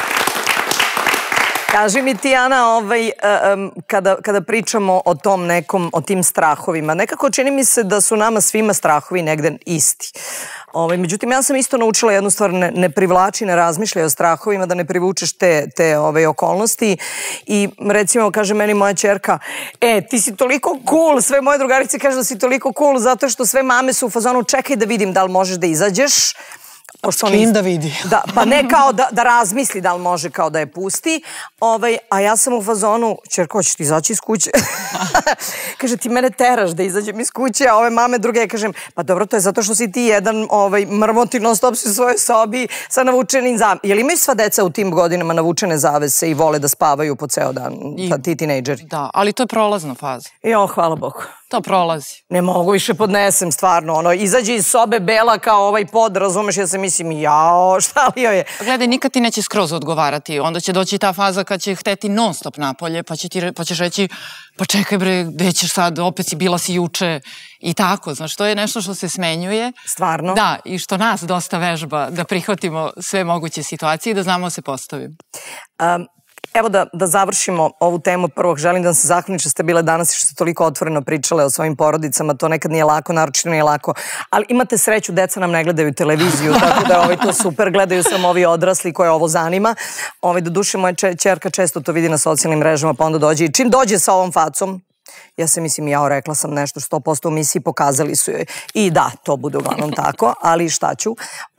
[SPEAKER 1] kaži mi ti, Ana, kada pričamo o tom nekom, o tim strahovima, nekako čini mi se da su nama svima strahovi negde isti. Međutim, ja sam isto naučila jednu stvar, ne privlači, ne razmišljaj o strahovima, da ne privučeš te okolnosti i recimo, kaže meni moja ćerka, e, ti si toliko cool, sve moje drugarice kažu da si toliko cool zato što sve mame su u fazonu čekaj da vidim da li možeš da izađeš.
[SPEAKER 4] S kim da vidi?
[SPEAKER 1] Pa ne kao da razmisli da li može kao da je pusti, a ja sam u fazonu, ćerko, hoćeš ti izaći iz kuće? Kaže, ti mene teraš da izađem iz kuće, a ove mame druge, ja kažem, pa dobro, to je zato što si ti jedan mrmoti non stop si u svojoj sobi sa navučenim zavesama. Jel imaju sva deca u tim godinama navučene zavese i vole da spavaju po ceo dan, ti tinejdžeri?
[SPEAKER 5] Da, ali to je prolazna faza.
[SPEAKER 1] Jo, hvala Bogu.
[SPEAKER 5] To prolazi.
[SPEAKER 1] Ne mogu više podnesem, stvarno, ono, izađe iz sobe bela kao ovaj pod, razumeš, ja se mislim, jao, šta li joj je?
[SPEAKER 5] Gledaj, nikad ti neće skroz odgovarati, onda će doći ta faza kad će hteti non stop napolje, pa ćeš reći, pa čekaj bre, gde ćeš sad, opet si bila si juče i tako, znaš, to je nešto što se smenjuje.
[SPEAKER 1] Stvarno?
[SPEAKER 5] Da, i što nas dosta vežba da prihvatimo sve moguće situacije i da znamo da se postavimo.
[SPEAKER 1] Evo da završimo ovu temu. Prvo, želim da vam se zahvalim što ste bile danas i što ste toliko otvoreno pričale o svojim porodicama. To nekad nije lako, naročito nije lako. Ali imate sreću, deca nam ne gledaju televiziju, tako da je to super. Gledaju samo ovi odrasli koje ovo zanima. Doduše, moja ćerka često to vidi na socijalnim mrežama, pa onda dođe. I čim dođe sa ovom facom, ja se mislim, jao, rekla sam nešto, sto posto u misiji, pokazali su joj. I da, to bude uglavnom tako, ali šta ću.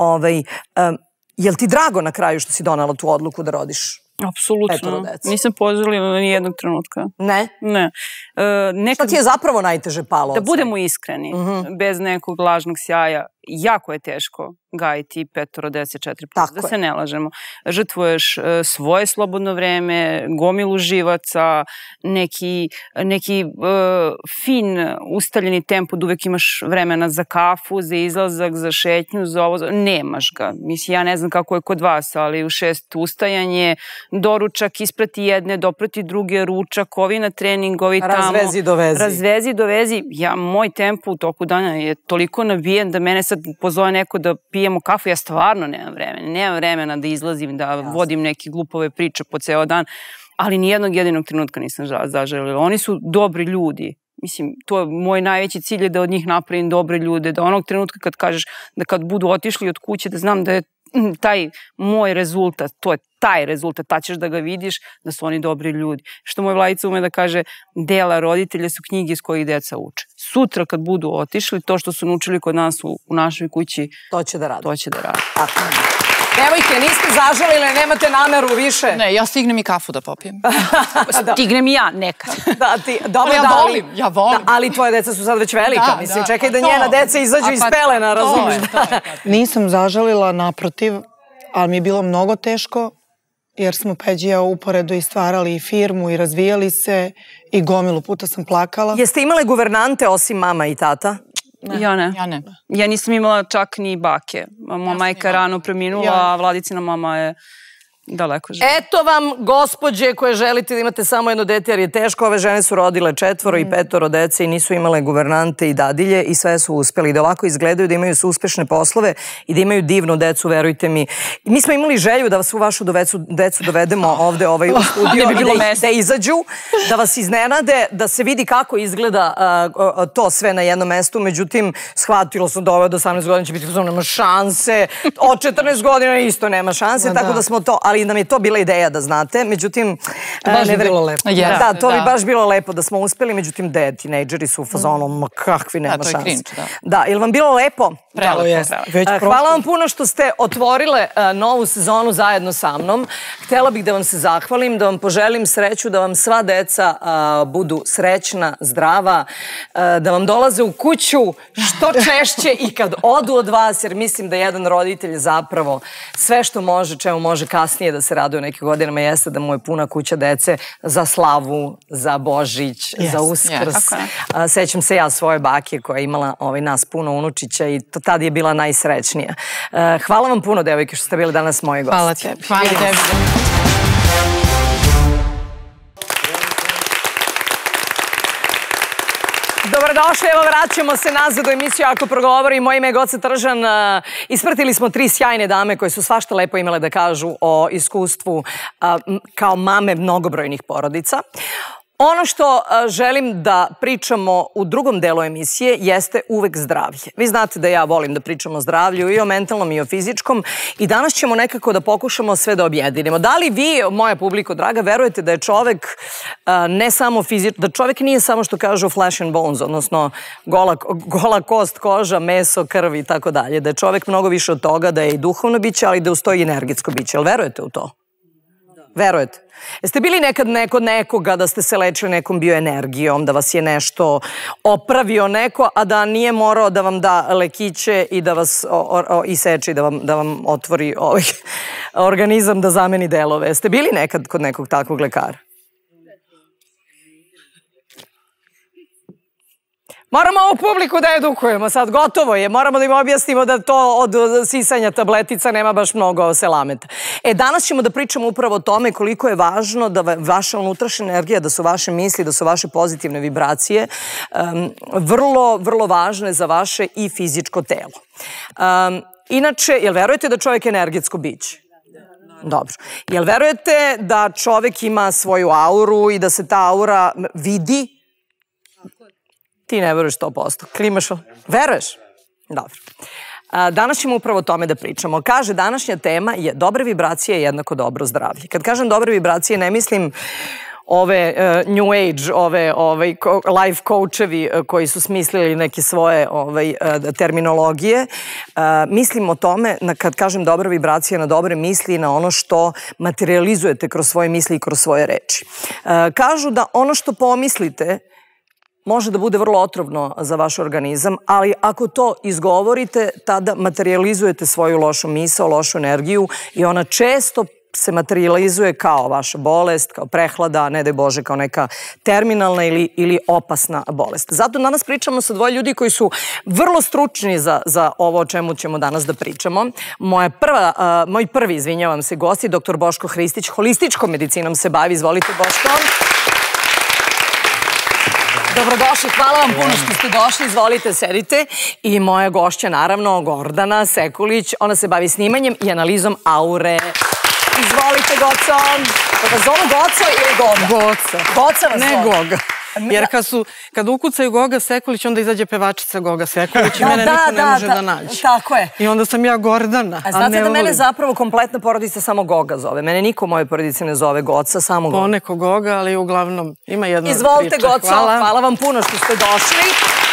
[SPEAKER 1] Jel ti drago na kraju što si donala tu odluku da rodiš?
[SPEAKER 3] Apsolutno. Nisam poželila ni jednog trenutka.
[SPEAKER 1] Ne?
[SPEAKER 3] Ne.
[SPEAKER 1] Šta ti je zapravo najteže palo?
[SPEAKER 3] Da budemo iskreni, bez nekog lažnog sjaja. jako je teško gajiti petoro, deset, četiri puta, da se ne lažemo. Žrtvuješ svoje slobodno vreme, gomilu živaca, neki, neki uh, fin ustaljeni tempo da uvek imaš vremena za kafu, za izlazak, za šetnju, za ovo, nemaš ga. Mislim, ja ne znam kako je kod vas, ali u šest ustajanje, doručak, isprati jedne, doprati druge, ručak, ovi na trening, ovi tamo.
[SPEAKER 1] Razvezi, dovezi.
[SPEAKER 3] Razvezi, dovezi. Ja, moj tempo u toku dana je toliko nabijen da mene sad pozove neko da pijemo kafu, ja stvarno nemam vremena. Nemam vremena da izlazim, da vodim neke glupove priče po ceo dan, ali nijednog jedinog trenutka nisam zaželila. Oni su dobri ljudi. Mislim, to je moj najveći cilj je da od njih napravim dobre ljude, da onog trenutka kad kažeš da kad budu otišli od kuće, da znam da je taj moj rezultat, to je taj rezultat, ta ćeš da ga vidiš, da su oni dobri ljudi. Što moj Vladica ume da kaže, dela roditelja su knjige iz kojih deca uče. Sutra kad budu otišli, to što su naučili kod nas u, u našoj kući,
[SPEAKER 1] to će da radi.
[SPEAKER 3] To će da radi.
[SPEAKER 1] Devojke, niste zažalile, nemate nameru više?
[SPEAKER 5] Ne, ja stignem i kafu da popijem.
[SPEAKER 3] Stignem i ja, nekad.
[SPEAKER 1] Da, ti, dobro,
[SPEAKER 5] ja volim, ja volim.
[SPEAKER 1] Da, ali tvoje deca su sad već velika, mislim, čekaj da njena deca izađu iz pelena, razumiješ?
[SPEAKER 4] Nisam zažalila, naprotiv, ali mi je bilo mnogo teško, jer smo Peđi i ja uporedo i stvarali i firmu i razvijali se i gomilu puta sam plakala.
[SPEAKER 1] Jeste imale guvernante osim mama i tata?
[SPEAKER 3] Ja ne.
[SPEAKER 5] Ja ne.
[SPEAKER 3] Ja nisam imala čak ni bake. Moja majka je rano preminula, a Vladicina mama je daleko živa.
[SPEAKER 1] Eto vam, gospođe koje želite da imate samo jedno dete, jer je teško. Ove žene su rodile četvoro i petoro dece i nisu imale guvernante i dadilje i sve su uspeli. Da ovako izgledaju, da imaju su uspešne poslove i da imaju divnu decu, verujte mi. Mi smo imali želju da svu vašu decu dovedemo ovde u studio i da izađu, da vas iznenade, da se vidi kako izgleda to sve na jednom mestu. Međutim, shvatilo sam da ove od osamnaest godina će biti, nema šanse, od četrnaest godina isto nema šanse, tako da smo to, ali nam je to bila ideja da znate, međutim...
[SPEAKER 4] Baš bi bilo lepo.
[SPEAKER 1] Da, to bi baš bilo lepo da smo uspeli, međutim, de, tinejdžeri su u fazonu, ma kakvi, nema šanse. Da, to je cringe, da. Da, je li vam bilo lepo?
[SPEAKER 5] Prelepo.
[SPEAKER 1] Hvala vam puno što ste otvorile novu sezonu zajedno sa mnom. Htela bih da vam se zahvalim, da vam poželim sreću, da vam sva deca budu srećna, zdrava, da vam dolaze u kuću što češće i kad odu od vas, jer mislim da jedan roditelj zapravo sve što može, čemu može kasnije da se raduje u nekim godinama, jeste da mu je puna kuća dece za slavu, za Božić, za Uskrs. Sećam se ja svoje bake koja je imala nas puno unučića i tad je bila najsrećnija. Hvala vam puno, devojke, što ste bili danas moji gosti.
[SPEAKER 4] Hvala tebi.
[SPEAKER 5] Hvala tebi.
[SPEAKER 1] Dobrodošli, evo vraćamo se nazad u emisiju Ako progovori. Moje ime je Goca Tržan. Ispratili smo tri sjajne dame koje su svašta lepo imale da kažu o iskustvu kao mame mnogobrojnih porodica. Ono što želim da pričamo u drugom delu emisije jeste uvek zdravlje. Vi znate da ja volim da pričam o zdravlju i o mentalnom i o fizičkom i danas ćemo nekako da pokušamo sve da objedinimo. Da li vi, moja publiko draga, verujete da je čovek ne samo fizički, da čovek nije samo što kažu flesh and bones, odnosno gola kost, koža, meso, krv i tako dalje, da je čovek mnogo više od toga, da je i duhovno biće, ali da ustoji i energetsko biće. Jel verujete u to? Verujete? Jeste bili nekad neko nekoga da ste se lečili nekom bioenergijom, da vas je nešto opravio neko, a da nije morao da vam da lekiće i da vas iseče i da vam otvori organizam da zameni delove? Jeste bili nekad kod nekog takvog lekara? Moramo ovu publiku da edukujemo, sad gotovo je, moramo da im objasnimo da to od sisanja tabletica nema baš mnogo selameta. E, danas ćemo da pričamo upravo o tome koliko je važno da vaša unutrašnja energija, da su vaše misli, da su vaše pozitivne vibracije vrlo, vrlo važne za vaše i fizičko telo. Inače, jel verujete da čovjek je energetsko biće? Dobro. Jel verujete da čovjek ima svoju auru i da se ta aura vidi? Ti ne veruješ sto posto. Klimaš o... Veruješ? Dobro. Danas ćemo upravo o tome da pričamo. Kaže, današnja tema je dobre vibracije jednako dobro zdravlje. Kad kažem dobre vibracije, ne mislim ove new age, ove life coachevi koji su smislili neke svoje terminologije. Mislim o tome, kad kažem dobra vibracija, na dobre misli i na ono što materializujete kroz svoje misli i kroz svoje reči. Kažu da ono što pomislite može da bude vrlo otrovno za vaš organizam, ali ako to izgovorite, tada materializujete svoju lošu misao, lošu energiju i ona često se materializuje kao vaša bolest, kao prehlada, ne daj Bože, kao neka terminalna ili, ili opasna bolest. Zato danas pričamo sa dvoje ljudi koji su vrlo stručni za, za ovo o čemu ćemo danas da pričamo. Moja prva, uh, moj prvi, izvinjavam se, gost je doktor Boško Hristić, holističkom medicinom se bavi. Izvolite, Boško. Dobrodošli, hvala vam puno što ste došli, izvolite, sedite. I moja gošća, naravno, Gordana Sekulić, ona se bavi snimanjem i analizom aure. Izvolite, Goco. Da vas zovu Goco ili Goga?
[SPEAKER 4] Goca.
[SPEAKER 1] Goca vas
[SPEAKER 4] ne Goga. Jer kad, su, kad ukucaju Goga Sekulić, onda izađe pevačica Goga Sekulić i mene
[SPEAKER 1] da,
[SPEAKER 4] niko
[SPEAKER 1] da,
[SPEAKER 4] ne može
[SPEAKER 1] da,
[SPEAKER 4] da nađe.
[SPEAKER 1] Tako je.
[SPEAKER 4] I onda sam ja Gordana.
[SPEAKER 1] A znate da mene zapravo kompletna porodica samo Goga zove. Mene niko u mojoj porodici ne zove Goca, samo Goga.
[SPEAKER 4] Poneko Goga, ali uglavnom ima jedna priča.
[SPEAKER 1] Izvolite, Goco. Hvala. Hvala vam puno što ste došli.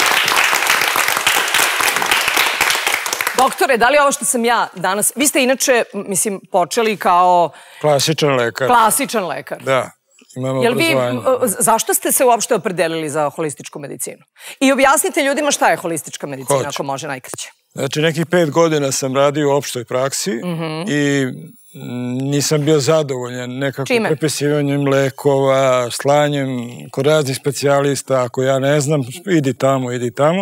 [SPEAKER 1] Doktore, da li ovo što sam ja danas... Vi ste inače, mislim, počeli kao...
[SPEAKER 6] Klasičan lekar.
[SPEAKER 1] Klasičan lekar.
[SPEAKER 6] Da, imam obrazovanje.
[SPEAKER 1] Zašto ste se uopšte opredelili za holističku medicinu? I objasnite ljudima šta je holistička medicina, ako može najkraće.
[SPEAKER 6] Znači, nekih pet godina sam radio u opštoj praksi i nisam bio zadovoljan nekako prepisivanjem lekova, slanjem kod raznih specijalista. Ako ja ne znam, idi tamo, idi tamo.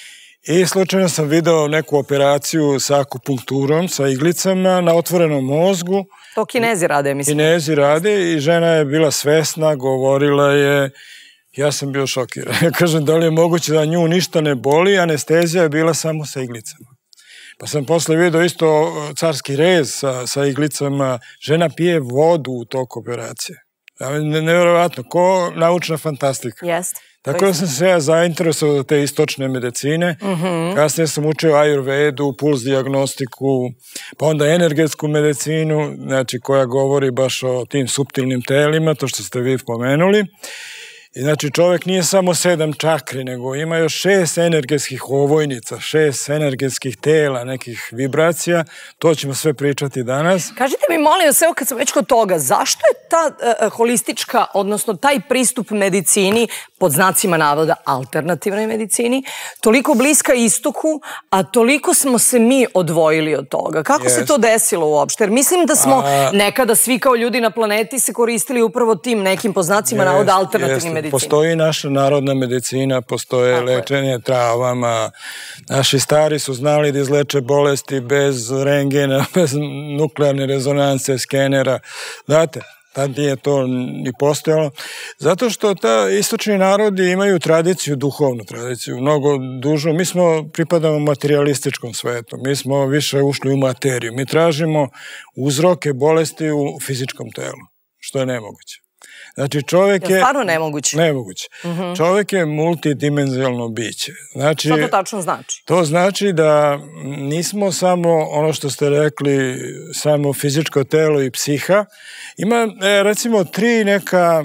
[SPEAKER 6] I slučajno sam video neku operaciju sa akupunkturom, sa iglicama na otvorenom mozgu.
[SPEAKER 1] To Kinezi rade, mislim.
[SPEAKER 6] Kinezi rade i žena je bila svesna, govorila je, ja sam bio šokiran. Ja kažem, da li je moguće da nju ništa ne boli, anestezija je bila samo sa iglicama. Pa sam posle video isto carski rez sa, sa iglicama, žena pije vodu u toku operacije. Nevjerovatno, ko naučna fantastika.
[SPEAKER 1] Jeste.
[SPEAKER 6] Tako da sam se ja zainteresovao za te istočne medicine. Kasnije sam učio ajurvedu, puls dijagnostiku, pa onda energetsku medicinu, znači koja govori baš o tim suptilnim telima, to što ste vi pomenuli. I znači čovjek nije samo sedam čakri, nego ima još šest energetskih ovojnica, šest energetskih tela, nekih vibracija. To ćemo sve pričati danas.
[SPEAKER 1] Kažite mi, molim vas, evo kad sam već kod toga, zašto je ta uh, holistička, odnosno taj pristup medicini, pod znacima navoda alternativnoj medicini, toliko bliska istoku, a toliko smo se mi odvojili od toga? Kako yes. se to desilo uopšte? Jer mislim da smo a... nekada svi kao ljudi na planeti se koristili upravo tim nekim pod znacima yes, navoda alternativnim medicinom.
[SPEAKER 6] Postoji naša narodna medicina, postoje tako lečenje je. Travama. Naši stari su znali da izleče bolesti bez rengena, bez nuklearne rezonance, skenera. Znate, tad nije to ni postojalo. Zato što ta istočni narodi imaju tradiciju, duhovnu tradiciju, mnogo dužu. Mi smo pripadamo materialističkom svetu. Mi smo više ušli u materiju. Mi tražimo uzroke bolesti u fizičkom telu, što je nemoguće. Znači čovjek je...
[SPEAKER 1] Je stvarno nemoguće?
[SPEAKER 6] Nemoguće. Čovjek je multidimenzionalno biće. Znači,
[SPEAKER 1] što to tačno znači?
[SPEAKER 6] To znači da nismo samo ono što ste rekli, samo fizičko telo i psiha. Ima recimo tri neka,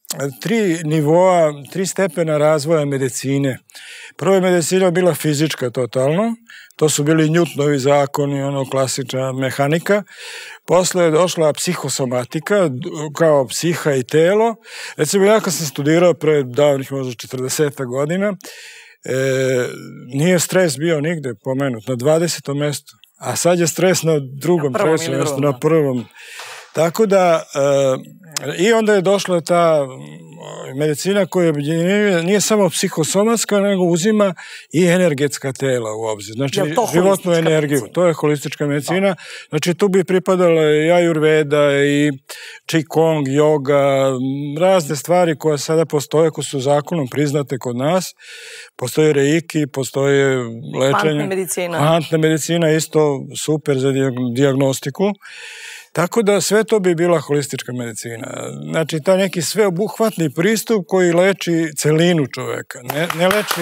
[SPEAKER 6] tri nivoa, tri stepena razvoja medicine. Prvo je medicina bila fizička totalno. To su bili Newtonovi zakoni, ono klasična mehanika. Posle je došla psihosomatika, kao psiha i telo. Recimo, ja kad sam studirao pre davnih možda četrdeset godina, e, nije stres bio nigde pomenut, na dvadesetom mestu. A sad je stres na drugom, na trećem mestu, na prvom. Tako da, e, i onda je došla ta medicina koja nije samo psihosomatska, nego uzima i energetska tela u obzir. Znači, životnu energiju. To je holistička medicina. Znači, tu bi pripadala i ajurveda, i qigong, yoga, razne stvari koje sada postoje, koje su zakonom priznate kod nas. Postoje reiki, postoje lečenje.
[SPEAKER 1] Kvantna medicina.
[SPEAKER 6] Kvantna medicina, isto super za dijagnostiku. Tako da sve to bi bila holistička medicina. Znači, taj neki sveobuhvatni pristup koji leči celinu čoveka. Ne, ne leči...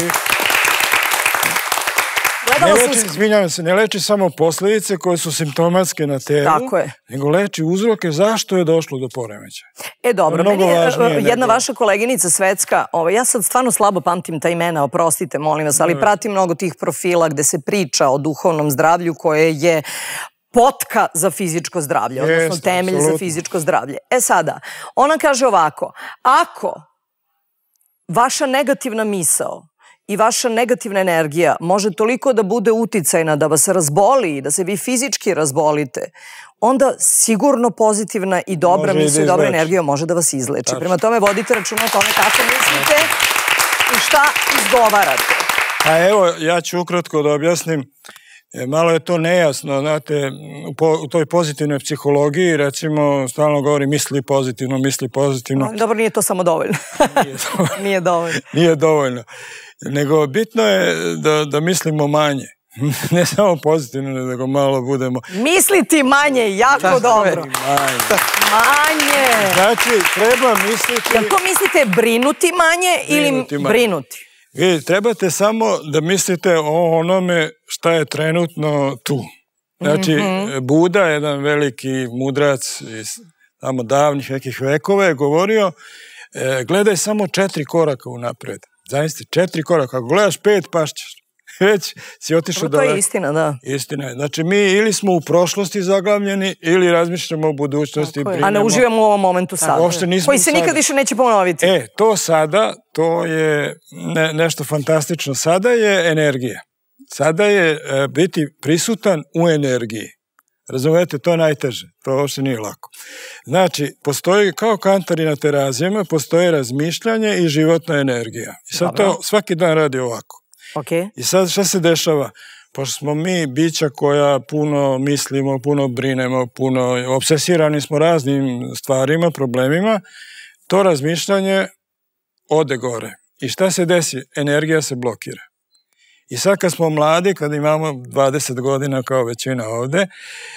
[SPEAKER 6] Ne leči, izvinjavam se, ne leči samo posljedice koje su simptomatske na telu,
[SPEAKER 1] tako je,
[SPEAKER 6] nego leči uzroke zašto je došlo do poremećaja.
[SPEAKER 1] E dobro, meni je jedna vaša koleginica svetska, ja sad stvarno slabo pamtim ta imena, oprostite, molim vas, ali pratim mnogo tih profila gde se priča o duhovnom zdravlju koje je potka za fizičko zdravlje, odnosno temelj za fizičko zdravlje. E sada, ona kaže ovako, ako vaša negativna misao i vaša negativna energija može toliko da bude uticajna, da vas razboli, da se vi fizički razbolite, onda sigurno pozitivna i dobra misao i dobra energija može da vas izleči. Prema tome vodite računa o tome kako mislite i šta izgovarate.
[SPEAKER 6] A evo, ja ću ukratko da objasnim. Malo je to nejasno, znate, u toj pozitivnoj psihologiji, recimo, stalno govori misli pozitivno, misli pozitivno.
[SPEAKER 1] Dobro, nije to samo dovoljno. Nije dovoljno.
[SPEAKER 6] Nije dovoljno. Nego bitno je da mislimo manje. Ne samo pozitivno, nego malo budemo...
[SPEAKER 1] Misliti manje, jako dobro. Manje.
[SPEAKER 6] Znači, treba misliti...
[SPEAKER 1] Jel to mislite brinuti manje ili brinuti?
[SPEAKER 6] Vi trebate samo da mislite o onome šta je trenutno tu. Znači, Buda, jedan veliki mudrac iz tamo davnih nekih vekova, je govorio gledaj samo četiri koraka unapred. Zavisite, četiri koraka. Ako gledaš pet, pašćeš. Već si otišao daleko.
[SPEAKER 1] To je istina, da.
[SPEAKER 6] Istina je. Znači, mi ili smo u prošlosti zaglavljeni, ili razmišljamo o budućnosti.
[SPEAKER 1] A ne uživamo u ovom momentu sada. Koji se nikad više neće ponoviti.
[SPEAKER 6] E, to sada, to je nešto fantastično. Sada je energija. Sada je biti prisutan u energiji. Razumete, to je najteže. To uopšte nije lako. Znači, postoji, kao kantari na terazijama, postoje razmišljanje i životna energija. I sad to svaki dan radi ovako. I sad šta se dešava? Pošto smo mi bića koja puno mislimo, puno brinemo, puno obsesirani smo raznim stvarima, problemima, to razmišljanje ode gore. I šta se desi? Energija se blokira. I sad kad smo mladi, kad imamo dvadeset godina kao većina ovde,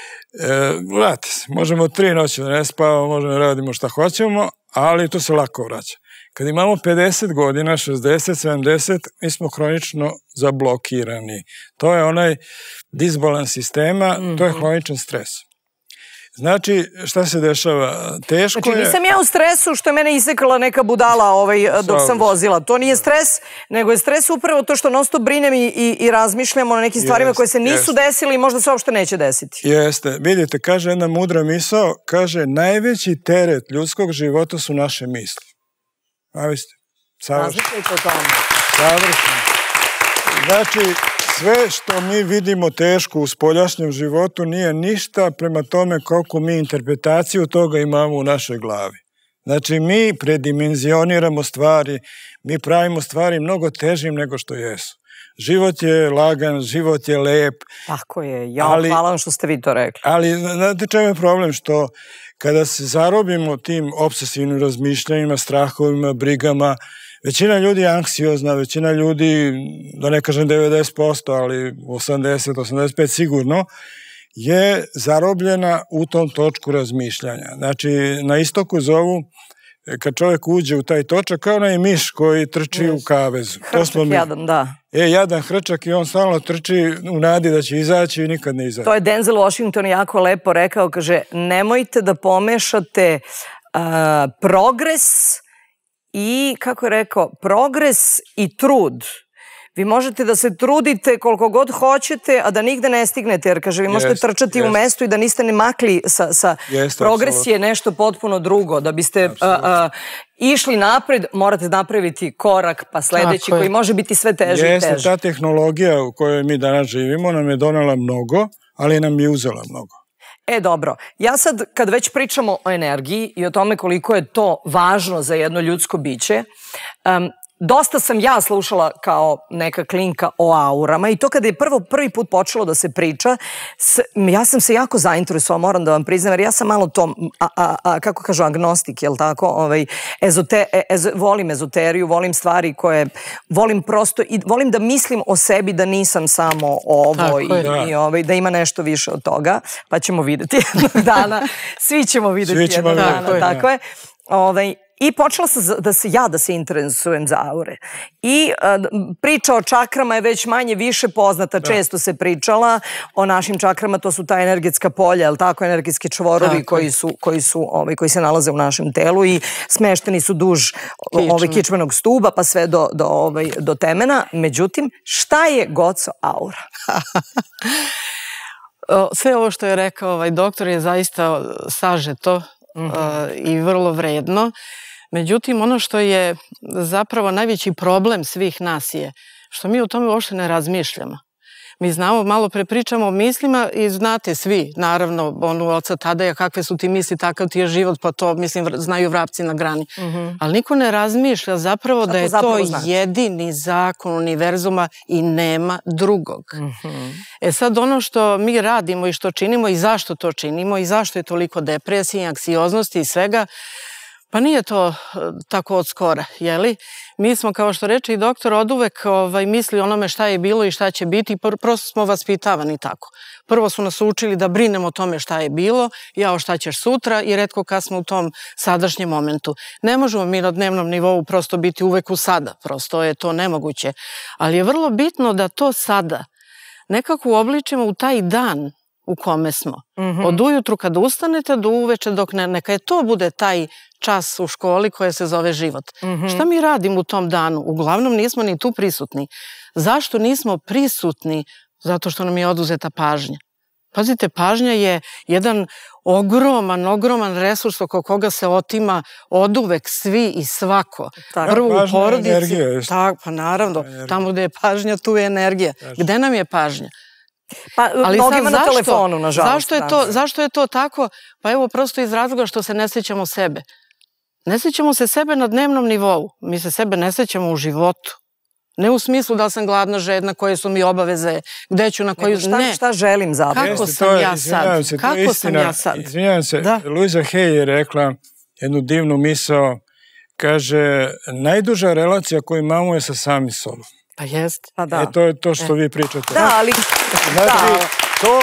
[SPEAKER 6] vrati se, možemo tri noći da ne spavamo, možemo da radimo šta hoćemo, ali to se lako vraća. Kad imamo pedeset godina, šezdeset, sedamdeset, mi smo hronično zablokirani. To je onaj disbalans sistema, to je hroničan stres. Znači, šta se dešava? Teško je...
[SPEAKER 1] Znači, nisam ja u stresu što je mene isekala neka budala dok sam vozila. To nije stres, nego je stres upravo to što non stop brinem i razmišljamo o nekim stvarima koje se nisu desili i možda se uopšte neće desiti.
[SPEAKER 6] Jeste. Vidite, kaže jedna mudra misao, kaže, najveći teret ljudskog života su naše misli. Zaviste.
[SPEAKER 1] Različite o tome.
[SPEAKER 6] Savršeno. Znači, sve što mi vidimo teško u spoljašnjem životu nije ništa prema tome koliko mi interpretaciju toga imamo u našoj glavi. Znači, mi predimenzioniramo stvari, mi pravimo stvari mnogo težim nego što jesu. Život je lagan, život je lep.
[SPEAKER 1] Tako je, ja hvala vam što ste vi to rekli.
[SPEAKER 6] Ali, znate čemu je problem? Što kada se zarobimo tim obsesivnim razmišljanjima, strahovima, brigama, većina ljudi je anksiozna, većina ljudi, da ne kažem devedeset posto, ali osamdeset do osamdeset pet sigurno, je zarobljena u tom točku razmišljanja. Znači, na istoku zovu, kad čovjek uđe u taj točak, kao onaj miš koji trči u kavezu.
[SPEAKER 1] Hrčak jadan, da.
[SPEAKER 6] E, jadan hrčak i on stalno trči u nadi da će izaći i nikad ne izaći.
[SPEAKER 1] To je Denzel Washington jako lepo rekao, kaže, nemojte da pomešate progres i, kako je rekao, progres i trud. Vi možete da se trudite koliko god hoćete, a da nigde ne stignete, jer kaže, vi možete trčati u mestu i da niste ni makli sa... Progres je nešto potpuno drugo. Da biste išli napred, morate napraviti korak, pa sledeći, koji može biti sve teže i teže.
[SPEAKER 6] Jeste, ta tehnologija u kojoj mi danas živimo nam je donela mnogo, ali nam je uzela mnogo.
[SPEAKER 1] E, dobro. Ja sad, kad već pričamo o energiji i o tome koliko je to važno za jedno ljudsko biće, dosta sam ja slušala kao neka klinka o aurama i to kada je prvi put počelo da se priča, ja sam se jako zainteresovala, moram da vam priznam, jer ja sam malo to, kako kažu, agnostik, jel tako? Volim ezoteriju, volim stvari koje, volim prosto, i volim da mislim o sebi da nisam samo ovo i da ima nešto više od toga, pa ćemo videti jednog dana, svi ćemo videti jednog dana, tako je. I počela sam ja da se interesujem za aure. I priča o čakrama je već manje više poznata, često se pričala o našim čakrama, to su ta energetska polja, ili tako, energetski čvorovi koji se nalaze u našem telu i smešteni su duž kičmenog stuba pa sve do temena. Međutim, šta je Goco aura?
[SPEAKER 5] Sve ovo što je rekao ovaj doktor je zaista sažeto i vrlo vredno. Međutim, ono što je zapravo najveći problem svih nas je što mi o tome uopšte ne razmišljamo. Mi znamo, malo prepričamo o mislima i znate svi, naravno, onu oca Tadeja, kakve su ti misli, takav ti je život, pa to, mislim, znaju vrapci na grani. Ali niko ne razmišlja zapravo da je to jedini zakon univerzuma i nema drugog. E sad, ono što mi radimo i što činimo i zašto to činimo i zašto je toliko depresije, anksioznosti i svega, pa nije to tako od skora, jeli? Mi smo, kao što reče i doktor, od uvek misli onome šta je bilo i šta će biti, prosto smo vaspitavani tako. Prvo su nas učili da brinemo o tome šta je bilo, jao šta ćeš sutra i retko kad smo u tom sadašnjem momentu. Ne možemo mi na dnevnom nivou prosto biti uvek u sada, prosto je to nemoguće. Ali je vrlo bitno da to sada nekako uobličimo u taj dan u kome smo. Od ujutru kad ustanete do uveče dok ne, neka je to bude taj čas u školi koje se zove život. Šta mi radimo u tom danu? Uglavnom nismo ni tu prisutni. Zašto nismo prisutni? Zato što nam je oduzeta pažnja. Pazite, pažnja je jedan ogroman, ogroman resurs oko koga se otima oduvek svi i svako. Prvo u porodici. Pa naravno, tamo gde je pažnja, tu je energija. Gde nam je pažnja?
[SPEAKER 1] Pa mnogima na telefonu, nažalost.
[SPEAKER 5] Zašto je to tako? Pa evo, prosto iz razloga što se ne sjećamo sebe. Ne sjećamo se sebe na dnevnom nivou. Mi se sebe ne sjećamo u životu. Ne u smislu da sam gladna, žedna, koje su mi obaveze, gde ću, na koju... Ne.
[SPEAKER 1] Šta želim zapravo?
[SPEAKER 5] Kako sam ja sad? Kako sam ja sad?
[SPEAKER 6] Izvinjavam se, Louisa Hay je rekla jednu divnu misao, kaže, najduža relacija koju imamo je sa sami sobom.
[SPEAKER 5] Pa jest.
[SPEAKER 6] E, to je to što vi pričate.
[SPEAKER 1] Da, ali...
[SPEAKER 6] Znači, to...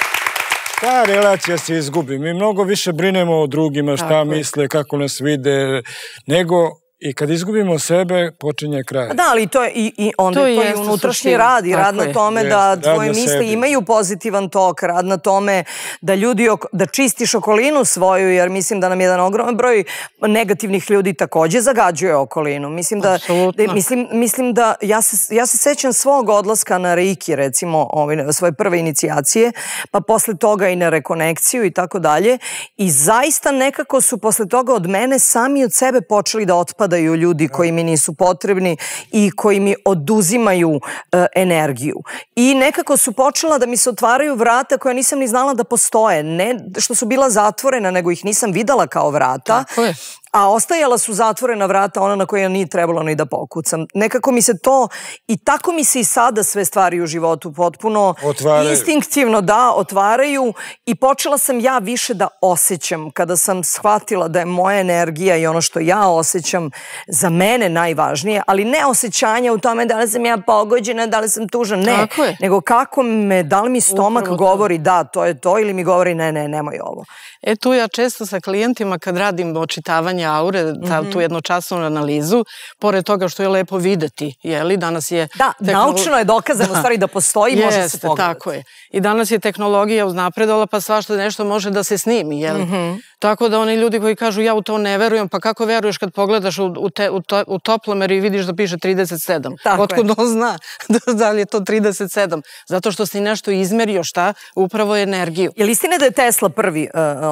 [SPEAKER 6] Ta relacija se izgubi. Mi mnogo više brinemo o drugima, šta misle, kako nas vide, nego i kad izgubimo sebe, počinje kraj.
[SPEAKER 1] Da, ali to je i onda je to i unutrašnji rad i rad na tome da tvoje misli imaju pozitivan tok, rad na tome da ljudi, da čistiš okolinu svoju, jer mislim da nam jedan ogroman broj negativnih ljudi takođe zagađuje okolinu. Mislim da, mislim da, ja se sećam svog odlaska na Reiki, recimo, svoje prve inicijacije, pa posle toga i na rekonekciju i tako dalje, i zaista nekako su posle toga od mene sami od sebe počeli da otpadaju ljudi koji mi nisu potrebni i koji mi oduzimaju energiju. I nekako su počela da mi se otvaraju vrata koja nisam ni znala da postoje. Ne što su bila zatvorena, nego ih nisam videla kao vrata.
[SPEAKER 5] Tako je.
[SPEAKER 1] A ostajala su zatvorena vrata, ona na koja nije trebalo ni da pokucam. Nekako mi se to, i tako mi se i sada sve stvari u životu potpuno instinktivno da, otvaraju, i počela sam ja više da osjećam kada sam shvatila da je moja energija i ono što ja osjećam za mene najvažnije, ali ne osjećanja u tome da li sam ja pogođena, da li sam tužna, ne, nego kako me, da li mi stomak govori da, to je to, ili mi govori ne, ne, nemoj ovo.
[SPEAKER 5] E tu ja često sa klijentima kad radim očitavanje aure, tu jednočasnu analizu, pored toga što je lepo videti, jeli, danas je...
[SPEAKER 1] Da, naučno je dokazano stvari da postoji, može se pogledati.
[SPEAKER 5] Tako je. I danas je tehnologija uznapredovala, pa svašta nešto može da se snimi, jeli. Tako da oni ljudi koji kažu ja u to ne verujem, pa kako veruješ kad pogledaš u toplomer i vidiš da piše trideset sedam? Otkud on zna da li je to trideset sedam? Zato što si nešto izmerio, šta? Upravo energiju.
[SPEAKER 1] Je li istina da je Tesla prvi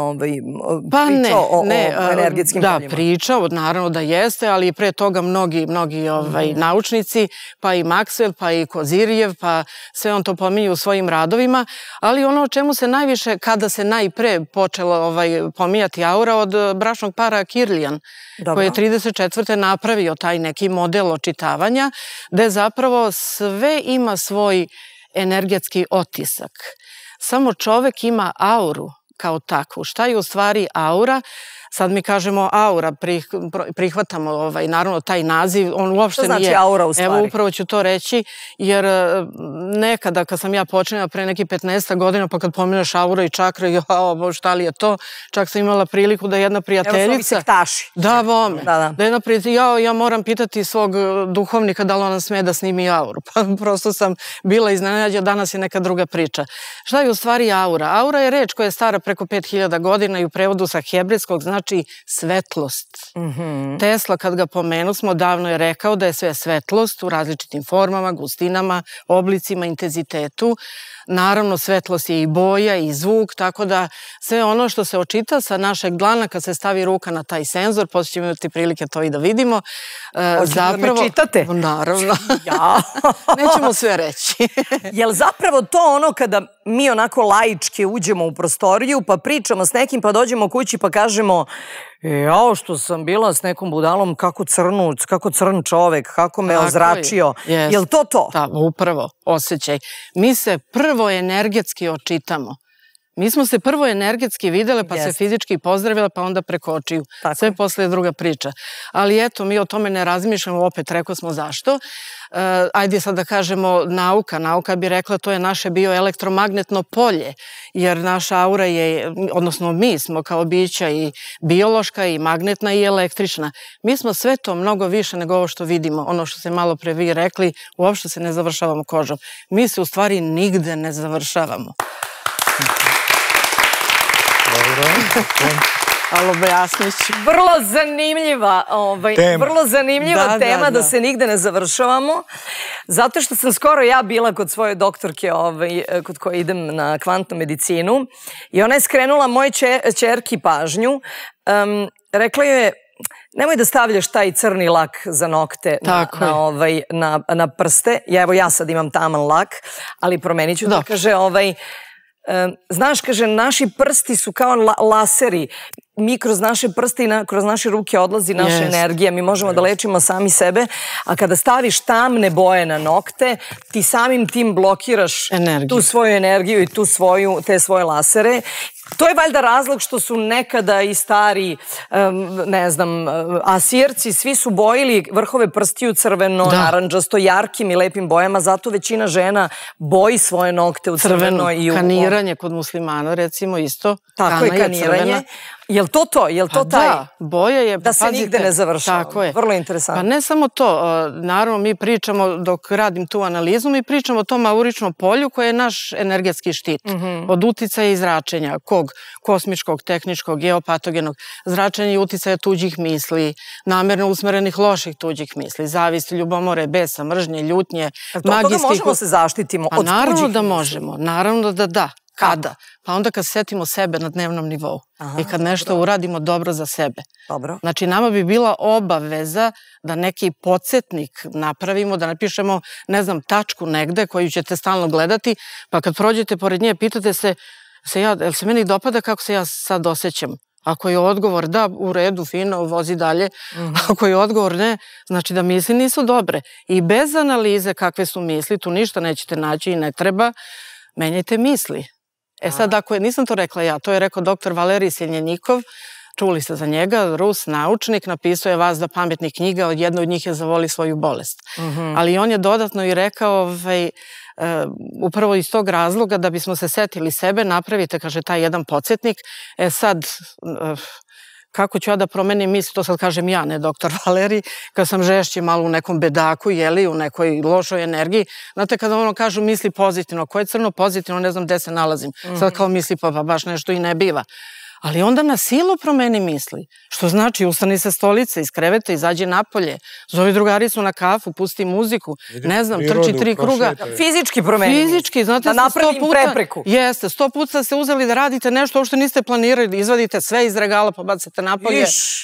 [SPEAKER 1] pričao o energetskim poljima?
[SPEAKER 5] Da, pričao, naravno da jeste, ali i pre toga mnogi, mnogi naučnici, pa i Maxwell, pa i Kozirijev, pa sve on to pominje u svojim radovima, ali ono o čemu se najviše, kada se najpre počelo pominjati aura, od bračnog para Kirlian, koji je trideset četvrte napravio taj neki model očitavanja, gde zapravo sve ima svoj energetski otisak. Samo čovek ima auru kao takvu. Šta je u stvari aura? Sad mi kažemo aura, prihvatamo naravno taj naziv, on uopšte nije...
[SPEAKER 1] Što znači aura u stvari?
[SPEAKER 5] Evo, upravo ću to reći, jer nekada kad sam ja počinjala pre neki petnaest godina, pa kad pominješ aura i čakra, jao, šta li je to, čak sam imala priliku da jedna prijateljica...
[SPEAKER 1] Evo su ovi sektaši.
[SPEAKER 5] Da, bome. Da jedna prijateljica, jao, ja moram pitati svog duhovnika da li ona sme da snimi auru. Pa prosto sam bila iznenađena, danas je neka druga priča. Šta je u stvari aura? Aura je reč koja je stara preko pet hiljada godina i u prevodu sa hebrejskog, znači znači svetlost. Tesla, kad ga pomenu smo, davno je rekao da je sve svetlost u različitim formama, gustinama, oblicima, intenzitetu. Naravno, svetlost je i boja i zvuk, tako da sve ono što se očita sa našeg dlana kad se stavi ruka na taj senzor, poslije ćemo imati prilike to i da vidimo.
[SPEAKER 1] Hoćete da me čitate?
[SPEAKER 5] Naravno.
[SPEAKER 1] Ja.
[SPEAKER 5] Nećemo sve reći.
[SPEAKER 1] Jel zapravo to ono kada mi onako laički uđemo u prostoriju pa pričamo s nekim pa dođemo kući pa kažemo jao što sam bila s nekom budalom, kako crnuc, kako crn čovek, kako me ozračio. Jel to to?
[SPEAKER 5] Da, upravo, osjećaj. Mi se prvo energetski očitamo. Mi smo se prvo energetski videle, pa se fizički pozdravile, pa onda preko očiju. Sve posle je druga priča. Ali eto, mi o tome ne razmišljamo, opet rekao smo zašto. Ajde sad da kažemo nauka. Nauka bi rekla to je naše bioelektromagnetno polje, jer naša aura je, odnosno mi smo kao bića i biološka i magnetna i električna. Mi smo sve to mnogo više nego ovo što vidimo. Ono što ste malo pre vi rekli, uopšte se ne završavamo kožom. Mi se u stvari nigde ne završavamo. Ali objasnit ću.
[SPEAKER 1] Vrlo zanimljiva vrlo zanimljiva tema da se nigde ne završavamo. Zato što sam skoro ja bila kod svoje doktorke kod koje idem na kvantnu medicinu i ona je skrenula moje ćerki pažnju. Rekla je nemoj da stavljaš taj crni lak za nokte na prste. Evo ja sad imam taman lak, ali promenit ću da kaže ovaj znaš, kaže, naši prsti su kao laseri. Mi kroz naše prste i kroz naše ruke odlazi naša energija. Mi možemo da lečimo sami sebe, a kada staviš tamne boje na nokte, ti samim tim blokiraš tu svoju energiju i te svoje lasere. To je valjda razlog što su nekada i stari, ne znam, Asirci, svi su bojili vrhove prstiju crveno, naranđasto, jarkim i lepim bojama, zato većina žena boji svoje nokte u crveno i u...
[SPEAKER 5] Kaniranje kod muslimana, recimo, isto.
[SPEAKER 1] Tako je, kaniranje. Je li to to? Je li to taj?
[SPEAKER 5] Da, boja je...
[SPEAKER 1] Da se nigde ne završava.
[SPEAKER 5] Tako je.
[SPEAKER 1] Vrlo interesantno.
[SPEAKER 5] Pa ne samo to. Naravno, mi pričamo, dok radim tu analizu, mi pričamo o tom auričnom polju koje je naš energetski štit. Od uticaja i zračenja. Kog? Kosmičkog, tehničkog, geopatogenog. Zračenja i uticaja tuđih misli, namerno usmerenih loših tuđih misli, zavist, ljubomore, besa, mržnje, ljutnje, magijskih...
[SPEAKER 1] Od toga možemo se zaštitimo od tuđih misli?
[SPEAKER 5] Naravno da možemo. Naravno da da. Kada? Pa onda kad setimo sebe na dnevnom nivou i kad nešto uradimo dobro za sebe. Znači, nama bi bila obaveza da neki podsjetnik napravimo, da napišemo, ne znam, tačku negde koju ćete stalno gledati, pa kad prođete pored nje, pitate se, jel se meni dopada kako se ja sad osjećam? Ako je odgovor da, u redu, fino, vozi dalje. Ako je odgovor ne, znači da misli nisu dobre. I bez analize kakve su misli, tu ništa nećete naći i ne treba, menjajte misli. E sad, ako je, nisam to rekla ja, to je rekao doktor Valerij Seljenjikov, čuli ste za njega, Rus, naučnik, napisao je vas da pametnih knjiga, od jedne od njih je Zavoli svoju bolest. Ali on je dodatno i rekao, upravo iz tog razloga da bismo se setili sebe, napravite, kaže, taj jedan podsjetnik. E sad, kako ću ja da promenim misli, to sad kažem ja, ne doktor Valerij, kad sam žešće malo u nekom bedaku, jeli, u nekoj lošoj energiji. Znate, kada ono kažu misli pozitivno, ko je crno pozitivno, ne znam gde se nalazim. Sad kao misli, pa baš nešto i ne biva. Ali onda na silu promeni misli. Što znači, ustani sa stolice, iz kreveta, izađi napolje, zovi drugaricu na kafu, pusti muziku, ne znam, trči tri kruga.
[SPEAKER 1] Fizički promeni.
[SPEAKER 5] Fizički, znate,
[SPEAKER 1] da napravim prepreku.
[SPEAKER 5] Jeste, sto puta ste uzeli da radite nešto, uopšte niste planirali, izvadite sve iz regala, pobacite napolje.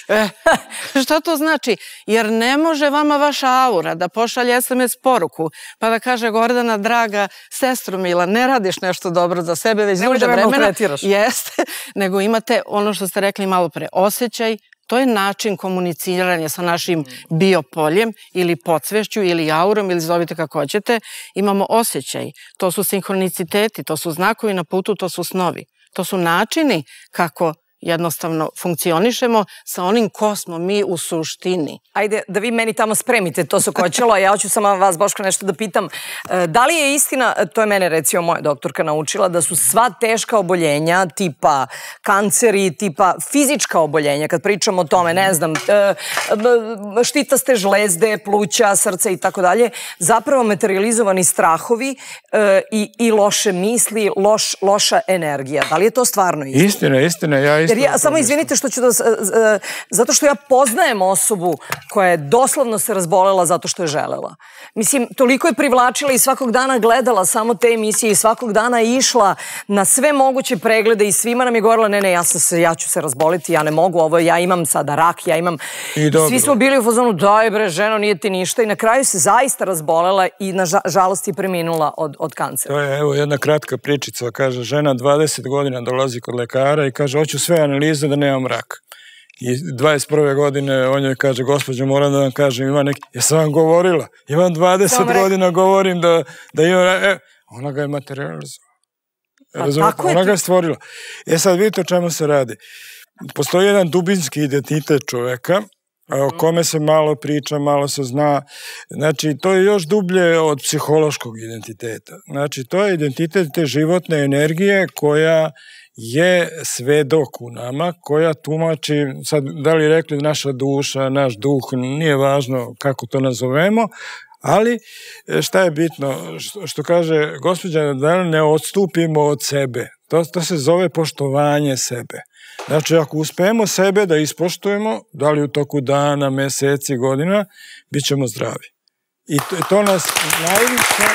[SPEAKER 5] Šta to znači? Jer ne može vama vaša aura da pošalje es em es poruku, pa da kaže, Gordana, draga, sestro mila, ne radiš nešto dobro za sebe, već duže vremena. Jeste, nego imate ono što ste rekli malo pre, osjećaj, to je način komuniciranja sa našim biopoljem ili podsvešću ili aurom ili zovite kako hoćete. Imamo osjećaj, to su sinhroniciteti, to su znakovi na putu, to su snovi. To su načini kako jednostavno funkcionišemo sa onim ko smo mi u suštini.
[SPEAKER 1] Ajde, da vi meni tamo spremite to sokoćelo, a ja hoću samo vas, Boško, nešto da pitam. Da li je istina, to je mene recimo moja doktorka naučila, da su sva teška oboljenja, tipa kanceri, tipa fizička oboljenja, kad pričamo o tome, ne znam, štitaste žlezde, pluća, srca i tako dalje, zapravo materializovani strahovi i loše misli, loša energija. Da li je to stvarno istina?
[SPEAKER 6] Istina, istina. Ja isto...
[SPEAKER 1] Jer ja, samo izvinite što ću da... Zato što ja poznajem osobu koja je doslovno se razbolela zato što je želela. Mislim, toliko je privlačila i svakog dana gledala samo te emisije i svakog dana je išla na sve moguće preglede i svima nam je govorila, ne, ne, ja, se, ja ću se razboliti, ja ne mogu ovo, ja imam sada rak, ja imam... I svi smo bili u fazonu, daj bre, ženo, nije ti ništa i na kraju se zaista razbolela i na žalost je preminula od, od kancera.
[SPEAKER 6] To je, evo, jedna kratka pričica, kaže, žena dvadeset godina dolazi kod lekara i kaže, hoću sve analize da nemam rak. I dvadeset prve godine on joj kaže, gospođo, moram da vam kažem, ima neki, ja sam vam govorila, imam dvadeset godina govorim da, da imam rak, e, ona ga je materializovala. Razumete, ona ga je stvorila. E sad vidite o čemu se radi. Postoji jedan dubinski identitet čoveka, o kome se malo priča, malo se zna. Znači, to je još dublje od psihološkog identiteta. Znači, to je identitet te životne energije koja je svedok u nama, koja tumači, sad da li rekli naša duša, naš duh, nije važno kako to nazovemo, ali šta je bitno, što, što kaže gospođa, da ne odstupimo od sebe. To, to se zove poštovanje sebe. Znači, ako uspemo sebe da ispoštujemo, da li u toku dana, meseci, godina, bit ćemo zdravi. I to, to nas najviše...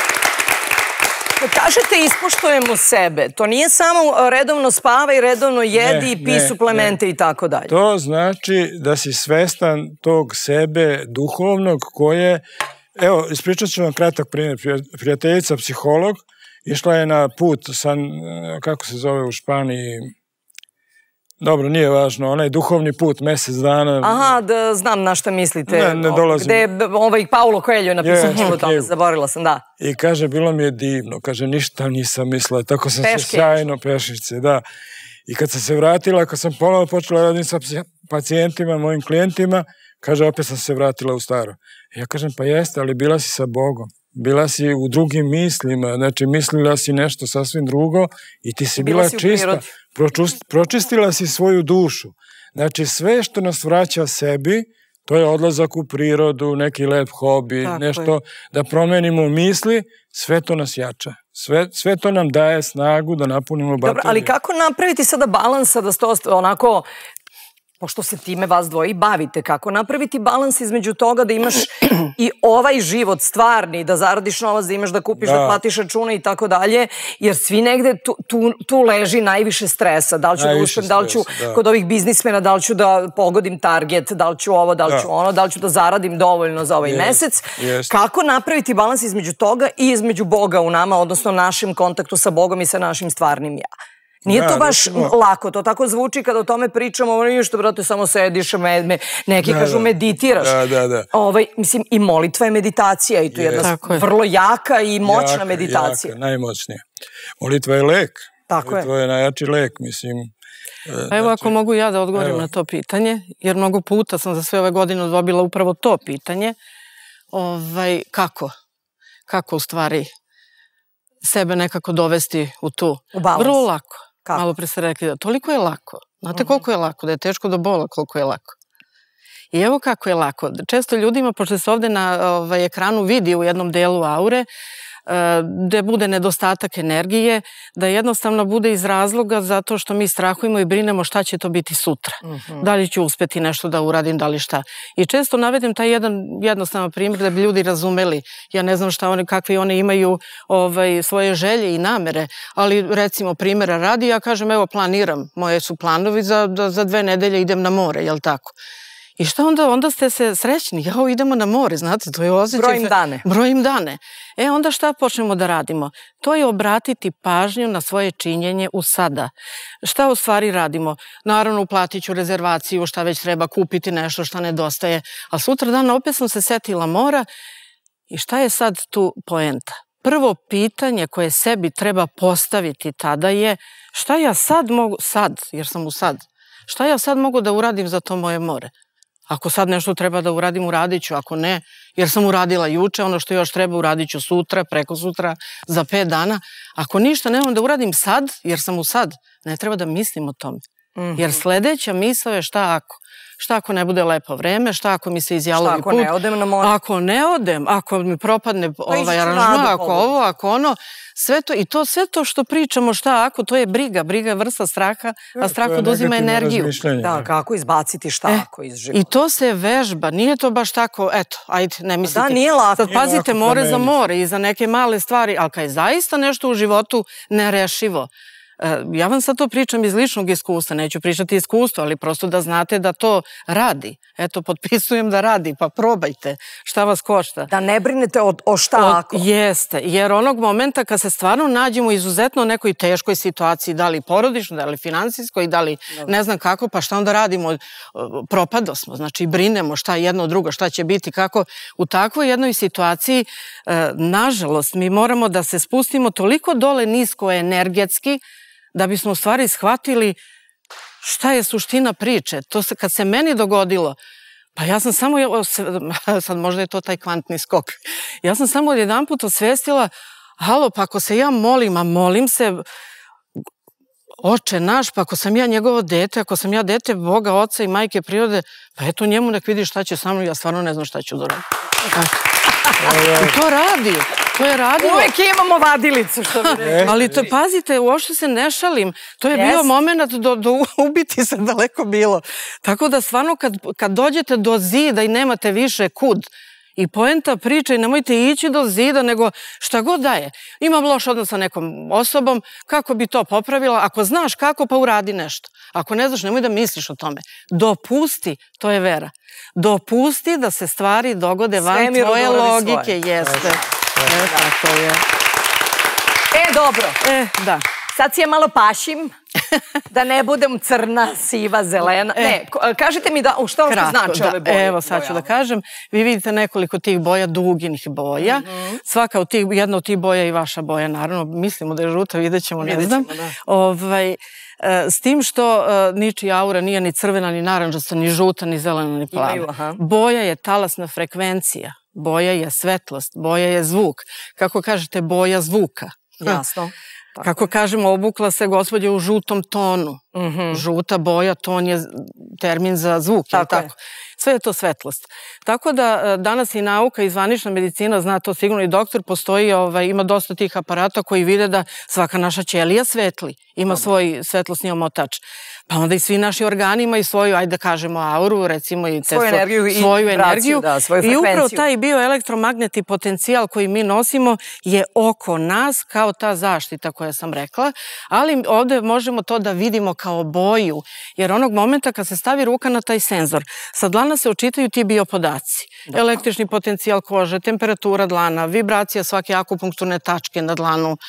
[SPEAKER 1] Kažete ispoštujemo sebe, to nije samo redovno spavaj, redovno jedi, ne, pi ne, suplemente ne. I tako dalje.
[SPEAKER 6] To znači da si svestan tog sebe duhovnog koje, evo, ispričat ću vam kratak primjer, prijateljica psiholog, išla je na put, san, kako se zove u Španiji, dobro, nije važno, onaj duhovni put, mesec dana.
[SPEAKER 1] Aha, da znam na šta mislite.
[SPEAKER 6] Ne, ne dolazim.
[SPEAKER 1] Gde je ovaj Paulo Coelho napisao knjigu tome, zaboravila sam, da.
[SPEAKER 6] I kaže, bilo mi je divno, kaže, ništa nisam mislila, tako sam se sjajno, pešice, da. I kad sam se vratila, kad sam ponovo počela raditi sa pacijentima, mojim klijentima, kaže, opet sam se vratila u staro. Ja kažem, pa jeste, ali bila si sa Bogom. Bila si u drugim mislima, znači mislila si nešto sasvim drugo i ti si bila čista. Pročistila si svoju dušu. Znači sve što nas vraća sebi, to je odlazak u prirodu, neki lep hobi, nešto da promenimo misli, sve to nas jača. Sve to nam daje snagu da napunimo bateriju.
[SPEAKER 1] Dobro, ali kako napraviti sada balansa da ste onako... Pošto se time vas dvoji bavite, kako napraviti balans između toga da imaš i ovaj život stvarni, da zaradiš novac, da imaš da kupiš, da platiš račune i tako dalje, jer svi negde tu leži najviše stresa. Da li ću da uspem, da li ću kod ovih biznismena, da li ću da pogodim target, da li ću ovo, da li ću ono, da li ću da zaradim dovoljno za ovaj mesec. Kako napraviti balans između toga i između Boga u nama, odnosno našem kontaktu sa Bogom i sa našim stvarnim ja? Nije to baš lako, to tako zvuči kada o tome pričamo, ono nije što, brate, samo sediš, neki kažu meditiraš. Mislim, i molitva je meditacija i to je jedna vrlo jaka i moćna meditacija.
[SPEAKER 6] Jaka, najmoćnija. Molitva je lek. Molitva je najjači lek, mislim.
[SPEAKER 5] Evo, ako mogu ja da odgovorim na to pitanje, jer mnogo puta sam za sve ove godine dobila upravo to pitanje. Kako? Kako u stvari sebe nekako dovesti u tu?
[SPEAKER 1] U balans.
[SPEAKER 5] Vrlo lako. Malo pre ste rekli da toliko je lako. Znate koliko je lako? Da je teško do bola koliko je lako. I evo kako je lako. Često ljudima, pošto se ovde na ekranu vidi u jednom delu aure, gde bude nedostatak energije, da jednostavno bude iz razloga zato što mi strahujemo i brinemo šta će to biti sutra. Da li ću uspeti nešto da uradim, da li šta. I često navedem taj jedan jednostavan primjer da bi ljudi razumeli. Ja ne znam šta oni, kakve one imaju svoje želje i namere, ali recimo primjera radi, ja kažem evo planiram, moje su planovi za dve nedelje idem na more, jel tako? I šta onda? Onda ste se srećni. Jao, idemo na more, znate, to je osjećaj.
[SPEAKER 1] Brojim dane.
[SPEAKER 5] Brojim dane. E, onda šta počnemo da radimo? To je obratiti pažnju na svoje činjenje u sada. Šta u stvari radimo? Naravno, uplatit ću rezervaciju, šta već treba kupiti, nešto šta nedostaje. A sutra dana opet sam se setila mora i šta je sad tu poenta? Prvo pitanje koje sebi treba postaviti tada je šta ja sad mogu, sad, jer sam u sad, šta ja sad mogu da uradim za to moje more? Ako sad nešto treba da uradim, uradit ću. Ako ne, jer sam uradila juče, ono što još treba uradit ću sutra, preko sutra, za pet dana. Ako ništa nemam da uradim sad, jer sam u sad, ne treba da mislim o tome.
[SPEAKER 7] Jer sledeća misao je šta ako? Šta ako ne bude lepo vreme, šta ako mi se izjalovi put?
[SPEAKER 1] Šta ako ne odem na more?
[SPEAKER 7] Ako ne odem, ako mi propadne ovaj aranžman, ako ovo, ako ono, sve to, i to sve to što pričamo šta ako, to je briga, briga je vrsta straha, a strah oduzima energiju.
[SPEAKER 1] Da, kako izbaciti šta ako iz života.
[SPEAKER 7] I to se vežba, nije to baš tako, eto, ajde, ne mislite.
[SPEAKER 1] Da, nije lako.
[SPEAKER 7] Sad pazite, more za more i za neke male stvari, ali kad je zaista nešto u životu nerešivo, ja vam sad to pričam iz ličnog iskustva, neću pričati iskustvo, ali prosto da znate da to radi. Eto, potpisujem da radi, pa probajte šta vas košta.
[SPEAKER 1] Da ne brinete o šta ako.
[SPEAKER 7] Jeste, jer onog momenta kad se stvarno nađemo izuzetno u nekoj teškoj situaciji, da li porodično, da li finansijskoj, da li ne znam kako, pa šta onda radimo? Propado smo, znači brinemo šta jedno drugo, šta će biti, kako. U takvoj jednoj situaciji, nažalost, mi moramo da se spustimo toliko dole nisko energetski, da bismo u stvari shvatili šta je suština priče. To se, kad se meni dogodilo, pa ja sam samo, sad možda je to taj kvantni skok, ja sam samo jedan put osvestila, halo, pa ako se ja molim, a molim se, Oče naš, pa ako sam ja njegovo dete, ako sam ja dete Boga, Oca i Majke prirode, pa eto njemu nek vidi šta će sa mnom, ja stvarno ne znam šta ću da radim. I to radi. To je radilo.
[SPEAKER 1] Uvijek imamo vadilicu, što bi rekli.
[SPEAKER 7] Ali to, pazite, uopšte se ne šalim. To je bio moment do ubiti se daleko bilo. Tako da stvarno kad dođete do zida i nemate više kud, i poenta priče i nemojte ići do zida, nego šta god daje. Imam loš odnos sa nekom osobom, kako bi to popravila? Ako znaš kako, pa uradi nešto. Ako ne znaš, nemoj da misliš o tome. Dopusti, to je vera. Dopusti da se stvari dogode van tvoje logike. Jeste. E, tako je.
[SPEAKER 1] E, dobro.
[SPEAKER 7] E, da.
[SPEAKER 1] Sad si je malo pašim, da ne budem crna, siva, zelena. Ne, kažite mi što ovo znači ove boje?
[SPEAKER 7] Evo, sad ću da kažem. Vi vidite nekoliko tih boja, duginih boja. Svaka od tih, jedna od tih boja je i vaša boja, naravno. Mislimo da je žuta, vidjet ćemo, ne znam. S tim što ničija aura nije ni crvena, ni naranđasta, ni žuta, ni zelena, ni plava. Boja je talasna frekvencija. Boja je svetlost, boja je zvuk. Kako kažete, boja zvuka.
[SPEAKER 1] Jasno.
[SPEAKER 7] Kako kažemo, obukla se gospođa u žutom tonu. Žuta boja, ton je termin za zvuk. Tako. Sve je to svetlost. Tako da danas i nauka i zvanična medicina, zna to sigurno i doktor, postoji, ima dosta tih aparata koji vide da svaka naša ćelija svetli. Ima svoj svetlosni omotač. Pa onda i svi naši organi imaju svoju, ajde da kažemo, auru, recimo i
[SPEAKER 1] svoju energiju i
[SPEAKER 7] svoju energiju.
[SPEAKER 1] Svoju frekvenciju.
[SPEAKER 7] I upravo taj bioelektromagnetni potencijal koji mi nosimo je oko nas kao ta zaštita koja sam rekla, ali ovde možemo to da vidimo kao boju, jer onog momenta kad se stavi ruka na taj senzor, sa dlana se očitaju ti biopodaci. Električni potencijal kože, temperatura dlana, vibracija svake akupunkturne tačke na dlanu.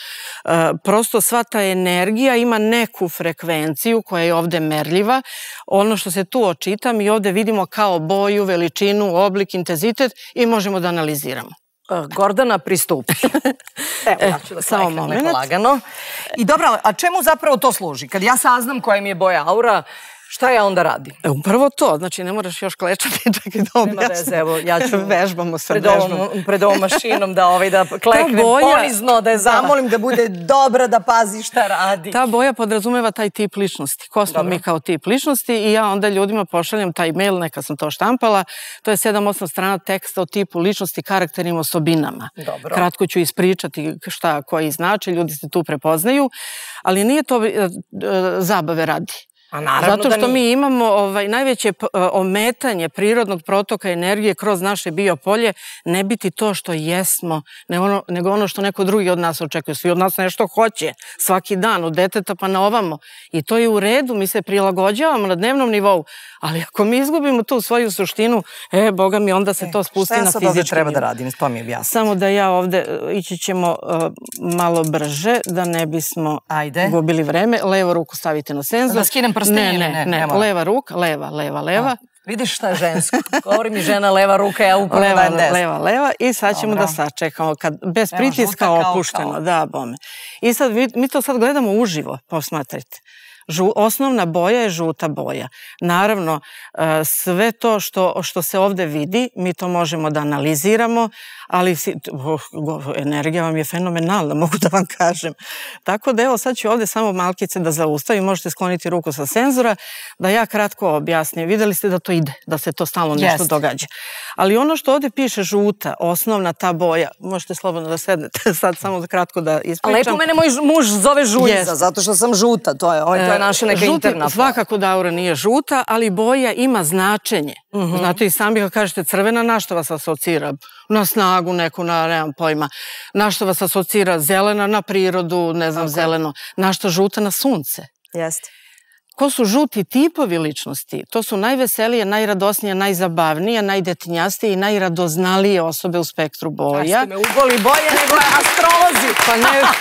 [SPEAKER 7] Prosto sva ta energija ima neku frekvenciju koja je ovde merljiva. Ono što se tu očita mi ovde vidimo kao boju, veličinu, oblik, intenzitet i možemo da analiziramo.
[SPEAKER 1] Gordana, pristupi. Evo, ja ću da kleknem neko lagano. I dobro, a čemu zapravo to služi? Kad ja saznam koja mi je boja aura, šta ja onda radim?
[SPEAKER 7] Upravo to, znači ne moraš još klečati, čekaj da objasnim.
[SPEAKER 1] Nema veze, evo, ja ću
[SPEAKER 7] vežbamo se, vežbamo.
[SPEAKER 1] Pred ovom mašinom da kleknem ponizno, da je zamolim da bude dobra, da pazi šta radi.
[SPEAKER 7] Ta boja podrazumeva taj tip ličnosti. Ko smo mi kao tip ličnosti i ja onda ljudima pošaljem taj mail, neka sam to štampala, to je sedam osam strana teksta o tipu ličnosti, karakterima, osobinama. Kratko ću ispričati šta koji znači, ljudi se tu prepoznaju, ali nije to zabave radi. Zato što mi imamo najveće ometanje prirodnog protoka energije kroz naše biopolje, ne biti to što jesmo, nego ono što neko drugi od nas očekuje. Svi od nas nešto hoće, svaki dan, od deteta pa na ovamo. I to je u redu, mi se prilagođavamo na dnevnom nivou, ali ako mi izgubimo tu svoju suštinu, e, boga mi, onda se to spusti na fizički nivo.
[SPEAKER 1] Šta ja sad ovde treba da radim, to mi objasni.
[SPEAKER 7] Samo da ja ovde, ići ćemo malo brže, da ne bismo gubili vreme. Levo ruku stavite na senzor.
[SPEAKER 1] Da skinem prstenje ili ne?
[SPEAKER 7] Ne, leva ruka, leva, leva, leva.
[SPEAKER 1] Vidiš šta je žensko? Govori mi žena leva ruka, ja upravo dajem desno.
[SPEAKER 7] Leva, leva i sad ćemo da sačekamo, bez pritiska opušteno. Da, bome. I sad mi to sad gledamo uživo, posmatrajte. Osnovna boja je žuta boja. Naravno, sve to što se ovde vidi, mi to možemo da analiziramo, ali energija vam je fenomenalna, mogu da vam kažem. Tako da evo sad ću ovde samo malkice da zaustavim, možete skloniti ruku sa senzora, da ja kratko objasnim. Videli ste da to ide, da se to stalno nešto događa. Ali ono što ovde piše žuta, osnovna ta boja, možete slobodno da sednete sad samo kratko da ispričam.
[SPEAKER 1] Lepo mene moj muž zove žuljica, zato što sam žuta, to je naša neka interna.
[SPEAKER 7] Svakako da aura nije žuta, ali boja ima značenje. Znate i sami kad kažete crvena, na što vas asocira? Na snagu neku, na, nemam pojma. Na što vas asocira zelena, na prirodu, ne znam, zeleno. Na što žuta, na sunce.
[SPEAKER 1] Jeste.
[SPEAKER 7] Ko su žuti tipovi ličnosti? To su najveselije, najradosnije, najzabavnije, najdetinjastije i najradoznalije osobe u spektru boja.
[SPEAKER 1] A ste me ugoli boje nego astrolozi.
[SPEAKER 7] Pa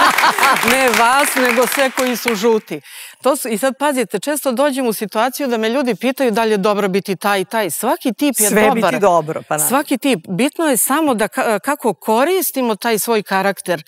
[SPEAKER 7] ne vas, nego sve koji su žuti. I sad pazite, često dođem u situaciju da me ljudi pitaju da li je dobro biti taj i taj. Svaki tip je dobar.
[SPEAKER 1] Sve biti dobro, pa na.
[SPEAKER 7] Svaki tip. Bitno je samo da kako koristimo taj svoj karakter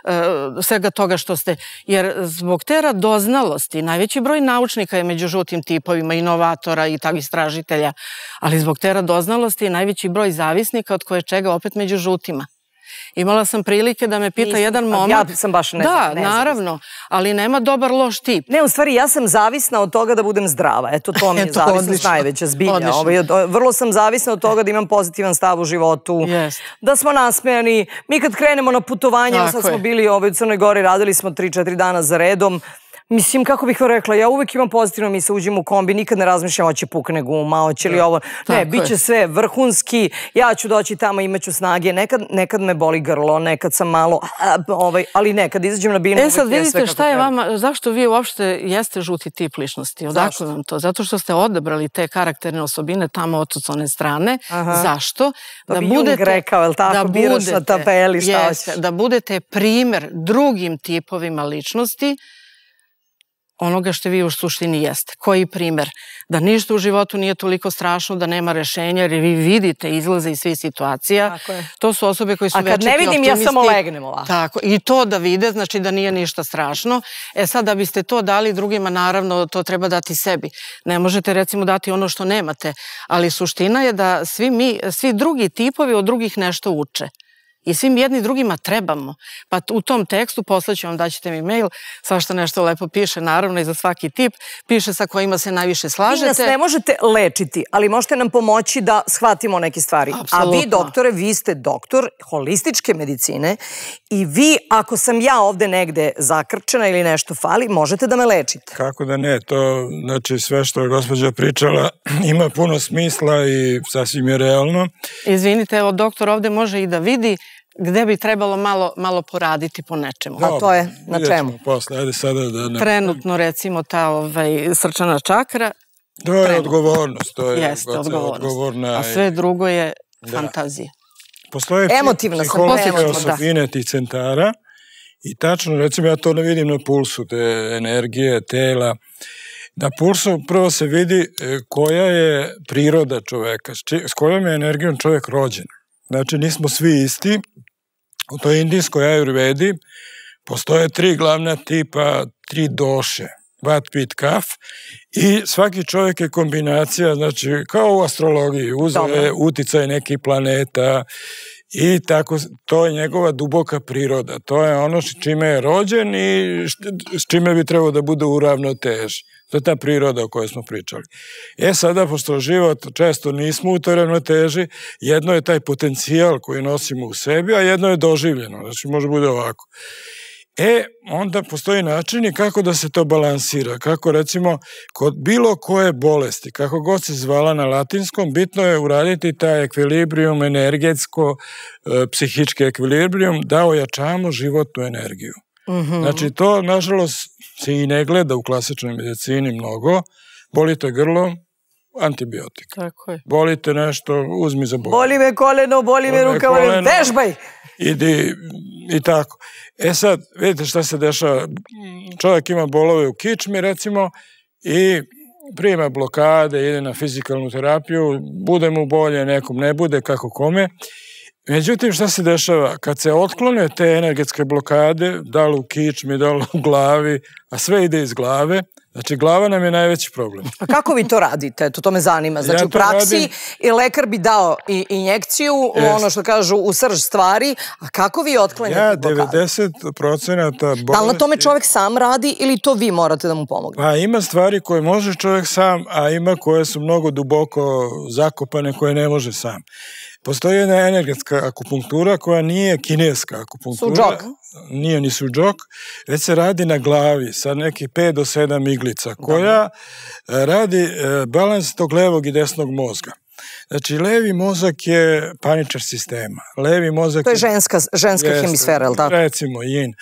[SPEAKER 7] svega toga što ste. Jer zbog te radoznalosti, najveći broj naučnika je među žutim tipovima, inovatora i takvih istražitelja, ali zbog te radoznalosti je najveći broj zavisnika od koje čega opet među žutima. Imala sam prilike da me pita jedan momak.
[SPEAKER 1] Ja sam baš nezavisna.
[SPEAKER 7] Da, naravno, ali nema dobar loš tip.
[SPEAKER 1] Ne, u stvari ja sam zavisna od toga da budem zdrava. Eto, to mi je zavisnost najveća zbilja. Vrlo sam zavisna od toga da imam pozitivan stav u životu, da smo nasmejani. Mi kad krenemo na putovanje, sad smo bili u Crnoj Gori, radili smo tri četiri dana za redom. Mislim, kako bih vam rekla, ja uvek imam pozitivno, mi se uđemo u kombi, nikad ne razmišljam hoće pukne guma, hoće li ovo. Ne, bit će sve vrhunski, ja ću doći tamo, imaću snage. Nekad me boli grlo, nekad sam malo, ali nekad izađem na binu.
[SPEAKER 7] E sad vidite šta je vama, zašto vi uopšte jeste žuti tip ličnosti? Odakle vam to? Zato što ste odabrali te karakterne osobine tamo od one strane. Zašto?
[SPEAKER 1] Da bi Jung rekao, je li tako, biraš na tabeli, šta hoćeš?
[SPEAKER 7] Da budete primer drugim tipovima ličnosti onoga što vi u suštini jeste. Koji primer? Da ništa u životu nije toliko strašno, da nema rešenja, jer vi vidite izlaze iz svih situacija. To su osobe koji su večiti optimisti.
[SPEAKER 1] A kad ne vidim, ja samo legnem ovako.
[SPEAKER 7] Tako, i to da vide, znači da nije ništa strašno. E sad, da biste to dali drugima, naravno, to treba dati sebi. Ne možete, recimo, dati ono što nemate, ali suština je da svi mi, svi drugi tipovi od drugih nešto uče. I svim jedni drugima trebamo. Pa u tom tekstu, poslaću vam, daćete mi mail, svašta nešto lepo piše, naravno i za svaki tip, piše sa kojima se najviše slažete.
[SPEAKER 1] Vi nas ne možete lečiti, ali možete nam pomoći da shvatimo neke stvari. A vi, doktore, vi ste doktor holističke medicine i vi, ako sam ja ovde negde zakrčena ili nešto fali, možete da me lečite.
[SPEAKER 6] Kako da ne, to, znači sve što je gospođa pričala ima puno smisla i sasvim je realno.
[SPEAKER 7] Izvinite, evo, doktor ovde može i da vidi gde bi trebalo malo poraditi po nečemu.
[SPEAKER 1] A to je na čemu?
[SPEAKER 7] Trenutno, recimo, ta srčana čakra.
[SPEAKER 6] To je odgovornost. Jeste, odgovornost.
[SPEAKER 7] A sve drugo je fantazija.
[SPEAKER 6] Postoje psihološke osobine tih centara i tačno, recimo, ja to ne vidim na pulsu, te energije, tela. Na pulsu prvo se vidi koja je priroda čoveka, s kojom je energijom čovek rođen. Znači, nismo svi isti. U toj indijskoj ajurvedi postoje tri glavna tipa, tri doše, vat, pit, kaf, i svaki čovjek je kombinacija, znači, kao u astrologiji, uzeo uticaj nekih planeta i tako, to je njegova duboka priroda. To je ono s čime je rođen i s čime bi trebao da bude u ravnoteži. To je ta priroda o kojoj smo pričali. E sada, pošto život često nismo u toj ravnoteži, jedno je taj potencijal koji nosimo u sebi, a jedno je doživljeno. Znači, može bude ovako. E, onda postoji načini kako da se to balansira. Kako, recimo, kod bilo koje bolesti, kako god se zvala na latinskom, bitno je uraditi taj ekvilibrijum, energetsko, psihički ekvilibrijum, da ojačamo životnu energiju. Znači, to, nažalost, se i ne gleda u klasičnoj medicini mnogo. Bolite grlo, antibiotik.
[SPEAKER 7] Tako je.
[SPEAKER 6] Bolite nešto, uzmi za bol.
[SPEAKER 1] Boli me koleno, boli me ruka, vežbaj!
[SPEAKER 6] Idi i tako. E sad, vidite šta se dešava. Čovjek ima bolove u kičmi, recimo, i prima blokade, ide na fizikalnu terapiju, bude mu bolje, nekom ne bude, kako kome. Međutim, šta se dešava? Kad se otklone te energetske blokade, da li u kičmi, da li u glavi, a sve ide iz glave, Znači, glava nam je najveći problem.
[SPEAKER 1] A kako vi to radite? To me zanima. Znači, u praksi lekar bi dao injekciju, ono što kažu, u srž stvari, a kako vi otklanjate blokadu?
[SPEAKER 6] Ja, devedeset procenata bolesti...
[SPEAKER 1] Da li na tome čovek sam radi ili to vi morate da mu pomognete?
[SPEAKER 6] Pa ima stvari koje može čovek sam, a ima koje su mnogo duboko zakopane, koje ne može sam. Postoji jedna energetska akupunktura koja nije kineska akupunktura.
[SPEAKER 1] Suđok?
[SPEAKER 6] Nije ni suđok, već se radi na glavi sa nekih pet do sedam iglica koja radi balans tog levog i desnog mozga. Znači, levi mozak je paničar sistema. Levi mozak...
[SPEAKER 1] To je ženska hemisfera, je li tako?
[SPEAKER 6] Recimo, yin.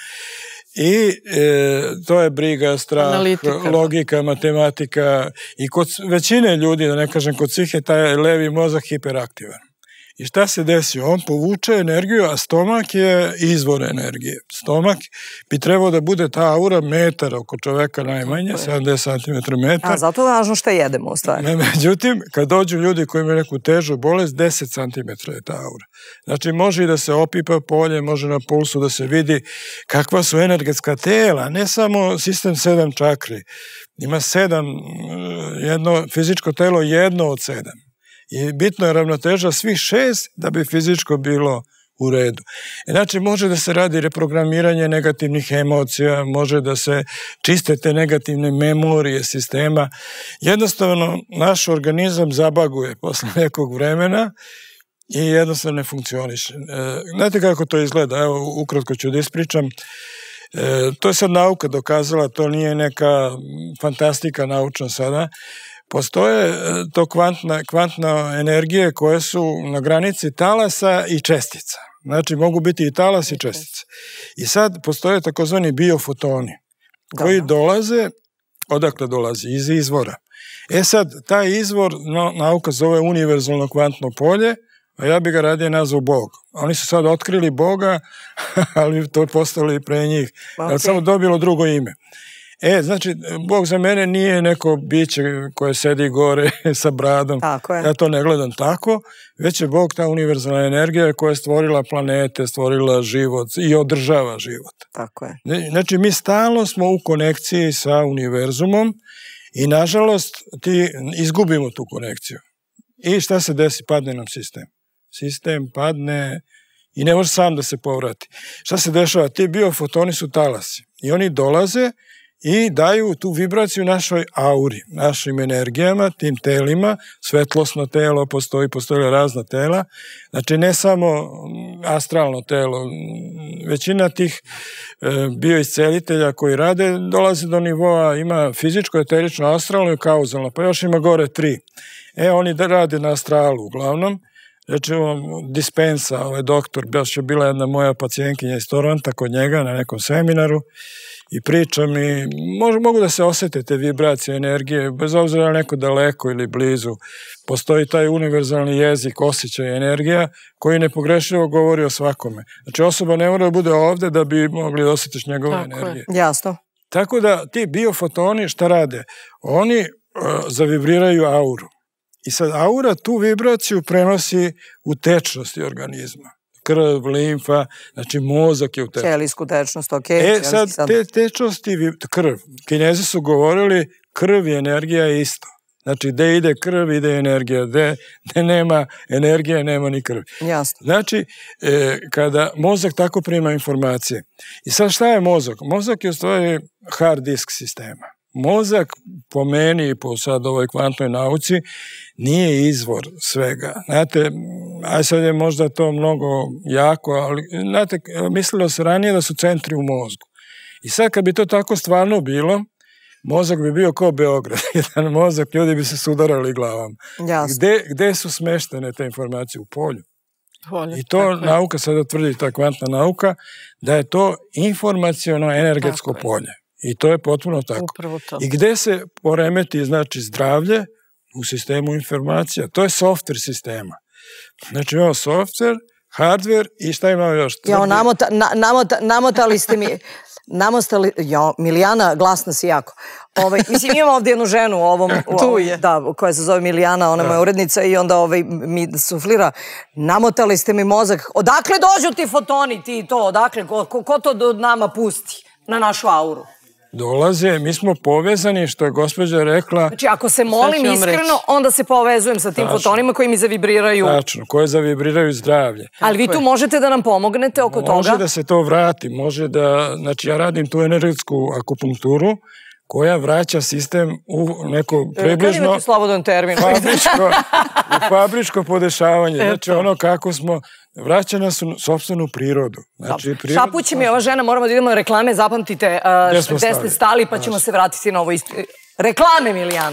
[SPEAKER 6] I to je briga, strah, logika, matematika i kod većine ljudi, da ne kažem kod svih, je taj levi mozak hiperaktivan. I šta se desi? On povuče energiju, a stomak je izvor energije. Stomak bi trebao da bude ta aura metar oko čoveka najmanje, sedamdeset centimetara metar.
[SPEAKER 1] A zato je važno šta jedemo u stvari.
[SPEAKER 6] Međutim, kad dođu ljudi koji imaju neku težu bolest, deset centimetara je ta aura. Znači, može i da se opipa polje, može na pulsu da se vidi kakva su energetska tela, ne samo sistem sedam čakri. Ima sedam, jedno fizičko telo jedno od sedam. I bitno je ravnoteža svih šest da bi fizičko bilo u redu. Znači, može da se radi reprogramiranje negativnih emocija, može da se čiste te negativne memorije sistema. Jednostavno, naš organizam zabaguje posle nekog vremena i jednostavno ne funkcioniše. Znate kako to izgleda? Evo, ukratko ću da ispričam. To je sad nauka dokazala, to nije neka fantastika naučna sada. Postoje to kvantne energije koje su na granici talasa i čestica. Znači, mogu biti i talas i čestice. I sad postoje takozvani biofotoni koji dolaze, odakle dolazi? Iz izvora. E sad, taj izvor nauka zove univerzalno kvantno polje, a ja bi ga radije nazvao Bog. Oni su sad otkrili Boga, ali to je postalo i pre njih. Ali samo dobilo drugo ime. E, znači, Bog za mene nije neko biće koje sedi gore sa bradom. Ja to ne gledam tako, već je Bog ta univerzalna energija koja je stvorila planete, stvorila život i održava život.
[SPEAKER 1] Tako je.
[SPEAKER 6] Znači, mi stalno smo u konekciji sa univerzumom i, nažalost, ti izgubimo tu konekciju. I šta se desi? Padne nam sistem. Sistem padne i ne može sam da se povrati. Šta se dešava? Ti biofotoni su talasi i oni dolaze i daju tu vibraciju našoj auri, našim energijama, tim telima, svetlosno telo postoji, postoje razna tela, znači ne samo astralno telo, većina tih bioiscelitelja koji rade dolaze do nivoa, ima fizičko, eterično, astralno i kauzalno, pa još ima gore tri. E, oni rade na astralu uglavnom, znači Dispensa, ovaj doktor, baš je bila jedna moja pacijentkinja iz Toronta kod njega na nekom seminaru, i priča mi, mogu da se osete te vibracije energije, bez obzira na neko daleko ili blizu. Postoji taj univerzalni jezik, osjećaj energija, koji nepogrešivo govori o svakome. Znači, osoba ne mora da bude ovde da bi mogli da osjetiš njegove energije.
[SPEAKER 1] Jasno.
[SPEAKER 6] Tako da ti biofotoni šta rade? Oni zavibriraju auru. I sad aura tu vibraciju prenosi u tečnosti organizma. Krv, limfa, znači mozak je u tečnosti.
[SPEAKER 1] Ćelijsku tečnost, ok.
[SPEAKER 6] E, sad, te tečnosti, krv. Kinezi su govorili, krv i energija je isto. Znači, gde ide krv, ide energija. Gde nema energije, nema ni krvi.
[SPEAKER 1] Jasno.
[SPEAKER 6] Znači, kada mozak tako prima informacije. I sad šta je mozak? Mozak je u stvari hard disk sistema. Mozak, po meni i po sad ovoj kvantnoj nauci, nije izvor svega. Znate, aj sad je možda to mnogo jako, ali znate, mislilo se ranije da su centri u mozgu. I sad kad bi to tako stvarno bilo, mozak bi bio kao Beograd. Jedan mozak, ljudi bi se sudarali glavom. Gde su smeštene te informacije? U polju. I to nauka sada tvrdi, ta kvantna nauka, da je to informaciono-energetsko polje. I to je potpuno tako. I gde se poremeti, znači, zdravlje u sistemu informacija? To je software sistema. Znači, imamo software, hardware i šta imamo još?
[SPEAKER 1] Jo, namotali ste mi... Namostali, jo, Milijana, glasna si jako. Mislim, imamo ovdje jednu ženu u ovom... Tu je. Da, koja se zove Milijana, ona je moja urednica i onda mi suflira. Namotali ste mi mozak. Odakle dođu ti fotoni, ti to, odakle? Ko to do nama pusti na našu auru?
[SPEAKER 6] dolaze, mi smo povezani, što je gospođa rekla.
[SPEAKER 1] Znači, ako se molim iskreno, onda se povezujem sa tim fotonima koji mi zavibriraju.
[SPEAKER 6] Tačno, koje zavibriraju zdravlje.
[SPEAKER 1] Ali vi tu možete da nam pomognete oko toga?
[SPEAKER 6] Može da se to vrati, može da, znači ja radim tu energetsku akupunkturu, koja vraća sistem u neko približno...
[SPEAKER 1] Kada imate slobodan termin?
[SPEAKER 6] Fabričko podešavanje. Znači ono kako smo... Vraća nas u sobstvenu prirodu.
[SPEAKER 1] Šapući mi ova žena, moramo da idemo na reklame, zapamtite gde ste stali, pa ćemo se vratiti na ovo isto. Reklame, Milijana.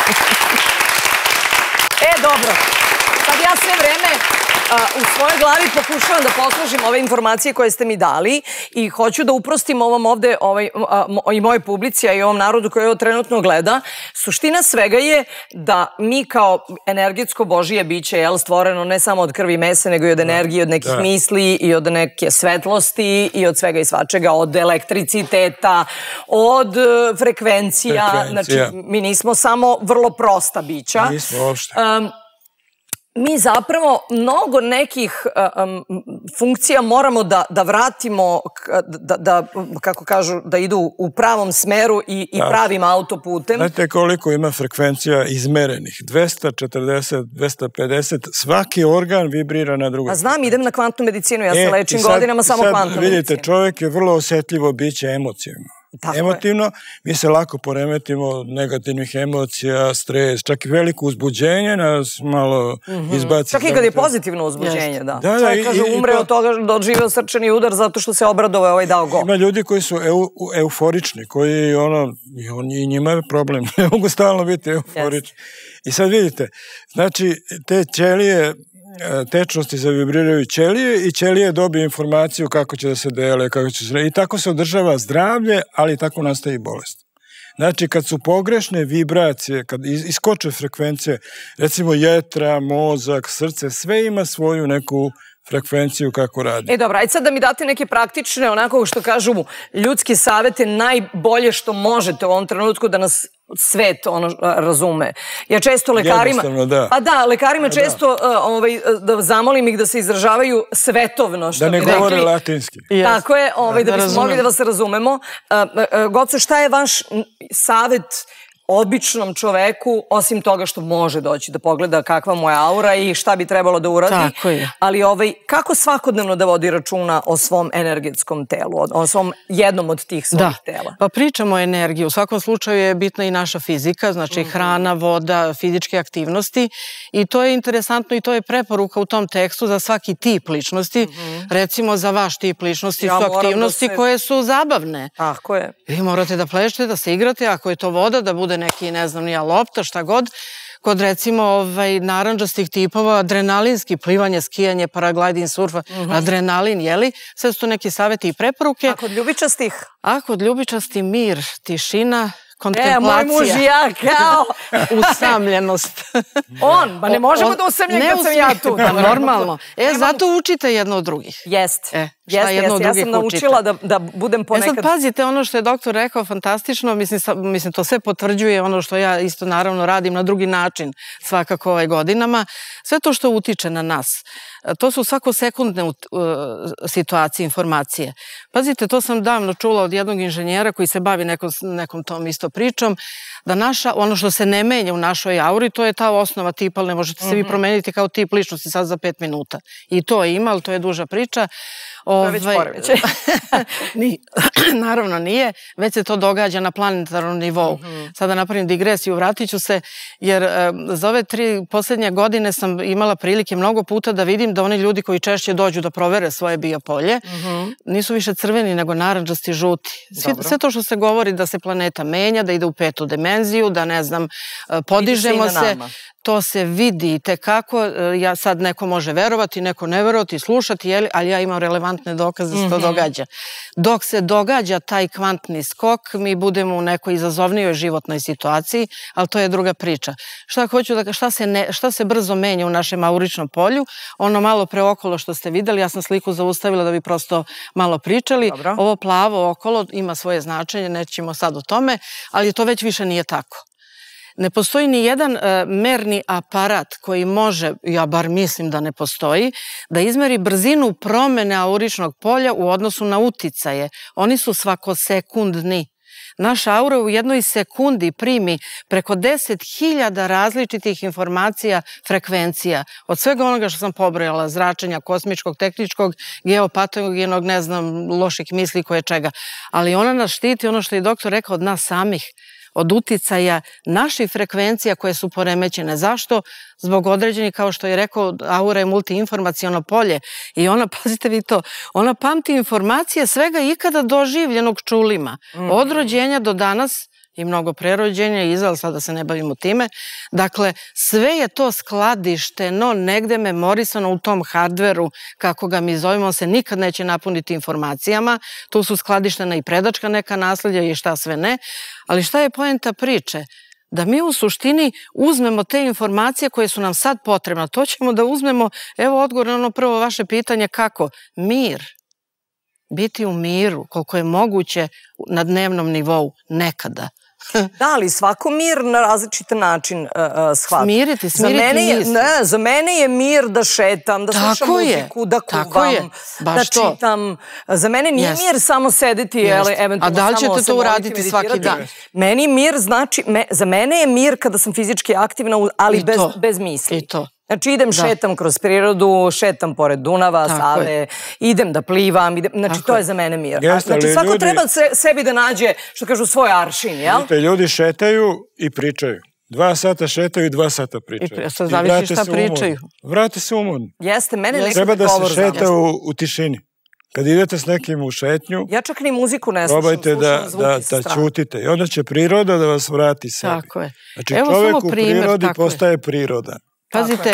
[SPEAKER 1] E, dobro. Sad ja sve vreme u svojoj glavi pokušavam da poslužim ove informacije koje ste mi dali i hoću da uprostim ovom ovde i moje publici, a i ovom narodu koji ovo trenutno gleda. Suština svega je da mi kao energetsko božije biće, jel, stvoreno ne samo od krvi i mesa, nego i od energije, od nekih misli i od neke svetlosti i od svega i svačega, od elektriciteta, od frekvencija. Znači, mi nismo samo vrlo prosta bića.
[SPEAKER 6] Nismo uopšte.
[SPEAKER 1] Mi zapravo mnogo nekih funkcija moramo da vratimo, da, kako kažu, da idu u pravom smeru i pravim autoputem.
[SPEAKER 6] Znate koliko ima frekvencija izmerenih? dvesta četrdeset, dvesta pedeset, svaki organ vibrira na drugoj.
[SPEAKER 1] A znam, idem na kvantnu medicinu, ja se lečim godinama samo kvantnu medicinu.
[SPEAKER 6] Vidite, čovjek je vrlo osjetljivo biće emocijama. Emotivno, mi se lako poremetimo od negativnih emocija, stres, čak i veliko uzbuđenje nas malo izbaci.
[SPEAKER 1] Čak i kad je pozitivno uzbuđenje, da. Čovjek kaže, umre od toga da odživeo srčani udar zato što se obradovao ovaj dao go.
[SPEAKER 6] Ima ljudi koji su euforični, koji ono, i njima je problem, ne mogu stalno biti euforični. I sad vidite, znači, te ćelije, tečnosti zavibriraju ćelije i ćelije dobiju informaciju kako će da se dele, kako će se... I tako se održava zdravlje, ali tako nastaje i bolest. Znači, kad su pogrešne vibracije, kad iskoče frekvencije, recimo jetra, mozak, srce, sve ima svoju neku frekvenciju kako radi.
[SPEAKER 1] E dobro, ajde sad da mi date neke praktične, onako što kažu ljudski savete, najbolje što možete u ovom trenutku da nas svet razume. Ja često lekarima...
[SPEAKER 6] Jednostavno, da.
[SPEAKER 1] Pa da, lekarima često da zamolim ih da se izražavaju svetovno, što
[SPEAKER 6] bi rekli. Da ne govore latinski.
[SPEAKER 1] Tako je, da bismo mogli da vas razumemo. Goco, šta je vaš savet običnom čoveku, osim toga što može doći da pogleda kakva mu je aura i šta bi trebalo da uradi.
[SPEAKER 7] Tako je.
[SPEAKER 1] Ali kako svakodnevno da vodi računa o svom energetskom telu, o svom jednom od tih svojih tela?
[SPEAKER 7] Da, pa pričamo o energiji. U svakom slučaju je bitna i naša fizika, znači hrana, voda, fizičke aktivnosti i to je interesantno i to je preporuka u tom tekstu za svaki tip ličnosti. Recimo za vaš tip ličnosti su aktivnosti koje su zabavne.
[SPEAKER 1] Tako je.
[SPEAKER 7] Vi morate da plešete, da se igrate, ako je to voda, da bude neki, ne znam, nija lopta, šta god. Kod, recimo, naranđastih tipova, adrenalinski, plivanje, skijanje, paragliding, surfa, adrenalin, jeli? Sve su to neki savjeti i preporuke.
[SPEAKER 1] A kod ljubičastih?
[SPEAKER 7] A kod ljubičasti mir, tišina, kontemplacija.
[SPEAKER 1] E, moj muž i ja, kao...
[SPEAKER 7] Usamljenost.
[SPEAKER 1] On, ba ne možemo da usamljen kad sam ja tu.
[SPEAKER 7] Normalno. E, zato učite jedno od drugih.
[SPEAKER 1] Jest. Jeste, jeste. Ja sam naučila da budem ponekad...
[SPEAKER 7] E sad pazite, ono što je doktor rekao, fantastično, mislim, to sve potvrđuje ono što ja isto naravno radim na drugi način svakako ovaj godinama. Sve to što utiče na nas, to su svako sekundne situacije, informacije. Pazite, to sam davno čula od jednog inženjera koji se bavi nekom tom isto pričom, da naša, ono što se ne menja u našoj auri, to je ta osnova tipa, ali ne možete se vi promeniti kao tip ličnosti sad za pet minuta. I to ima, ali to je duža priča.
[SPEAKER 1] To je već poremećaj.
[SPEAKER 7] Naravno nije, već se to događa na planetarnom nivou. Sada napravim digresiju, vratit ću se, jer za ove tri posljednje godine sam imala prilike mnogo puta da vidim da oni ljudi koji češće dođu da provere svoje biopolje, nisu više crveni nego narandžasti, žuti. Sve to što se govori da se planeta menja, da ide u petu dimenziju, da ne znam, podižemo se, to se vidi i tekako, ja sad neko može verovati, neko ne verovati, slušati, ali ja imam relevantne dokaze da se to događa. Dok se događa taj kvantni skok, mi budemo u nekoj izazovnijoj životnoj situaciji, ali to je druga priča. Šta hoću da, šta se brzo menja u našem auričnom polju, ono malo preokolo što ste videli, ja sam sliku zaustavila da bi prosto malo pričali, ovo plavo okolo ima svoje značenje, nećemo sad o tome, ali to već više nije tako. Ne postoji ni jedan merni aparat koji može, ja bar mislim da ne postoji, da izmeri brzinu promene auričnog polja u odnosu na uticaje. Oni su svakosekundni. Naša aura u jednoj sekundi primi preko deset hiljada različitih informacija, frekvencija. Od svega onoga što sam pobrojala, zračenja, kosmičkog, tehničkog, geopatogenog, ne znam, loših misli koje čega. Ali ona nas štiti, ono što je doktor rekao, od nas samih, od uticaja naših frekvencija koje su poremećene. Zašto? Zbog određenih, kao što je rekao, aura je multiinformaciono polje i ona, pazite vi to, ona pamti informacije svega ikada doživljenog čulima. Od rođenja do danas i mnogo prerođenja i iza, ali sada se ne bavimo time. Dakle, sve je to skladišteno, negde memorisano u tom hardveru, kako ga mi zovemo, on se nikad neće napuniti informacijama. Tu su skladištena i predačka neka nasledja i šta sve ne. Ali šta je poenta priče? Da mi u suštini uzmemo te informacije koje su nam sad potrebne. To ćemo da uzmemo, evo odgovor na ono prvo vaše pitanje, kako? Mir. Biti u miru, koliko je moguće na dnevnom nivou, nekada.
[SPEAKER 1] Da, ali svako mir na različit način shvata.
[SPEAKER 7] Smiriti, smiriti misli.
[SPEAKER 1] Ne, za mene je mir da šetam, da slušam muziku, da kuvam, da čitam. Za mene nije mir samo sedeti, eventualno
[SPEAKER 7] a da li ćete to uraditi svaki dan?
[SPEAKER 1] Meni mir znači, za mene je mir kada sam fizički aktivna, ali bez misli.
[SPEAKER 7] I to.
[SPEAKER 1] Znači idem, šetam kroz prirodu, šetam pored Dunava, Save, idem da plivam, znači to je za mene mir. Znači svako treba sebi da nađe, što kažu, svoj aršin, jel?
[SPEAKER 6] Ljudi šetaju i pričaju. Dva sata šetaju i dva sata pričaju.
[SPEAKER 7] I zavisi šta pričaju.
[SPEAKER 6] Vrate se umorno.
[SPEAKER 1] Jeste, mene nekako
[SPEAKER 6] treba da se šeta u tišini. Kad idete s nekim u šetnju,
[SPEAKER 1] ja čak ni muziku ne slušam,
[SPEAKER 6] probajte da čutite i onda će priroda da vas vrati sebi.
[SPEAKER 7] Tako je.
[SPEAKER 6] Znači čovek u prirodi postaje priroda.
[SPEAKER 7] Pazite,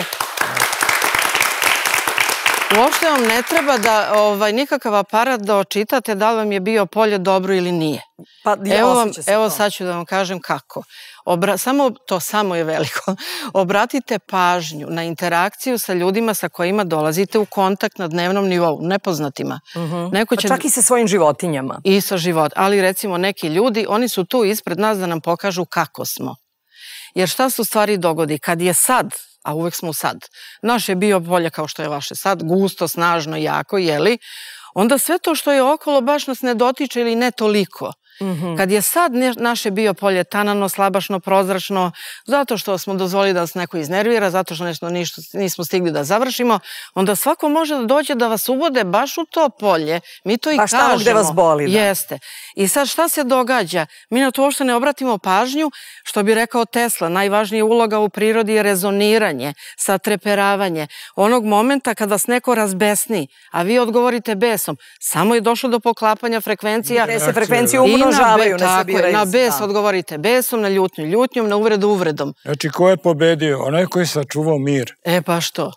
[SPEAKER 7] uopšte vam ne treba da nikakav aparat da očitate da li vam je bio polje dobro ili nije. Evo sad ću da vam kažem kako. To samo je veliko. Obratite pažnju na interakciju sa ljudima sa kojima dolazite u kontakt na dnevnom nivou, nepoznatima.
[SPEAKER 1] Pa čak i sa svojim životinjama.
[SPEAKER 7] I sa život. Ali recimo neki ljudi, oni su tu ispred nas da nam pokažu kako smo. Jer šta se u stvari dogodi? Kad je sad, a uvek smo u sad, naše bio polje kao što je vaše sad, gusto, snažno, jako, jeli, onda sve to što je okolo baš nas ne dotiče ili ne toliko. Kad je sad naše bio polje tanano, slabašno, prozračno, zato što smo dozvolili da nas neko iznervira, zato što nešto nismo stigli da završimo, onda svako može da dođe da vas uvode baš u to polje. Mi to i kažemo.
[SPEAKER 1] Baš tamo gde vas boli.
[SPEAKER 7] Jeste. I sad šta se događa? Mi na to uopšte ne obratimo pažnju, što bi rekao Tesla, najvažnija uloga u prirodi je rezoniranje, satreperavanje. Onog momenta kada vas neko razbesni, a vi odgovorite besom, samo je došlo do poklapanja frekvencija.
[SPEAKER 1] Gde se frekvencije umnožavaju, ne sabiraju.
[SPEAKER 7] Na bes odgovorite besom, na ljutnju ljutnjom, na uvredu uvredom.
[SPEAKER 6] Znači, ko je pobedio? Onaj koji je sačuvao mir.
[SPEAKER 7] E, pa što?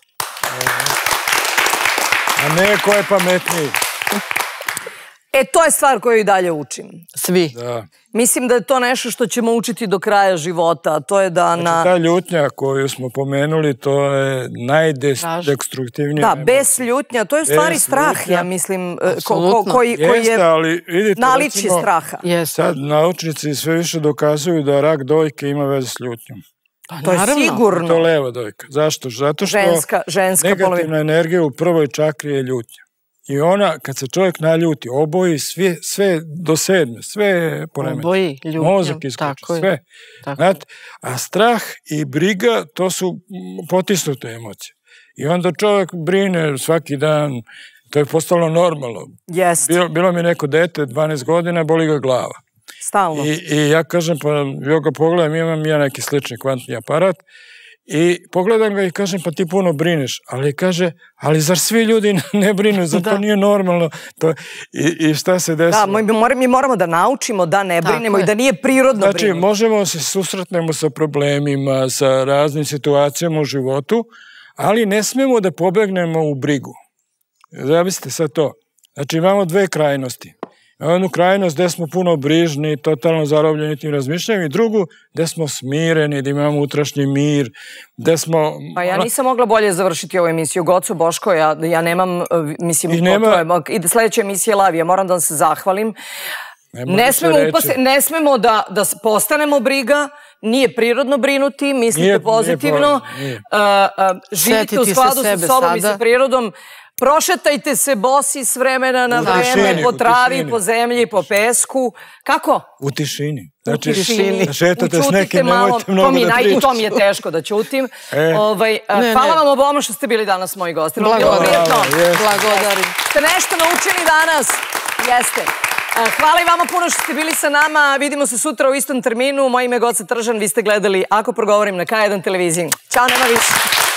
[SPEAKER 6] A ne ko je pametniji.
[SPEAKER 1] E, to je stvar koju i dalje učim.
[SPEAKER 7] Svi.
[SPEAKER 1] Mislim da je to nešto što ćemo učiti do kraja života. To je da na...
[SPEAKER 6] Znači, ta ljutnja koju smo pomenuli, to je najdestruktivnija.
[SPEAKER 1] Da, bez ljutnja. To je u stvari strah, ja mislim, koji je naličje straha.
[SPEAKER 6] Sad naučnici sve više dokazuju da rak dojke ima veze s ljutnjom.
[SPEAKER 1] To je sigurno.
[SPEAKER 6] To je leva dojka. Zašto? Zato što negativna energija u prvoj čakri je ljutnja. I ona, kad se čovjek naljuti, oboji sve do sedme, sve poremeti.
[SPEAKER 7] Oboji, ljutnjom.
[SPEAKER 6] Mozak iskoči, sve. A strah i briga, to su potisnute emocije. I onda čovjek brine svaki dan, to je postalo normalno. Bilo mi neko dete, dvanaest godina, boli ga glava.
[SPEAKER 1] Stalno.
[SPEAKER 6] I ja kažem, pa joj ga pogledam, imam ja neki slični kvantni aparat, i pogledam ga i kažem, pa ti puno brineš. Ali kaže, ali zar svi ljudi ne brinu, zar to nije normalno? I šta se desilo?
[SPEAKER 1] Da, mi moramo da naučimo da ne brinemo i da nije prirodno brinuti.
[SPEAKER 6] Znači, možemo se susretnemo sa problemima, sa raznim situacijama u životu, ali ne smemo da pobegnemo u brigu. Zamislite sad to. Znači, imamo dve krajnosti. Jednu krajnost gde smo puno brižni, totalno zarobljeni tim razmišljanjem, i drugu gde smo smireni, gde imamo utrašnji mir, gde smo...
[SPEAKER 1] Pa ja nisam mogla bolje završiti ovu emisiju. Goco, Boško, ja nemam, mislim, sledeća emisija Lavi, ja moram da vam se zahvalim. Ne smemo da postanemo briga, nije prirodno brinuti, mislite pozitivno, živite u skladu sa sobom i sa prirodom. prošetajte se bosi s vremena na vreme, po travi, po zemlji, po pesku. Kako?
[SPEAKER 6] U tišini.
[SPEAKER 1] U tišini.
[SPEAKER 6] Da šetate s nekim, nemojte mnogo da pričate.
[SPEAKER 1] To mi je teško da ćutim. Hvala vam oboma što ste bili danas moji gosti.
[SPEAKER 7] Blagodarim.
[SPEAKER 1] Ste nešto naučili danas? Jeste. Hvala i vama puno što ste bili sa nama. Vidimo se sutra u istom terminu. Moje ime je Goca Tržan. Vi ste gledali Ako progovorim na K jedan televiziji. Ćao, nema više.